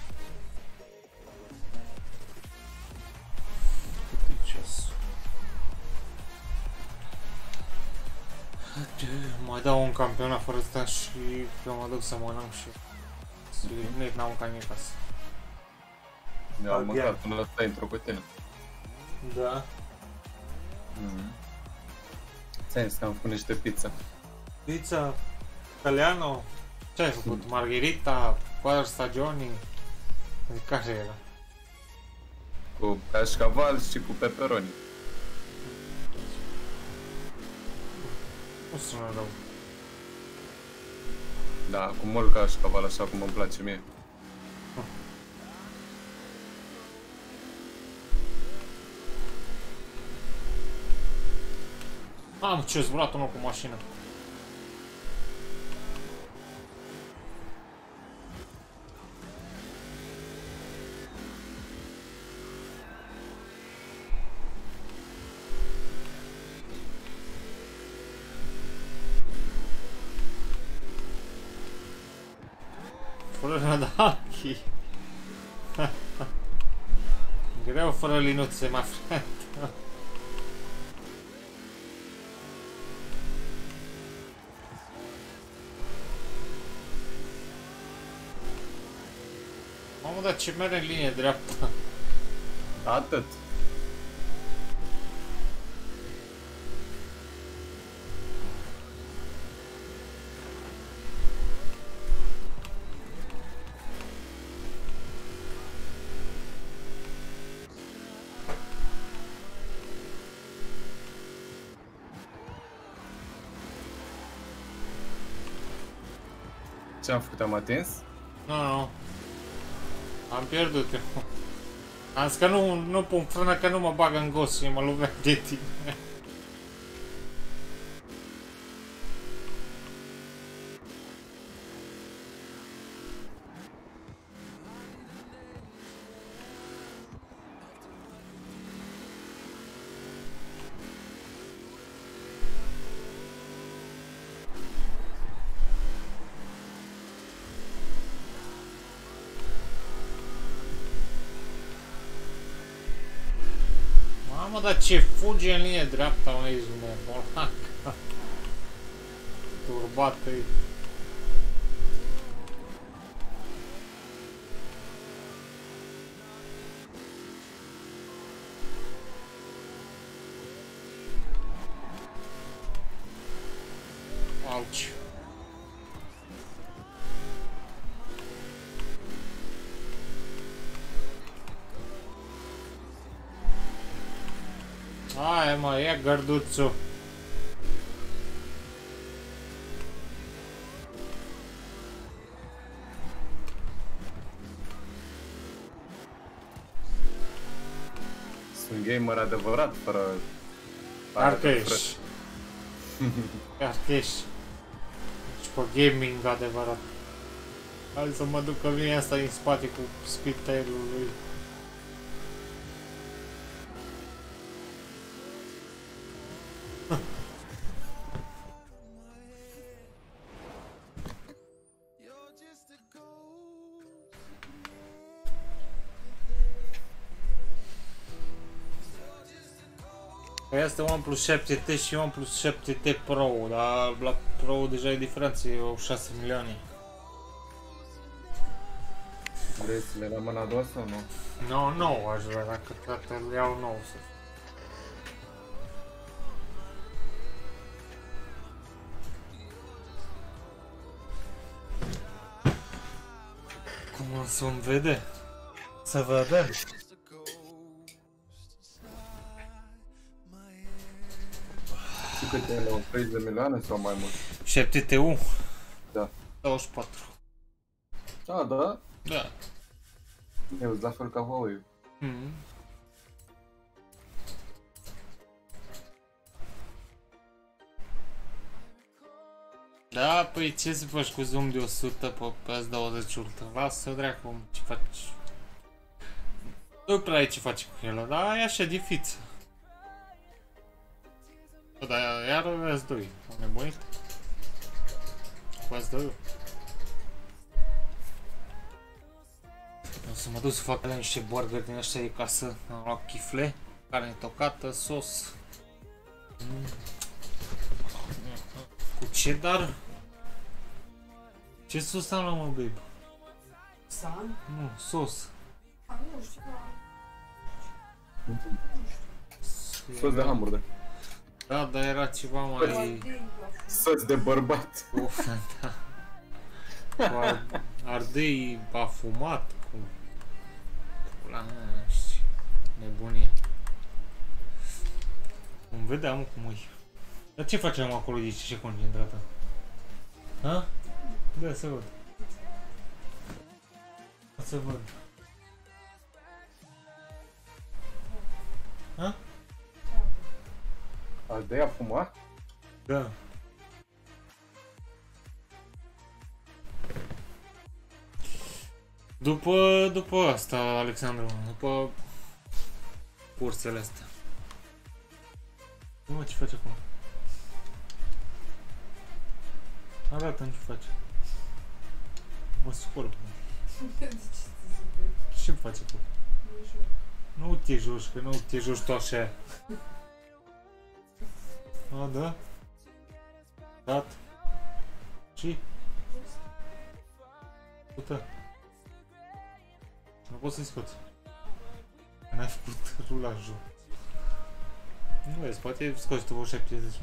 Cât e ceasul? Mai dau un campionat fără ăsta și eu mă duc să mănânc și să nici n-am ca nimic acasă. Mi-am mâncat până la stai într-o cutie. Da. Ți-am zis că am făcut niște pizza. Pizza, italiano, ce ai făcut? Margherita, 4 stagioni? Care era? Cu cașcaval și cu pepperoni. Nu sună rău. Da, cu mult cașcaval, așa cum îmi place mie. Am ce zburat unul cu mașină. Fără Nadachi. Greu fără linuțe, my friend. Mamă, dar ce merge în linie dreaptă? Atât. Ce am făcut? Am atins? Nu. Am pierdut eu. Am zis că nu pun frână, că nu mă bagă în gos și mă lovea de tine. Mamă, dar ce fuge în linie dreapta, mă, ești nebolac. Turbată-i. Auci. Hai mă, ia gărduțul. Sunt gamer adevărat, fără... Parcă ești. Parcă ești. Și pe gaming adevărat. Hai să mă duc că vine asta în spate cu speedtail-ul lui. Este OnePlus 7T și OnePlus 7T Pro, dar la Pro deja e diferență, e o 6 milioane. Vrei să le la mâna a doua sau nu? Nu, aș vrea, dacă toate le iau nou să... Nu se vede. Să vedem. Și câte e la 30 de milioane sau mai mult? 7TU. Da. 24. A, da? Da. Eu la fel ca Huawei. Mhm. Da, păi ce să faci cu zoom de 100 pe S20 Ultra? Lasă dracu, ce faci? Nu prea ai ce faci cu el, dar e așa de fiță. Bă, dar iar S2, am nebunit? Cu S2. O să mă duc să fac alea niște burger din ăștia de casă. Am luat chifle, carne tocată, sos. Cu cheddar. Ce sos am luat, mă, babe? San? Nu, sos. Nu știu. Sos de hamburger. Da, dar era ceva mai... Sos de bărbat. Uf, da. Cu ardei afumat, cu... Pula mea, nu știu. Nebunie. Îmi vedeam cum e. Dar ce facem acolo de ce concentrată? Ha? Da, să văd. Să văd. Ha? Ardei afumat? Da. După asta, Alexandru, după cursele astea. Nu mă, ce face acum? Arată-mi ce face. Mă scurg. Ce face acum? Nu te joci, că nu te joci tu așa. A, da? Dat? Și? Pută. Nu pot să-i scoți. N-ai făcut rulajul. Nu vezi, poate scoți tu vreo 70.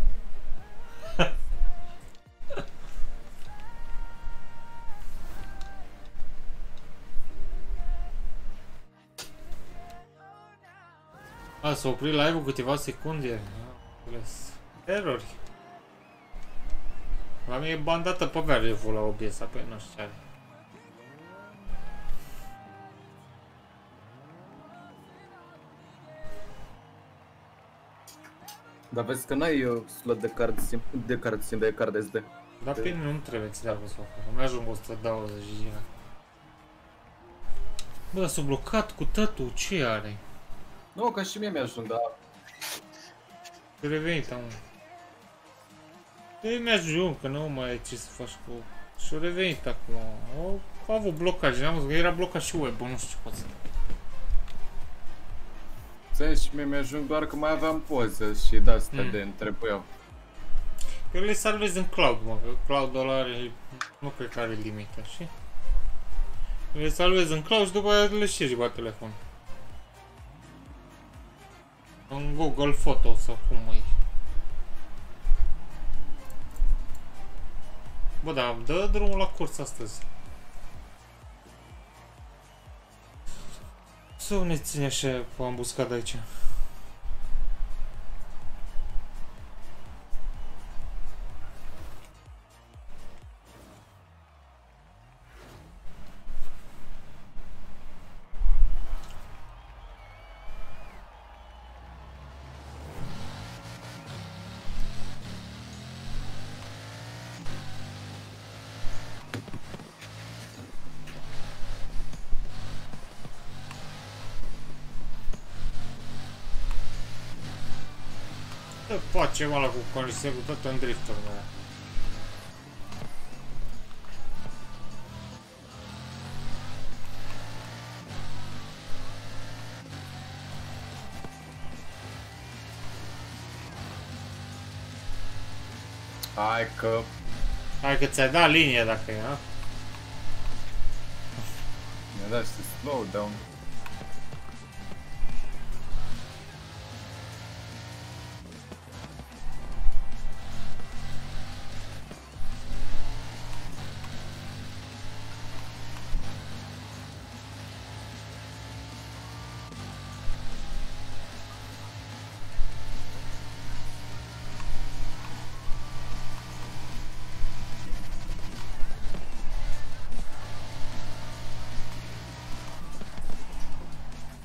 A, s-a oprit live-ul câteva secunde. Errori. La mine e bandată pe value-ul la OBS, apoi nu știu ce are. Dar vezi că n-ai slot de card SIM, de card SD. Dar pe mine nu trebuie să dea să o fac. Îmi ajung 120 GB. Bă, dar s-a blocat cu tătul, ce are? Nu, că și mie mi-ajung, dar... Și revenit, am. Ei mi-ajung, că nu mai ai ce să faci cu... Și-o revenit acum. Au avut blocaj, n-am văzut că era blocat și web-ul, nu știu ce pot să... Ți-ai și mie mi-ajung doar că mai aveam poze și de-astea de întrebuiau. Eu le salvez în cloud, mă, că cloud-ul ăla are... Nu cred că are limită, știi? Le salvez în cloud și după aia le ștergi pe telefon. În Google Photo sau cum e. Bă, da, dă drumul la curs astăzi. Să ne ține așa pe ambuscada aici. Face ăla cu condiserul tot în driftul meu. Hai că ți-ai dat linie dacă e, a? Mi-a dat și slow down.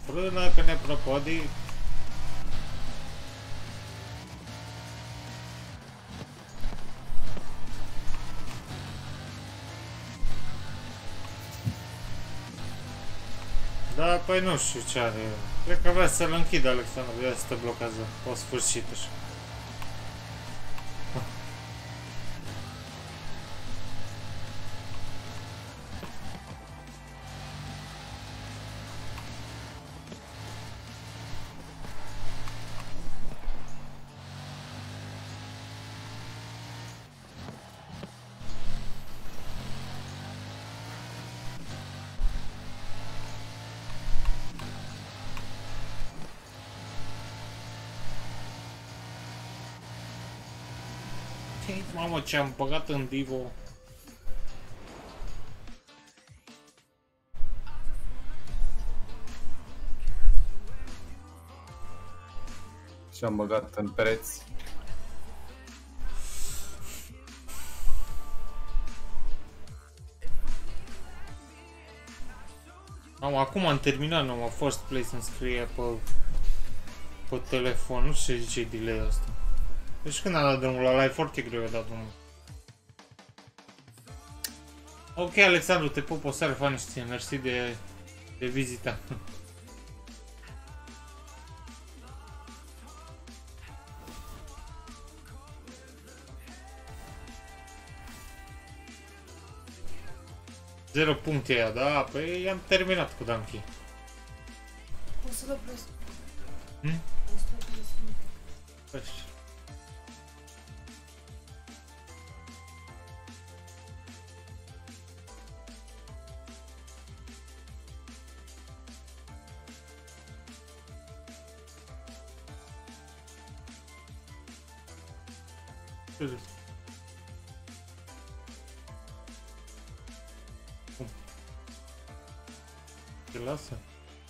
frână că ne prăpădim. Da, păi nu știu ce are. Cred că vrea să-l închidă Alexandru, de asta blochează. O sfârșit așa. Mamă, ce am băgat în Divo. Și am băgat în pereți. Acum am terminat numai first place să-mi scrie pe telefon. Nu știu ce zice delay ăsta. Deci când am dat drumul la live, foarte greu a dat drumul. Ok, Alexandru, te pup, o seară faină și ție, mersi de vizita. Zero puncte aia, da? Păi am terminat cu Danchi. O să-l opresc. Hmm? O să-l opresc. Păi. Cum? Te lasă?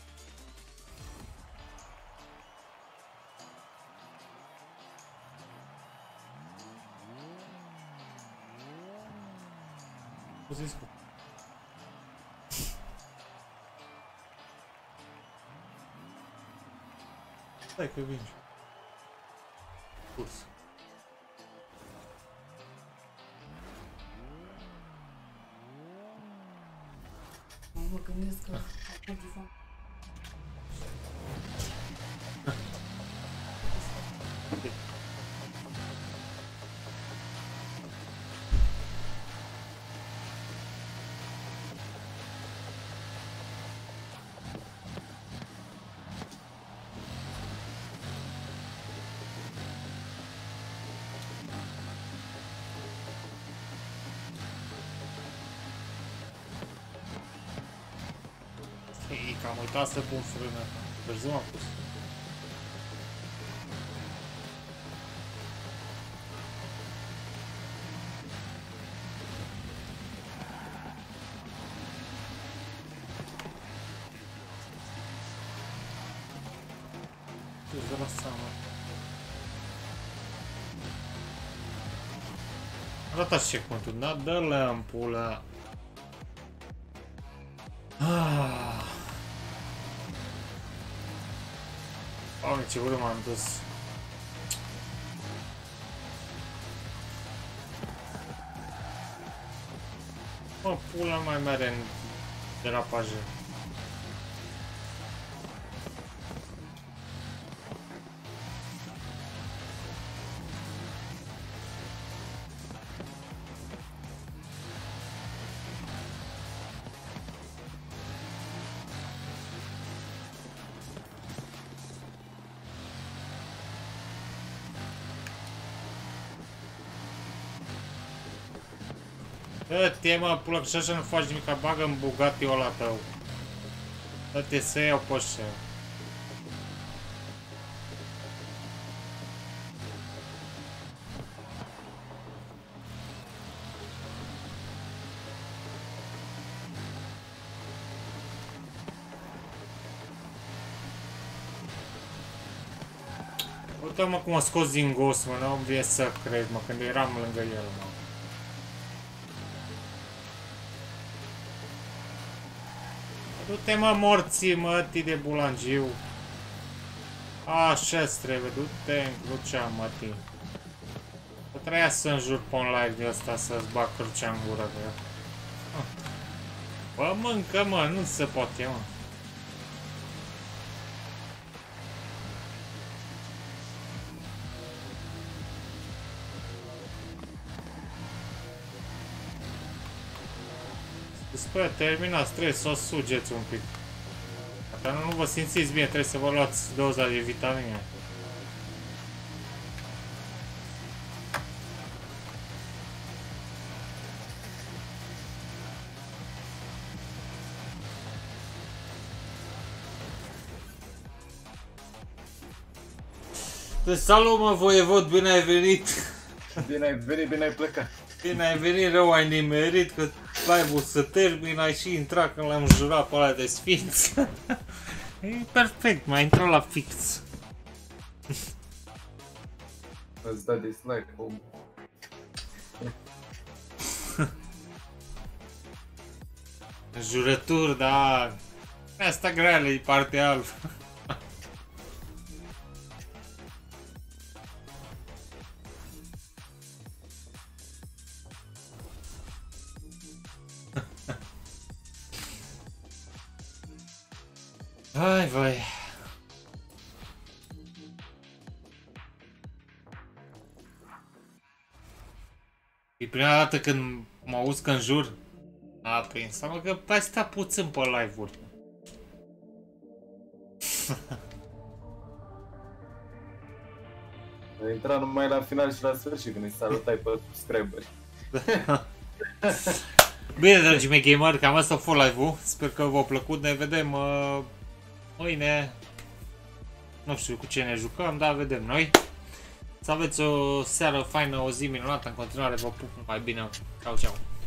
Ce zis? Stai că vingi. Curs. Mă gândesc că acum fac. Că am uitat să pun frână. Târziu am pus. Ce-ți dă la seama? Arătați checkpoint-ul, da? Dă-le în pula. Doamne, ce urmă m-am dus. Mă, pula mai mere în derapaje. Dă-te, mă, pula, că și așa nu faci nimica, bagă în Bugatti-ul ăla tău. Dă-te să iau pe ăștia. Uite-mă cum a scos din gos, mă, n-am vie să cred, mă, când eram lângă el, mă. Du-te mă morții, mă, de bulangiu. Așa-ți trebuie, du-te în crucea, mă, ti. Că treia să înjur pe un live de ăsta să-ți bag crucea în gură de el. Bă, mâncă, mă, nu se poate, mă. Spune, terminați, trebuie să o sugeți un pic. Dacă nu vă simțiți bine, trebuie să vă luați doza de vitamine. Te salut, mă, voievod, bine ai venit! Bine ai venit, bine ai plecat. Bine ai venit, rău ai nimerit, că live-ul să termin, ai și intrat când l-am jurat pe ăla de sfinț. E perfect, m-a intrat la fix. Îți da dislike, om. Jurături, da. Asta greală e partea albă. Hai, vai. E prima dată când mă auzi că înjur. A, păi înseamnă că ai stat puțin pe live-uri. Ai intrat numai la final și la sfârșit când îi salutai pe subscriberi. Bine, dragii mei gamer, cam asta a fost live-ul. Sper că v-a plăcut. Ne vedem mâine. Nu știu cu ce ne jucăm, dar vedem noi. Să aveți o seară faină, o zi minunată. În continuare vă pup mai bine. Ciao, ciao.